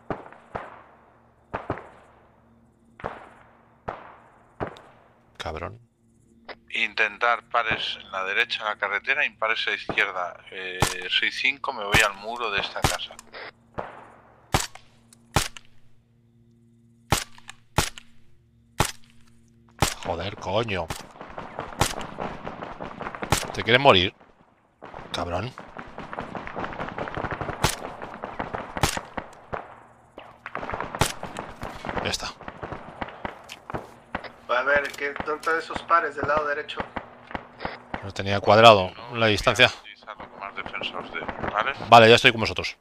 Cabrón. Intentar pares en la derecha en la carretera, impares a la izquierda. Eh, soy cinco, me voy al muro de esta casa. Joder, coño. ¿Te quieres morir? Cabrón. Ya está. A ver, ¿qué, ¿dónde están esos pares del lado derecho? Lo tenía cuadrado la distancia. Más defensores de, ¿vale? Vale, ya estoy con vosotros.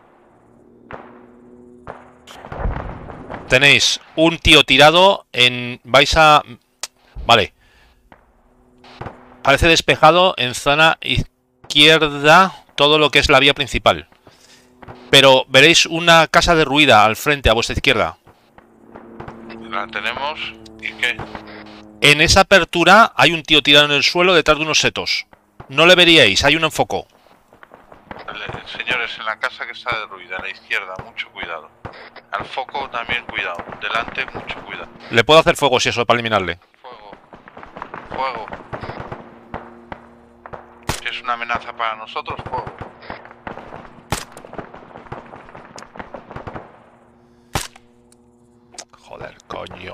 Tenéis un tío tirado en... Vais a... Vale. Parece despejado en zona izquierda todo lo que es la vía principal. Pero veréis una casa derruida al frente, a vuestra izquierda. La tenemos. ¿Y qué? En esa apertura hay un tío tirado en el suelo detrás de unos setos. No le veríais, hay un enfoco. Señores, en la casa que está derruida, a la izquierda, mucho cuidado. Al foco también cuidado. Delante, mucho cuidado. Le puedo hacer fuego si eso, para eliminarle. Fuego. Fuego. Si es una amenaza para nosotros, fuego. Joder, coño.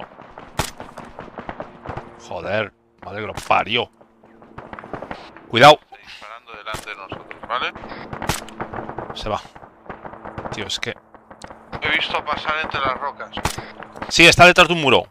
Joder, madre que lo parió. Cuidado. Está disparando delante de nosotros, ¿vale? Se va. Tío, es que... He visto pasar entre las rocas. Sí, está detrás de un muro.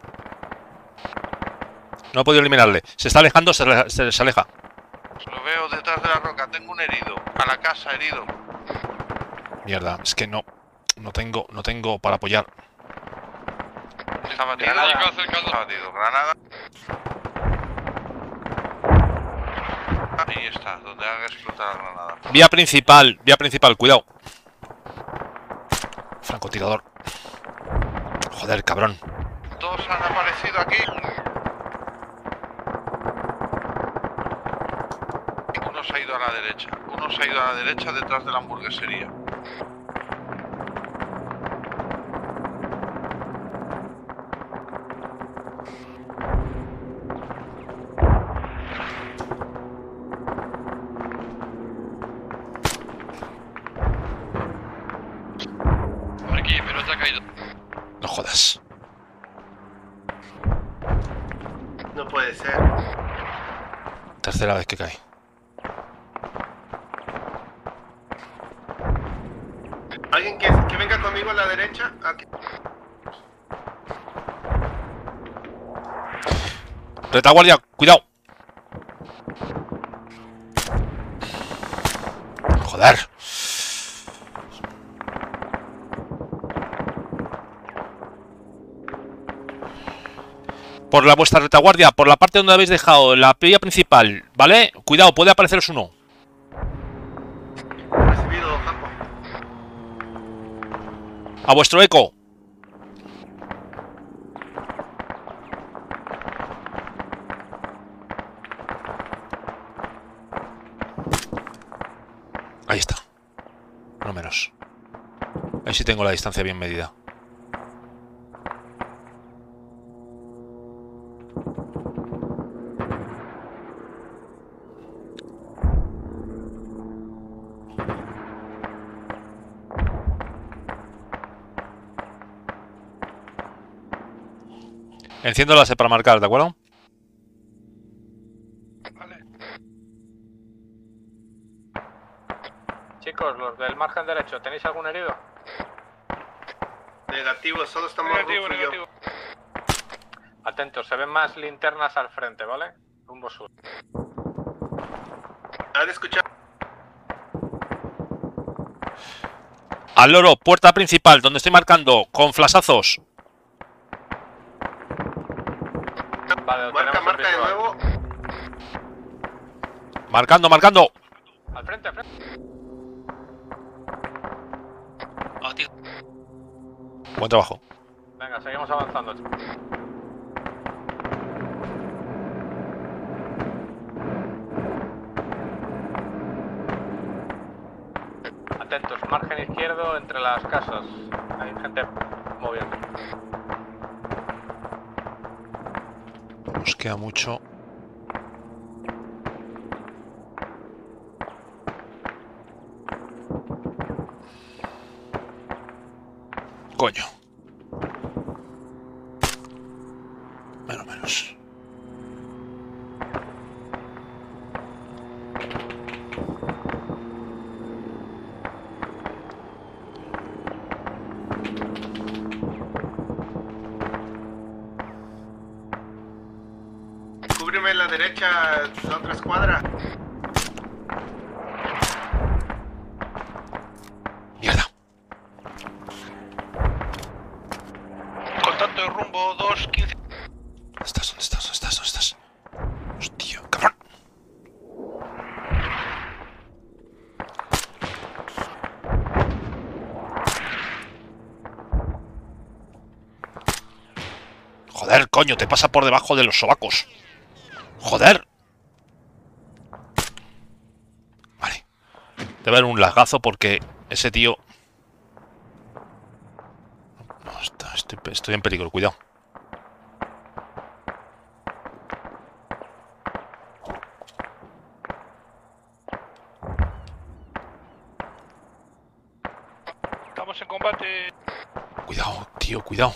No he podido eliminarle. Se está alejando, se, aleja, se, se aleja. Lo veo detrás de la roca. Tengo un herido. A la casa, herido. Mierda, es que no... No tengo, no tengo para apoyar. Está batido. Está batido. Granada. Ahí está, donde haga explotar la granada. Vía principal, vía principal, cuidado. Francotirador. Joder, cabrón. Todos han aparecido aquí. Uno se ha ido a la derecha. Uno se ha ido a la derecha detrás de la hamburguesería. Aquí, pero te ha caído. No jodas. No puede ser. Tercera vez que cae. Alguien que, que venga conmigo a la derecha. Aquí. Retaguardia, cuidado. Joder. Por la vuestra retaguardia, por la parte donde habéis dejado la vía principal, ¿vale? Cuidado, puede apareceros uno. Recibido, Jaco. A vuestro eco. Ahí está. No menos. Ahí sí tengo la distancia bien medida. Enciendo la C para marcar, ¿de acuerdo? Chicos, los del margen derecho, ¿tenéis algún herido? Negativo, solo estamos Negativo, Rufo y yo. negativo. Atentos, se ven más linternas al frente, ¿vale? Rumbo sur. ¿Han escuchado? Al loro, puerta principal, donde estoy marcando, con flasazos. Vale, lo Marca, tenemos marca de visual. nuevo. Marcando, marcando. Al frente, al frente. Buen trabajo. Venga, seguimos avanzando. Atentos, margen izquierdo entre las casas. Hay gente moviendo. Nos queda mucho. Coño. Menos, menos. Cúbreme en la derecha, la otra escuadra. Mierda. Contacto de rumbo dos quince. ¿Dónde estás? ¿Dónde estás? ¿Dónde estás? ¿Dónde estás? Hostia, cabrón. Joder, coño, te pasa por debajo de los sobacos. Joder. Vale. Debe haber un lagazo porque ese tío... No, está, estoy, estoy en peligro, cuidado. Estamos en combate. Cuidado, tío, cuidado.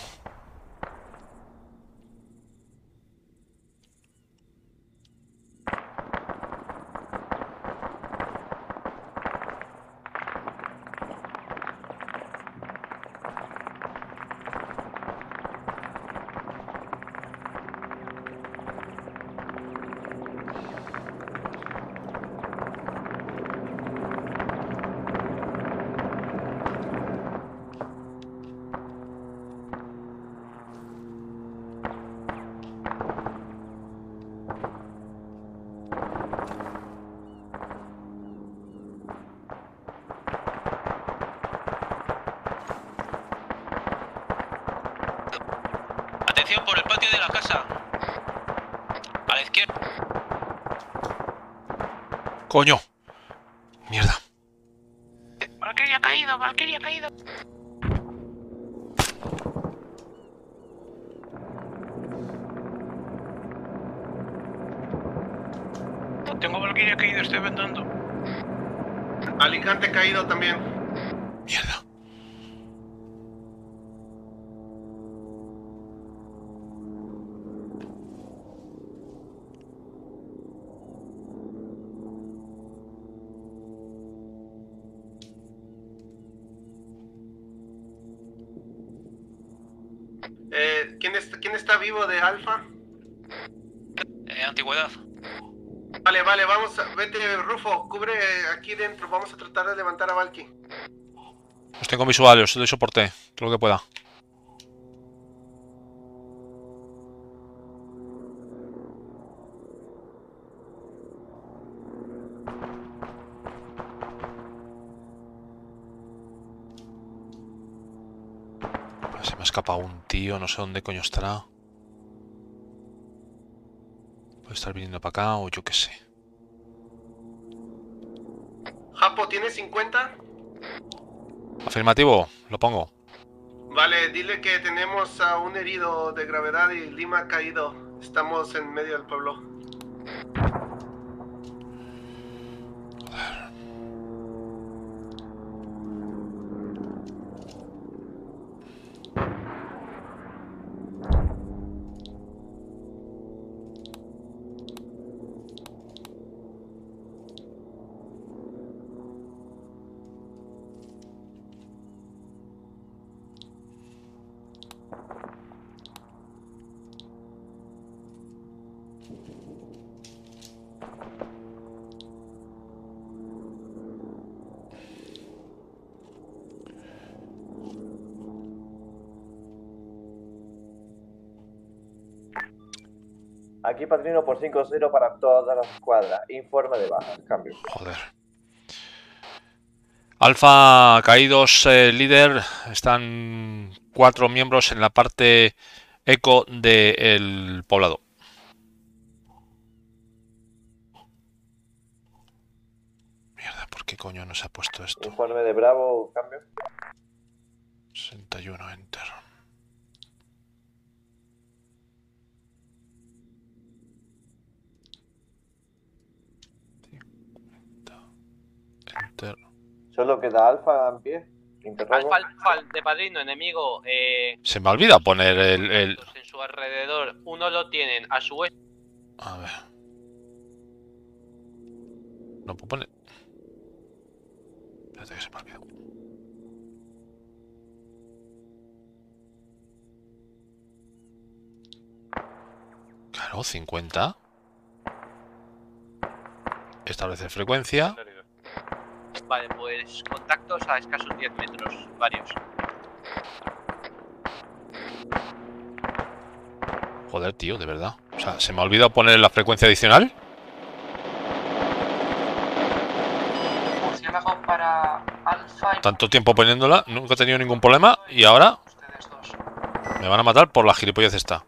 Atención por el patio de la casa. A la izquierda. Coño. Mierda. Valkyrie ha caído, Valkyrie ha caído. Tengo Valkyrie ha caído, estoy vendando. Alicante caído también. Mierda. Eh, ¿quién, es, ¿Quién está vivo de Alfa? Eh, antigüedad. Vale, vale, vamos, a, vete Rufo, cubre aquí dentro, vamos a tratar de levantar a Valky. Os tengo visual, os doy soporte, todo lo que pueda. Se me ha escapado un tío, no sé dónde coño estará. Puede estar viniendo para acá o yo qué sé. Japo, ¿tienes cincuenta? Afirmativo, lo pongo. Vale, dile que tenemos a un herido de gravedad y Lima caído. Estamos en medio del pueblo. Aquí Padrino por cinco cero para toda la escuadra. Informe de bajas. Cambio. Joder. Alfa caídos, eh, líder. Están cuatro miembros en la parte eco del poblado. Mierda, ¿por qué coño no se ha puesto esto? Informe de Bravo. Cambio. sesenta y uno, enter. Enter. Solo queda Alfa en pie. Alfa, Alfa, de Padrino, enemigo. Eh, Se me olvida poner el, el... en su alrededor. Uno lo tienen a su oeste. A ver. No puedo poner... Espérate que se me ha olvidado. Claro, cincuenta. Establecer frecuencia. Vale, pues contactos a escasos diez metros, varios. Joder, tío, de verdad. O sea, se me ha olvidado poner la frecuencia adicional. Murciélago para Alfa y... Tanto tiempo poniéndola, nunca he tenido ningún problema. Y ahora me van a matar por la gilipollez esta.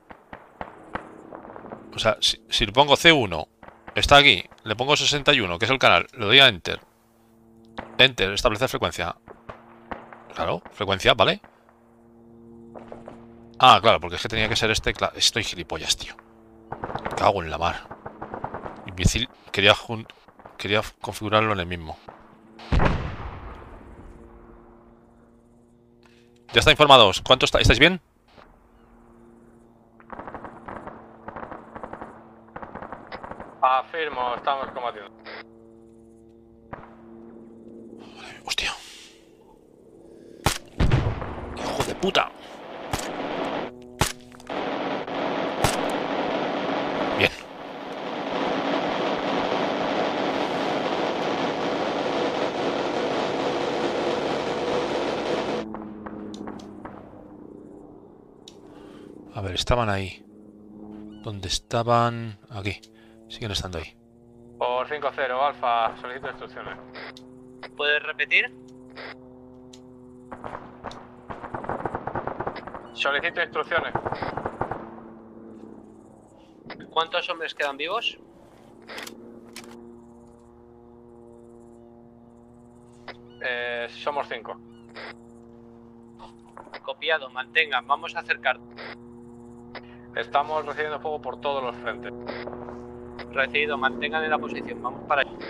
O sea, si, si le pongo C uno, está aquí, le pongo sesenta y uno, que es el canal, le doy a Enter. Enter, establecer frecuencia. Claro, frecuencia, ¿vale? Ah, claro, porque es que tenía que ser este. Claro, estoy gilipollas, tío. Me cago en la mar. Imbécil, quería, quería configurarlo en el mismo. Ya está informados. ¿Cuánto está? ¿Estáis bien? Afirmo, estamos combatiendo. Hostia. ¡Hijo de puta! Bien. A ver, estaban ahí. ¿Dónde estaban? Aquí. Siguen estando ahí. Por cinco cero, Alfa, solicito instrucciones. ¿Puedes repetir? Solicito instrucciones. ¿Cuántos hombres quedan vivos? Eh, somos cinco. Copiado, mantengan, vamos a acercar. Estamos recibiendo fuego por todos los frentes. Recibido, mantengan en la posición, vamos para allá.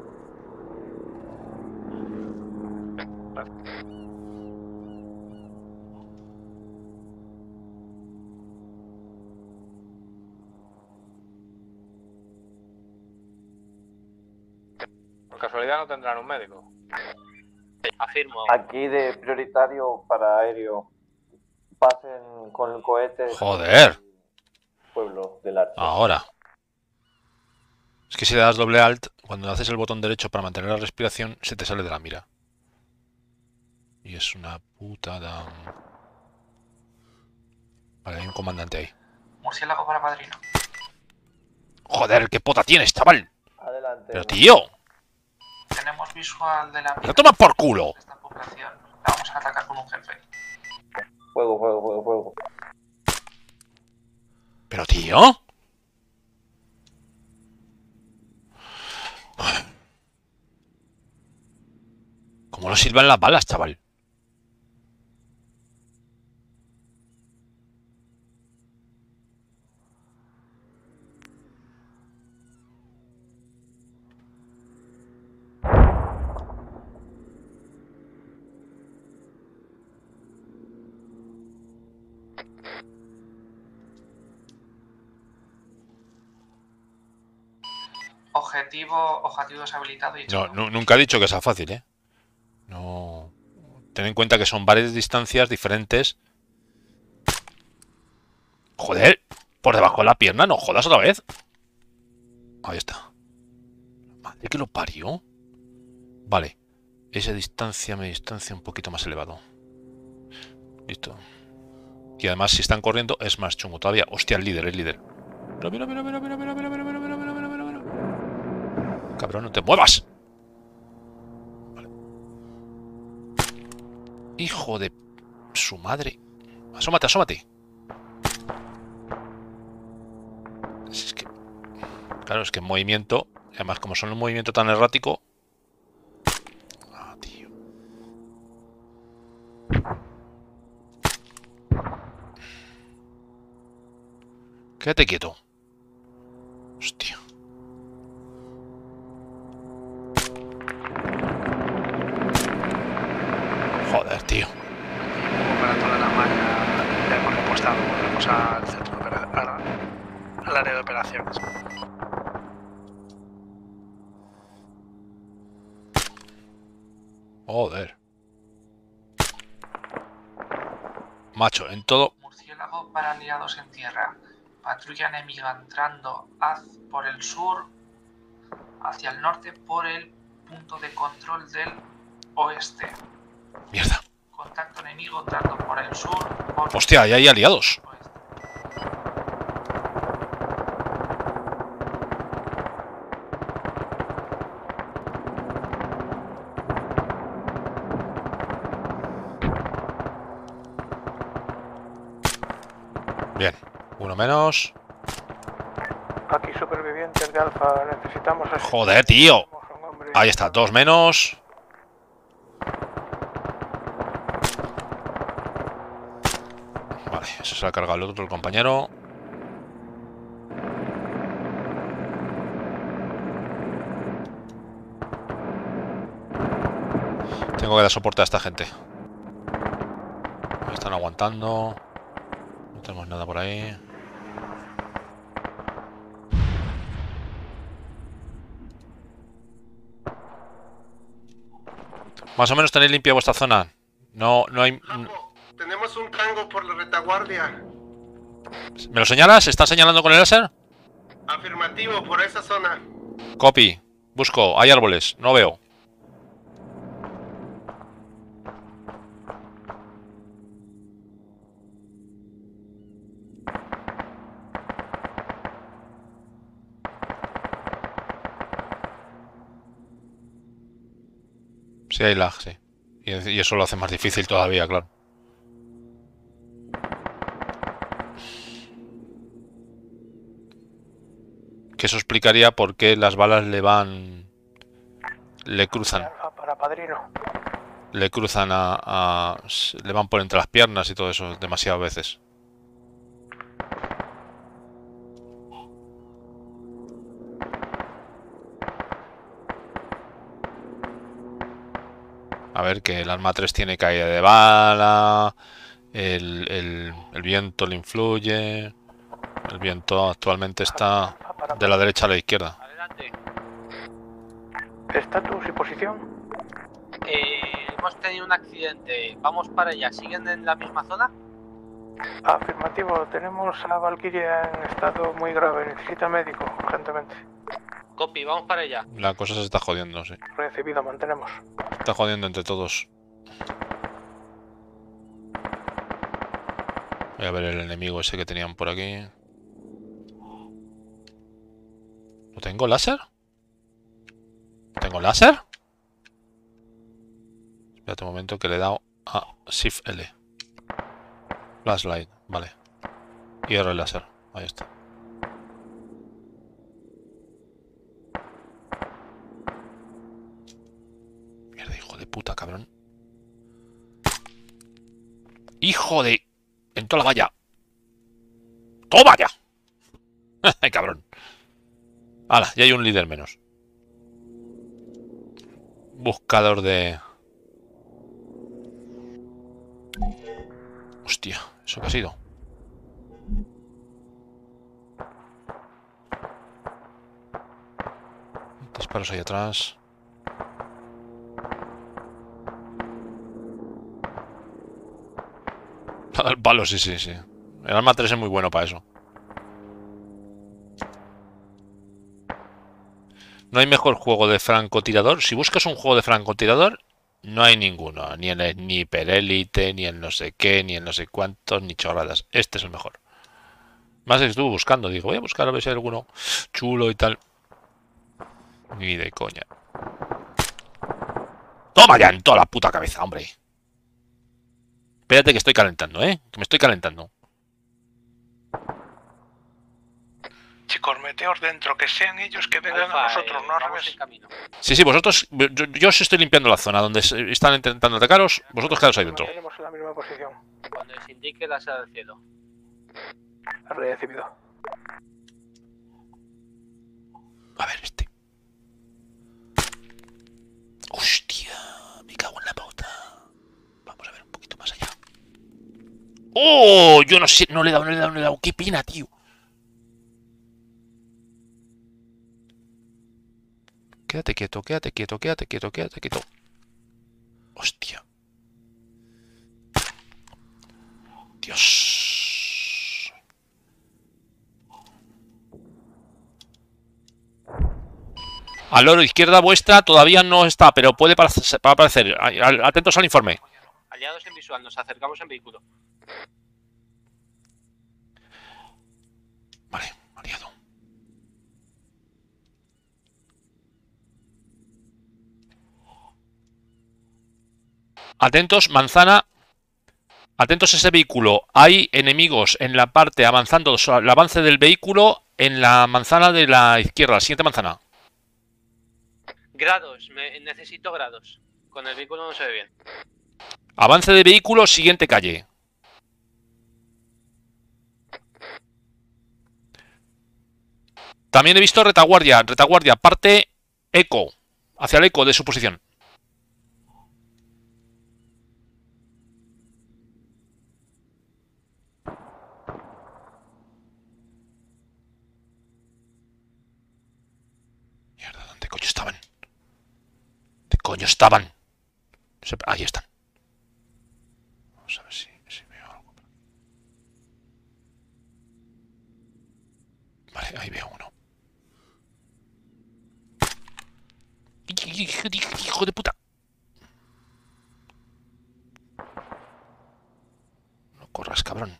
Por casualidad no tendrán un médico. Afirmo. Aquí de prioritario para aéreo. Pasen con el cohete. Joder. Pueblo del Arce. Ahora. Es que si le das doble alt, cuando haces el botón derecho para mantener la respiración, se te sale de la mira. Y es una putada. Vale, hay un comandante ahí. Murciélago para Padrino. Joder, qué pota tienes, chaval. Adelante. Pero tío. Tenemos visual de la... ¡La toma por culo! Esta población. La vamos a atacar con un jefe. Fuego, fuego, fuego, fuego. Pero tío. ¿Cómo lo sirven las balas, chaval? Objetivo, objetivo deshabilitado y... No, nu- nunca he dicho que sea fácil, ¿eh? No... Ten en cuenta que son varias distancias diferentes. Joder, por debajo de la pierna, no jodas otra vez. Ahí está. Madre que lo parió. Vale. Esa distancia, me distancia un poquito más elevado. Listo. Y además, si están corriendo, es más chungo todavía. Hostia, el líder, el líder. Mira, mira, mira, mira, mira, mira, mira, mira, mira, mira, mira, mira, mira, mira. Cabrón, no te muevas. Vale. Hijo de su madre. Asómate, asómate. Es que... Claro, es que en movimiento... Además, como son un movimiento tan errático... Ah, tío. Quédate quieto. Hostia. Joder, tío. Para toda la malla ya hemos repostado, volvemos al centro de opera- al área de operaciones. Joder. Macho, en todo... Murciélago para aliados en tierra. Patrulla enemiga entrando haz por el sur hacia el norte por el punto de control del oeste. Mierda. Contacto enemigo entrando por el sur. Por... Hostia, ahí hay aliados. Bien, uno menos. Aquí supervivientes de Alfa, necesitamos... Joder, tío. Ahí está, dos menos. Vale, eso se lo ha cargado el otro, el compañero. Tengo que dar soporte a esta gente. Me están aguantando. No tenemos nada por ahí. Más o menos tenéis limpia vuestra zona. No, no hay... Tenemos un tango por la retaguardia. ¿Me lo señalas? ¿Están señalando con el láser? Afirmativo, por esa zona. Copy. Busco. Hay árboles. No veo. Sí, hay lag, sí. Y, y eso lo hace más difícil todavía, claro. Que eso explicaría por qué las balas le van... Le cruzan. Para padrino. Le cruzan a, a... Le van por entre las piernas y todo eso demasiadas veces. A ver, que el arma tres tiene caída de bala, el, el, el viento le influye, el viento actualmente está de la derecha a la izquierda. ¿Estatus y posición? Eh, hemos tenido un accidente, vamos para allá, ¿siguen en la misma zona? Afirmativo, tenemos a Valkyria en estado muy grave, necesita médico, urgentemente. Copy, vamos para allá. La cosa se está jodiendo, sí. Recibido, mantenemos. Se está jodiendo entre todos. Voy a ver el enemigo ese que tenían por aquí. ¿No tengo láser? ¿Tengo láser? Espérate un momento que le he dado a Shift L. Flashlight, vale. Y R láser, ahí está. Mierda, hijo de puta, cabrón. ¡Hijo de... ¡Entró la valla! ¡Toma ya! ¡Ay, cabrón! ¡Hala! Ya hay un líder menos. Buscador de... Hostia, ¿eso qué ha sido? Disparos ahí atrás. El palo, sí, sí, sí. El arma tres es muy bueno para eso. No hay mejor juego de francotirador. Si buscas un juego de francotirador, no hay ninguno. Ni el Sniper Elite, ni el no sé qué, ni el no sé cuántos, ni chorradas. Este es el mejor. Más que estuve buscando, digo, voy a buscar a ver si hay alguno chulo y tal. Ni de coña. Toma ya en toda la puta cabeza, hombre. Espérate que estoy calentando, ¿eh? Que me estoy calentando. Chicos, meteos dentro, que sean ellos que vengan Alfa, a nosotros, eh, no al vamos revés. en camino. Sí, sí, vosotros... Yo, yo os estoy limpiando la zona donde se- están intentando atacaros. Vosotros quedaos ahí dentro. Tenemos en la misma posición. Cuando les indique la sala del cielo. Recibido. A ver, este. Hostia, me cago en la pauta. Vamos a ver un poquito más allá. ¡Oh! Yo no sé, no le he dado, no le he dado, no le he dado. ¡Qué pena, tío! Quédate quieto, quédate quieto, quédate quieto, quédate quieto. Hostia. Dios. Al loro, izquierda vuestra todavía no está, pero puede aparecer. aparecer. Atentos al informe. Aliados en visual, nos acercamos en vehículo. Vale, aliado. Atentos, manzana. Atentos a ese vehículo. Hay enemigos en la parte avanzando, el avance del vehículo en la manzana de la izquierda, la siguiente manzana. Grados, me, necesito grados. Con el vehículo no se ve bien. Avance de vehículo, siguiente calle. También he visto retaguardia, retaguardia, parte eco, hacia el eco de su posición. Mierda, ¿dónde coño estaban? ¿Dónde coño estaban? No sé, ahí están. Vamos a ver si, si veo algo. Vale, ahí veo uno. Hijo de, hijo de puta. No corras, cabrón.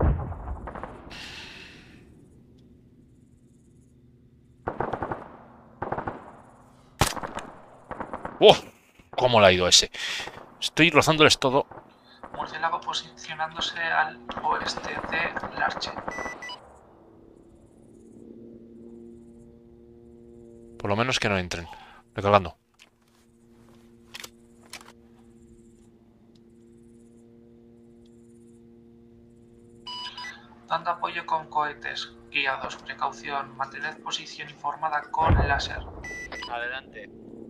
¡Oh! ¿Cómo le ha ido ese? Estoy rozándoles todo. Murciélago posicionándose al oeste de Larche. Por lo menos que no entren. Recargando. Dando apoyo con cohetes guiados. Precaución. Mantened posición informada con láser. Adelante.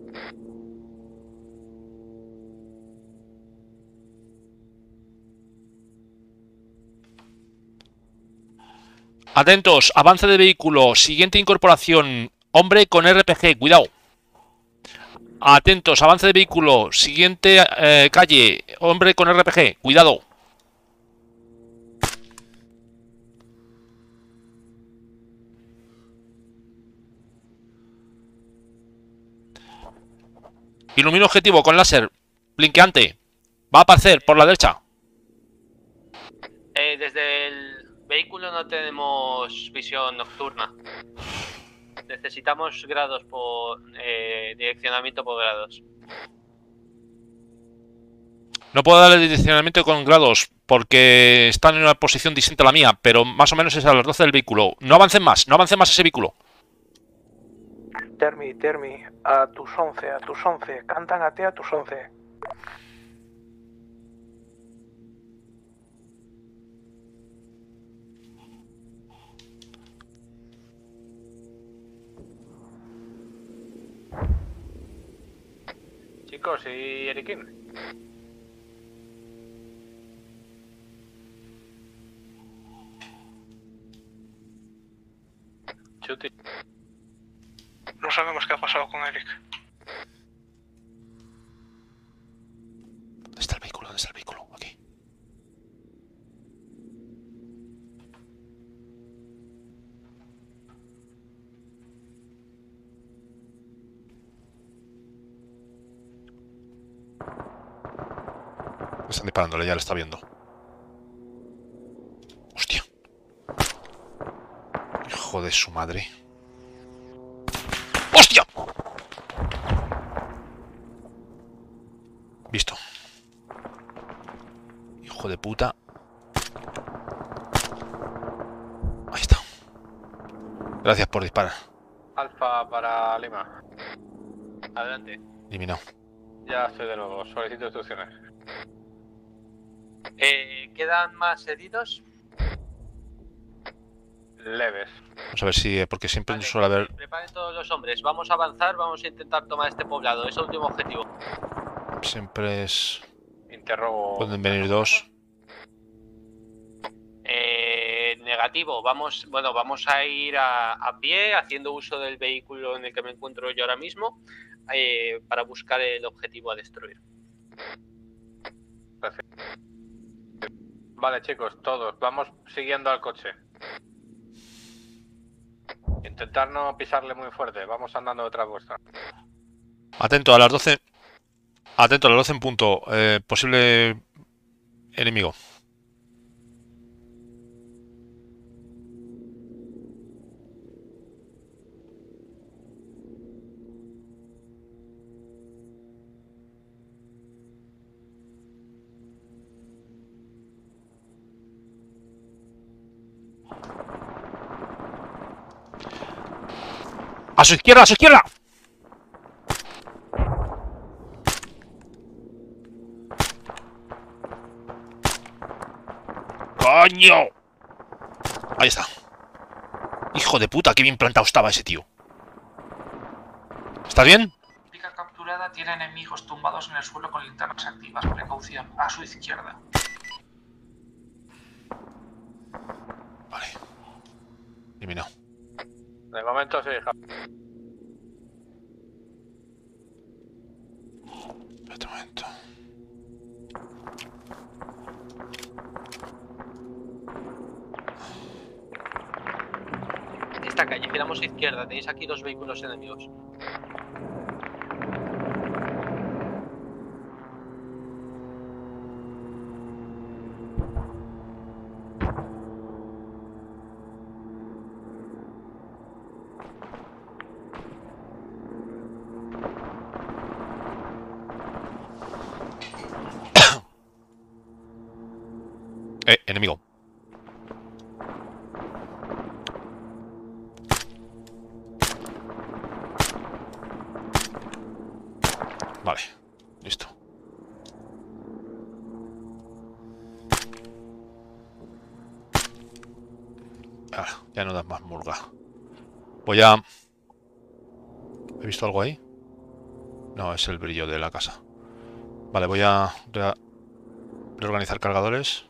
Atentos, avance de vehículo, siguiente incorporación, hombre con R P G, cuidado. Atentos, avance de vehículo, siguiente eh, calle, hombre con R P G, cuidado. Ilumina objetivo con láser, blinqueante. Va a aparecer por la derecha. Eh, desde el vehículo no tenemos visión nocturna. Necesitamos grados por eh, direccionamiento por grados. No puedo darle direccionamiento con grados porque están en una posición distinta a la mía, pero más o menos es a las doce del vehículo. No avancen más, no avancen más ese vehículo. Termi, Termi, a tus once, a tus once. Cantan a ti a tus once. Chicos, ¿y Erikin? Chuti. No sabemos qué ha pasado con Eric. ¿Dónde está el vehículo? ¿Dónde está el vehículo? Aquí. Están disparándole, ya lo está viendo. Hostia. Hijo de su madre. ¡Hostia! Visto. Hijo de puta. Ahí está. Gracias por disparar. Alfa para Lima. Adelante. Eliminado. Ya estoy de nuevo. Solicito instrucciones. Eh, ¿Quedan más heridos? Leves. Vamos a ver si... Porque siempre vale, suele haber... Preparen todos los hombres. Vamos a avanzar. Vamos a intentar tomar este poblado. Es el último objetivo. Siempre es... Interrogo... Pueden venir dos. Eh, negativo. Vamos, bueno, vamos a ir a, a pie, haciendo uso del vehículo en el que me encuentro yo ahora mismo, eh, para buscar el objetivo a destruir. Perfecto. Vale, chicos, todos. Vamos siguiendo al coche. Intentar no pisarle muy fuerte. Vamos andando detrás vuestra. Atento a las doce. Atento a las doce en punto. Eh, posible enemigo. ¡A su izquierda, a su izquierda! ¡Coño! Ahí está. Hijo de puta, qué bien plantado estaba ese tío. ¿Estás bien? Pica capturada tiene enemigos tumbados en el suelo con linternas activas. Precaución, a su izquierda. Vale. Eliminado. De momento sí, hija. Espera un momento. Esta calle, giramos a izquierda. Tenéis aquí dos vehículos enemigos. Eh, enemigo. Vale, listo. Ah, ya no das más murga. Voy a... ¿He visto algo ahí? No, es el brillo de la casa. Vale, voy a re- reorganizar cargadores.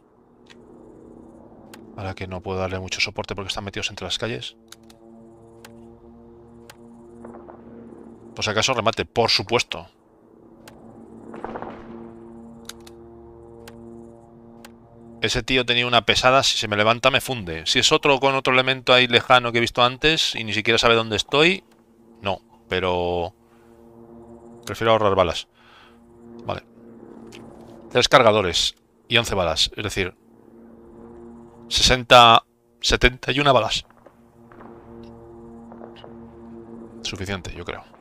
Ahora que no puedo darle mucho soporte porque están metidos entre las calles. Por si acaso remate, por supuesto. Ese tío tenía una pesada, si se me levanta me funde. Si es otro con otro elemento ahí lejano que he visto antes y ni siquiera sabe dónde estoy, no, pero prefiero ahorrar balas. Vale. Tres cargadores y once balas, es decir, sesenta, setenta y una balas. Suficiente, yo creo.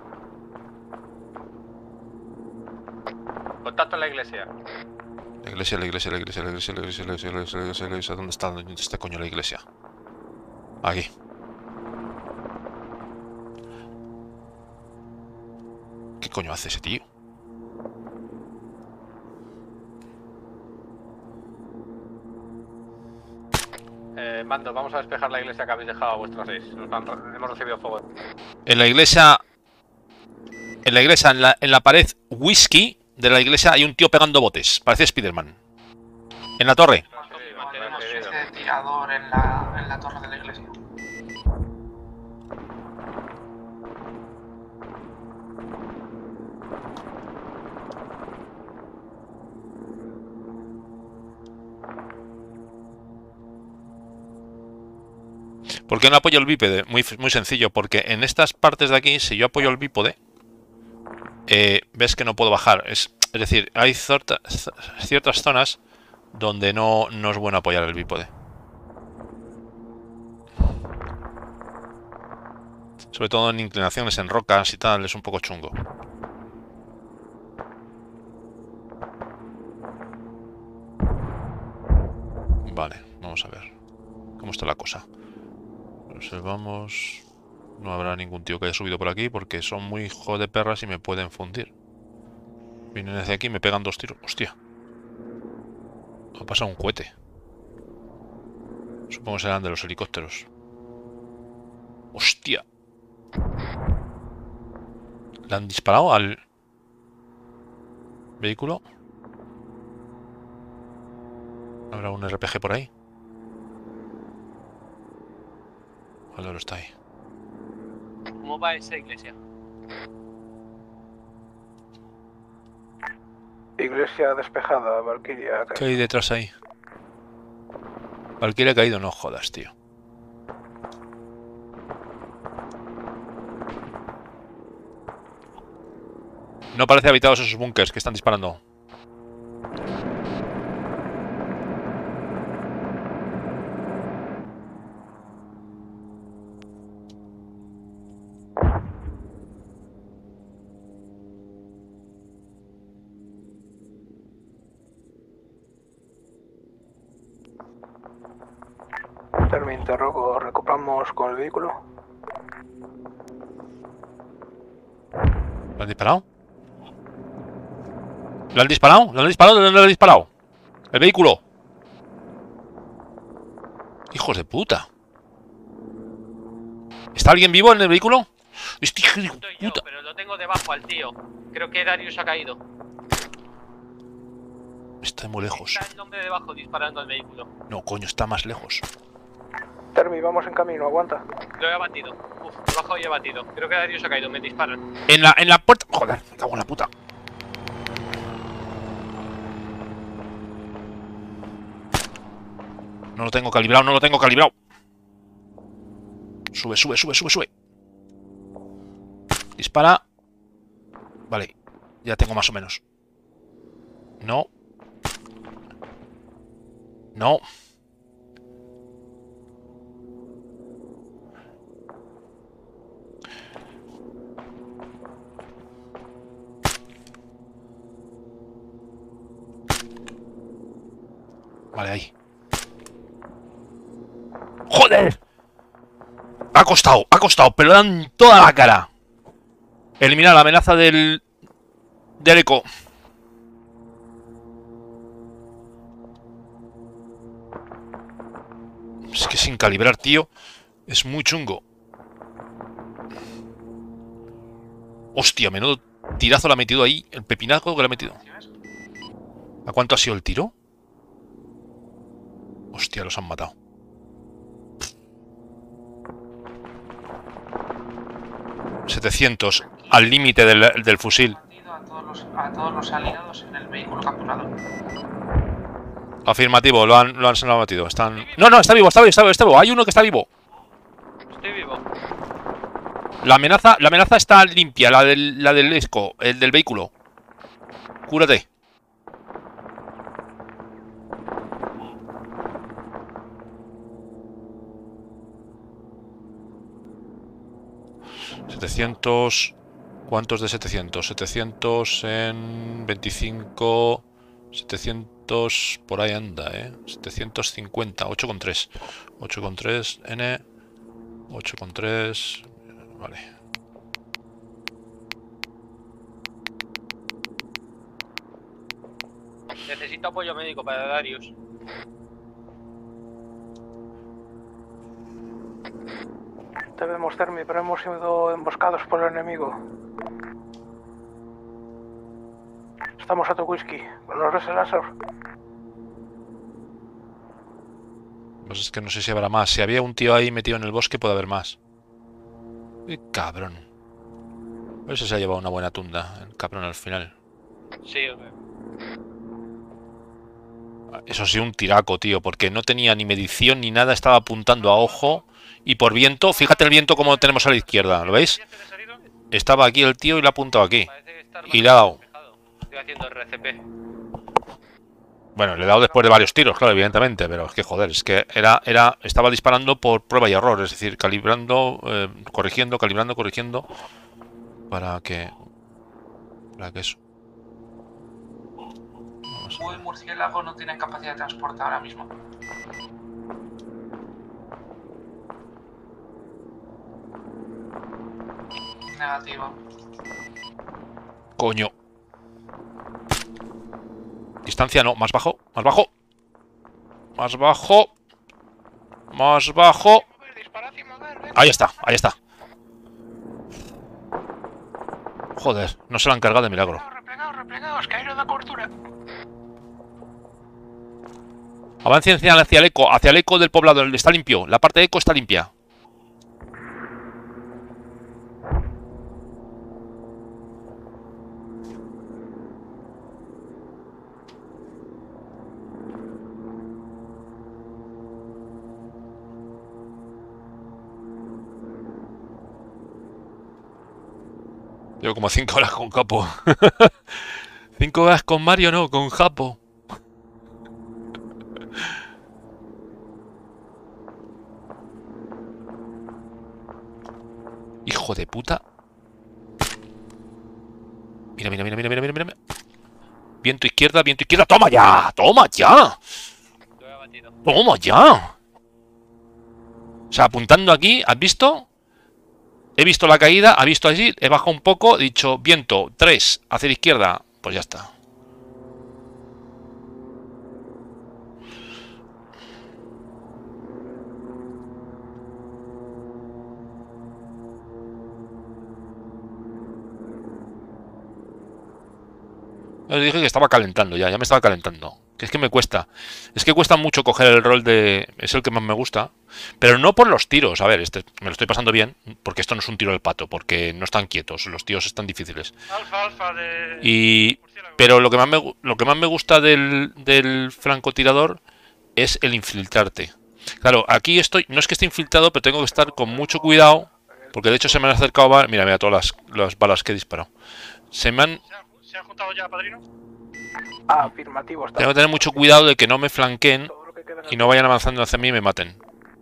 Contacto en la iglesia. La iglesia, la iglesia, la iglesia, la iglesia, la iglesia, la iglesia, la iglesia, la iglesia, la iglesia. ¿Dónde está? ¿Dónde está coño la iglesia? Aquí. ¿Qué coño hace ese tío? Eh, mando, vamos a despejar la iglesia que habéis dejado a vuestras seis. Nos han- hemos recibido fuego. En la iglesia... En la iglesia, en la, en la pared whisky de la iglesia hay un tío pegando botes. Parece Spiderman. En la torre. Tenemos ese tirador en la, en la torre de la iglesia. ¿Por qué no apoyo el bípede? Muy, muy sencillo, porque en estas partes de aquí, si yo apoyo el bípode, eh, ves que no puedo bajar. Es, es decir, hay cierta, ciertas zonas donde no, no es bueno apoyar el bípode. Sobre todo en inclinaciones, en rocas y tal, es un poco chungo. Vale, vamos a ver cómo está la cosa. Observamos. No habrá ningún tío que haya subido por aquí porque son muy hijos de perras y me pueden fundir. Vienen desde aquí y me pegan dos tiros. Hostia. Ha pasado un cohete. Supongo que serán de los helicópteros. Hostia. ¿Le han disparado al vehículo? ¿Habrá un R P G por ahí? Valor está ahí. ¿Cómo va esa iglesia? Iglesia despejada, Valkyria. ¿Qué hay detrás ahí? Valkyria ha caído, no jodas, tío. No parece habitados esos búnkers que están disparando. Termi, interrogo, ¿recuperamos con el vehículo? ¿Lo han disparado? ¿Lo han disparado? ¿Lo han disparado? ¿Dónde lo han disparado? El vehículo. Hijos de puta. ¿Está alguien vivo en el vehículo? Este hijo de Estoy yo, pero lo tengo debajo al tío. Creo que Darius ha caído. Está muy lejos. Está el nombre debajo disparando al vehículo. No, coño, está más lejos. Termi, vamos en camino, aguanta. Lo he abatido. Uf, debajo y he abatido. Creo que Darius ha caído, me disparan. En la, en la puerta. Joder, me cago en la puta. No lo tengo calibrado, no lo tengo calibrado. Sube, sube, sube, sube, sube. Dispara. Vale, ya tengo más o menos. No. No. Vale, ahí. ¡Joder! Ha costado, ha costado, pero le dan toda la cara. Eliminar la amenaza del... del eco. Es que sin calibrar, tío, es muy chungo. Hostia, menudo tirazo le ha metido ahí. El pepinazo que le ha metido. ¿A cuánto ha sido el tiro? Hostia, los han matado. setecientos al límite del, del fusil. A todos, los, a todos los aliados en el vehículo capturado. Afirmativo, lo han, lo han, lo han batido. Están... No, no, está vivo, está vivo, está vivo, está vivo. Hay uno que está vivo. Estoy vivo. La amenaza, la amenaza está limpia, la del, la del esco, el del vehículo. Cúrate. setecientos... ¿Cuántos de setecientos? setecientos en veinticinco... setecientos... Por ahí anda, ¿eh? setecientos cincuenta, ocho coma tres. ocho coma tres, N... ocho coma tres... Vale. Necesito apoyo médico para Darius. Te vemos, Termi, pero hemos sido emboscados por el enemigo. Estamos a tu whisky. ¿Con los res láser? Pues es que no sé si habrá más. Si había un tío ahí metido en el bosque, puede haber más. ¡Qué cabrón! A ver si se ha llevado una buena tunda, el cabrón al final. Sí, hombre. Eso sí, un tiraco, tío, porque no tenía ni medición ni nada, estaba apuntando a ojo. Y por viento, fíjate el viento como tenemos a la izquierda, ¿lo veis? Estaba aquí el tío y le ha apuntado aquí. Y le ha dado. Estoy haciendo R C P. Bueno, le he dado después de varios tiros, claro, evidentemente, pero es que joder, es que era, era, estaba disparando por prueba y error, es decir, calibrando, eh, corrigiendo, calibrando, corrigiendo, para que, para que eso. Búho y murciélago no tienen capacidad de transporte ahora mismo. Negativo. Coño. Distancia no, más bajo, más bajo. Más bajo. Más bajo. Ahí está, ahí está. Joder, no se la han cargado de milagro. Replegaos, replegaos, que ahí no da cobertura. Avancen hacia el eco, hacia el eco del poblado, está limpio. La parte de eco está limpia. Llevo como cinco horas con Capo. Cinco horas con Mario, no, con Japo. Hijo de puta. Mira, mira, mira, mira, mira, mira, mira. Viento izquierda, viento izquierda. ¡Toma ya! ¡Toma ya! ¡Toma ya! O sea, apuntando aquí, ¿has visto? He visto la caída, ha visto allí, he bajado un poco, he dicho viento, tres, hacia la izquierda, pues ya está. Os dije que estaba calentando ya, ya me estaba calentando. Que es que me cuesta. Es que cuesta mucho coger el rol de... Es el que más me gusta. Pero no por los tiros. A ver, este me lo estoy pasando bien. Porque esto no es un tiro del pato. Porque no están quietos. Los tíos están difíciles. Alfa, alfa de... Y... Pero lo que más me, lo que más me gusta del, del francotirador es el infiltrarte. Claro, aquí estoy... No es que esté infiltrado, pero tengo que estar con mucho cuidado. Porque de hecho se me han acercado... Mira, mira todas las, las balas que he disparado. Se me han... ¿Se han juntado ya, padrino? Afirmativo. Tengo que tener mucho cuidado de que no me flanqueen y no vayan avanzando hacia mí y me maten.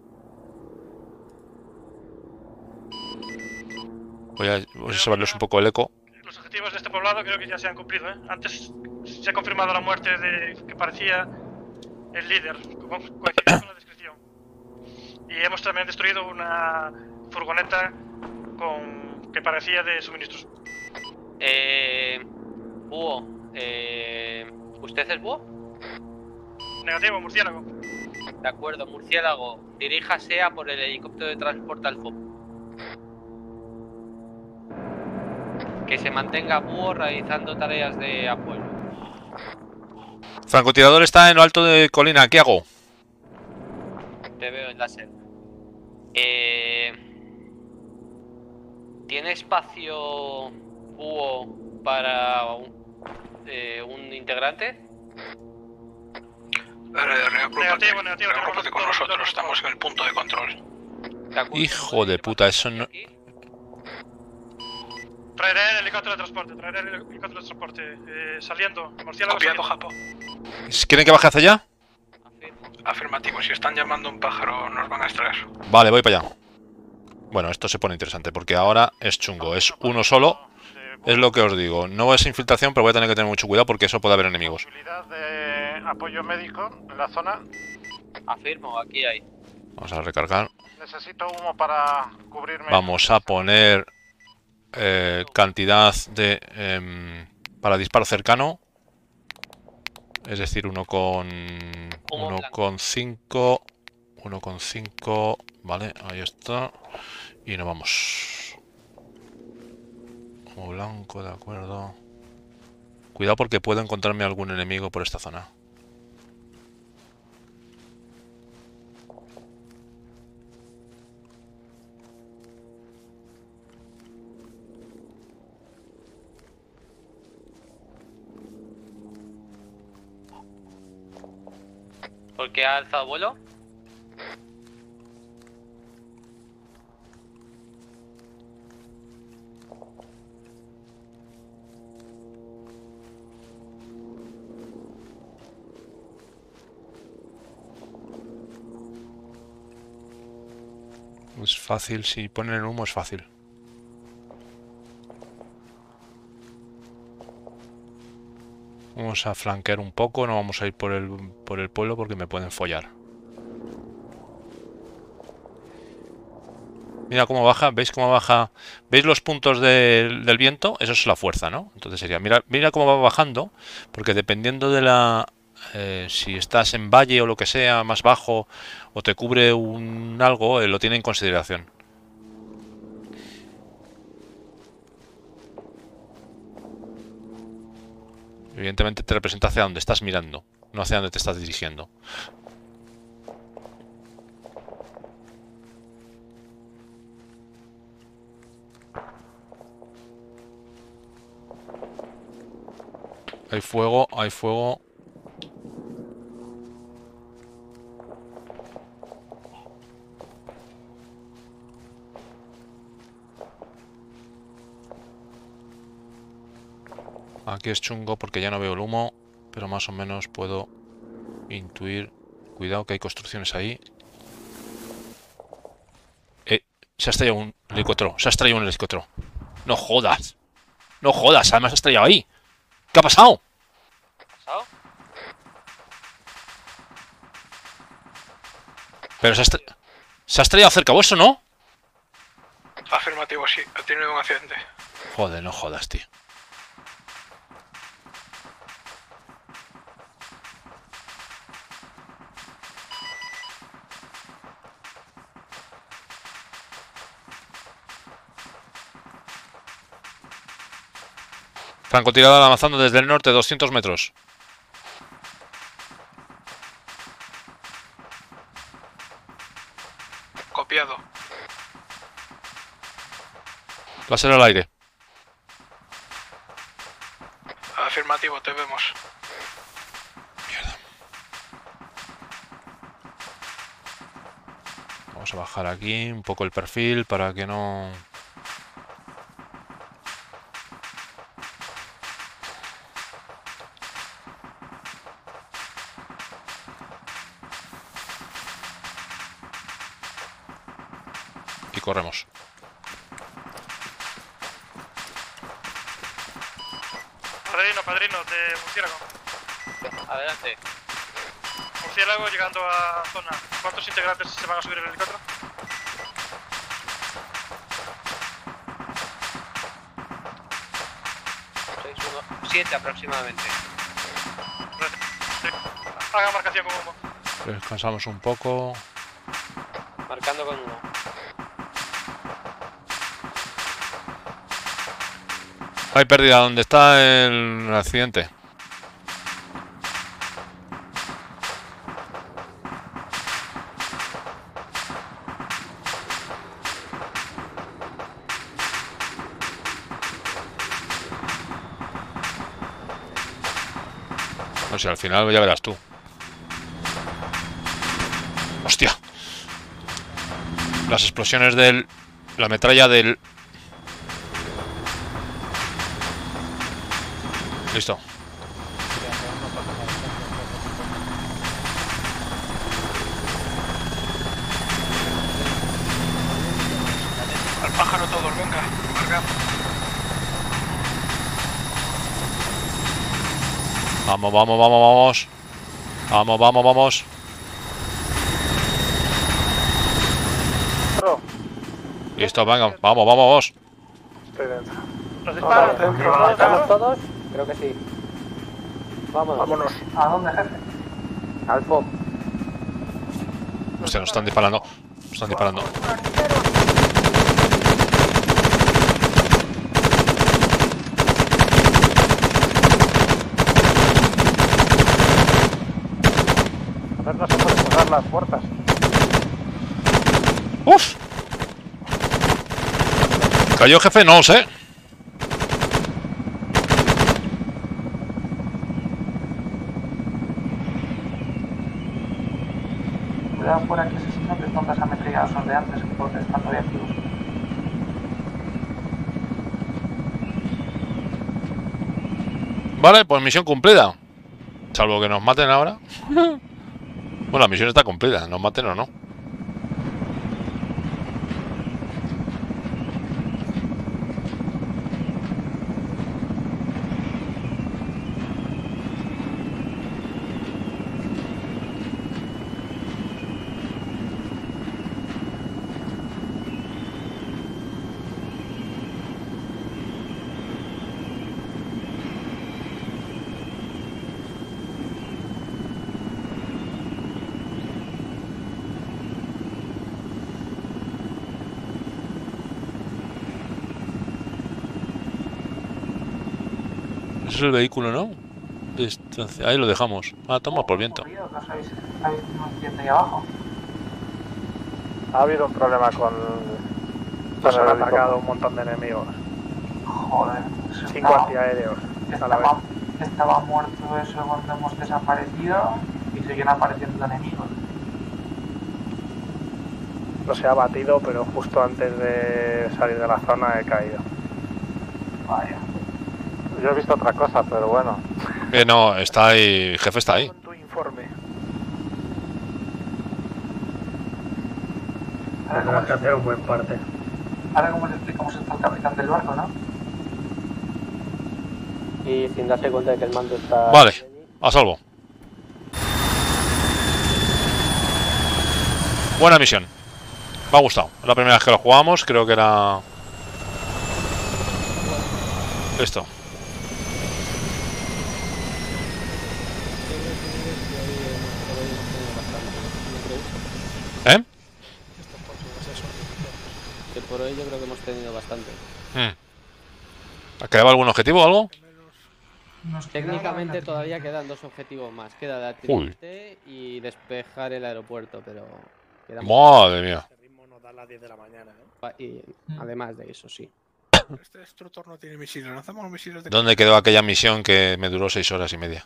Voy a, voy a salvarles un poco el eco. Los objetivos de este poblado creo que ya se han cumplido, ¿eh? Antes se ha confirmado la muerte de que parecía el líder, coincide con la descripción. Y hemos también destruido una furgoneta con que parecía de suministros. Eh... Búho, eh... ¿usted es Búho? Negativo, murciélago. De acuerdo, murciélago. Diríjase a por el helicóptero de transporte al F O P. Que se mantenga Búho realizando tareas de apoyo. Francotirador está en lo alto de colina, ¿qué hago? Te veo en láser. Eh... ¿Tiene espacio Búho para un, eh, un integrante? Negativo, negativo. Reagrúpate con nosotros, estamos en el punto de control. Hijo de puta, eso no... Traeré el helicóptero de transporte, traeré el helicóptero de transporte. Eh, saliendo, murciélago copiando, saliendo. Japo. ¿Quieren que baje hacia allá? Afirmativo, si están llamando a un pájaro nos van a extraer. Vale, voy para allá. Bueno, esto se pone interesante porque ahora es chungo, es uno solo. Es lo que os digo, no es infiltración, pero voy a tener que tener mucho cuidado porque eso puede haber enemigos. ¿Posibilidad de apoyo médico en la zona? Afirmo, aquí hay. Vamos a recargar. Necesito humo para cubrirme. Vamos a poner eh, cantidad de eh, para disparo cercano. Es decir, uno con uno con cinco, uno con cinco, vale, ahí está. Y nos vamos. Humo blanco, de acuerdo. Cuidado porque puedo encontrarme algún enemigo por esta zona. ¿Por qué ha alzado vuelo? Es fácil, si ponen el humo es fácil. Vamos a flanquear un poco, no vamos a ir por el, por el pueblo porque me pueden follar. Mira cómo baja, ¿veis cómo baja? ¿Veis los puntos del, del viento? Eso es la fuerza, ¿no? Entonces sería, mira, mira cómo va bajando, porque dependiendo de la... Eh, si estás en valle o lo que sea, más bajo, o te cubre un algo, eh, lo tiene en consideración. Evidentemente te representa hacia donde estás mirando, no hacia donde te estás dirigiendo. Hay fuego, hay fuego. Aquí es chungo porque ya no veo el humo, pero más o menos puedo intuir. Cuidado que hay construcciones ahí. Eh, se ha estrellado un helicóptero, se ha estrellado un helicóptero. No jodas. No jodas, además se ha estrellado ahí. ¿Qué ha pasado? ¿Qué ha pasado? Pero se ha, estre... se ha estrellado cerca vuestro, ¿no? Afirmativo, sí. Ha tenido un accidente. Joder, no jodas, tío. Francotirador avanzando desde el norte, doscientos metros. Copiado. Láser al aire. Afirmativo, te vemos. Mierda. Vamos a bajar aquí un poco el perfil para que no... Y corremos. Padrino, padrino, de murciélago. Adelante. Murciélago llegando a zona. ¿Cuántos integrantes se van a subir en el helicóptero? seis, uno, siete aproximadamente. Haga marcación con humo. Descansamos un poco. Marcando con uno. Hay pérdida donde está el accidente. No sé, al final ya verás tú. ¡Hostia! Las explosiones del... La metralla del... Listo. Al pájaro todos, venga, cargad. Vamos, vamos, vamos, vamos. Vamos, vamos, vamos. Listo, venga, vamos, vamos, vamos. Estoy dentro. ¿Nos disparan? Dentro. ¿Estamos todos? Creo que sí. Vámonos. Vámonos. ¿A dónde, jefe? Al F O B. Hostia, nos están disparando. Nos están disparando. A ver, no se pueden cerrar las puertas. ¡Uf! ¿Cayó, jefe? No lo sé. Cuidado fuera que ese señor les notas ametrallados son de antes que porque están todavía activos. Vale, pues misión cumplida. Salvo que nos maten ahora. Bueno, la misión está cumplida, nos maten o no. el vehículo, ¿no? Distancia. Ahí lo dejamos. Ah, toma por viento. Ha habido un problema con... Nos han atacado un montón de enemigos. Joder. Cinco antiaéreos. A la vez. Estaba, estaba muerto eso cuando hemos desaparecido y siguen apareciendo enemigos. No se ha batido, pero justo antes de salir de la zona he caído. Vaya. Yo he visto otra cosa, pero bueno. Eh, no, está ahí. El jefe está ahí. Tu informe. Tendrás que hacer un buen parte. Ahora cómo le explicamos esto al capitán del barco, ¿no? Y sin darse cuenta de que el mando está... Vale, a salvo. Buena misión. Me ha gustado. Es la primera vez que lo jugamos, creo que era... Esto. ¿Eh? Que por hoy yo creo que hemos tenido bastante. Hmm. ¿Ha quedado algún objetivo o algo? Técnicamente todavía quedan dos objetivos más. Queda dar trinete y despejar el aeropuerto, pero... queda Madre mía. Este ritmo nos da a las diez de la mañana, ¿eh? Y además de eso, sí. Este destructor no tiene misiles. Lanzamos misiles de... ¿Dónde quedó aquella misión que me duró seis horas y media?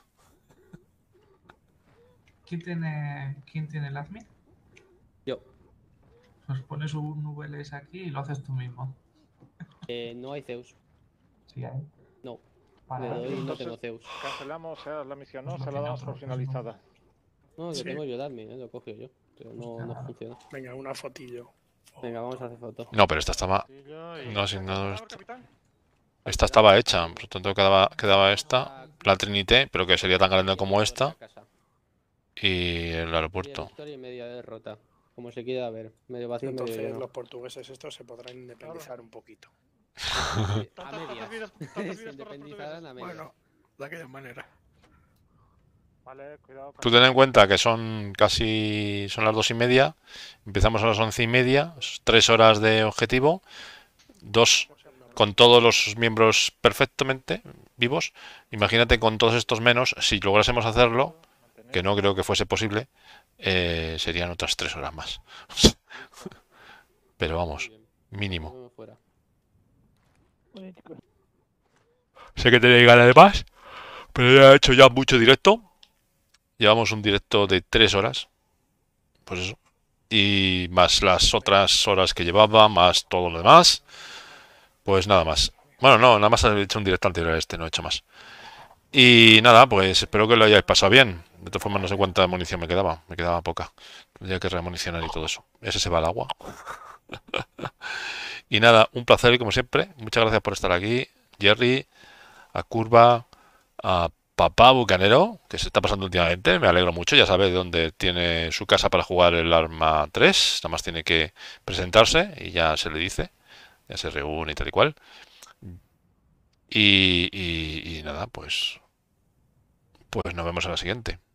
¿Quién tiene, ¿quién tiene el admin? Yo. Pues pones un V L S aquí y lo haces tú mismo. Eh, no hay Zeus. Sí hay. No. Vale. Le doy y no Entonces, tengo Zeus. cancelamos eh, la misión, ¿no? Se la damos por finalizada. No, que Sí. tengo yo el admin, ¿eh? Lo cogí yo. Pero no, no funciona. Venga, una fotillo. Venga, vamos a hacer foto. No, pero esta estaba... No, asignado esto. Esta estaba hecha, por lo tanto quedaba, quedaba esta, la Trinité, pero que sería tan grande como esta. Y el aeropuerto. Victoria y media derrota. Como se quiera ver. Medio vacío, medio Entonces lleno. los portugueses estos se podrán independizar un poquito. A medias. Se independizarán a medias. Bueno, de aquella manera. Vale, cuidado. Tú ten en cuenta que son casi... son las dos y media. Empezamos a las once y media. Tres horas de objetivo. Dos con todos los miembros perfectamente vivos. Imagínate con todos estos menos. Si lográsemos hacerlo, que no creo que fuese posible, eh, serían otras tres horas más. Pero vamos, mínimo. Sé que tenéis ganas de más, pero ya he hecho ya mucho directo. Llevamos un directo de tres horas. Pues eso. Y más las otras horas que llevaba, más todo lo demás. Pues nada más. Bueno, no, nada más he hecho un directo anterior a este, no he hecho más. Y nada, pues espero que lo hayáis pasado bien. De todas formas, no sé cuánta munición me quedaba. Me quedaba poca. Tendría que remunicionar y todo eso. Ese se va al agua. Y nada, un placer y como siempre. Muchas gracias por estar aquí. Jerry, a Curva, a Papá Bucanero, que se está pasando últimamente. Me alegro mucho. Ya sabe dónde tiene su casa para jugar el Arma tres. Nada más tiene que presentarse y ya se le dice. Ya se reúne y tal y cual. Y, y, y nada, pues... Pues nos vemos en la siguiente.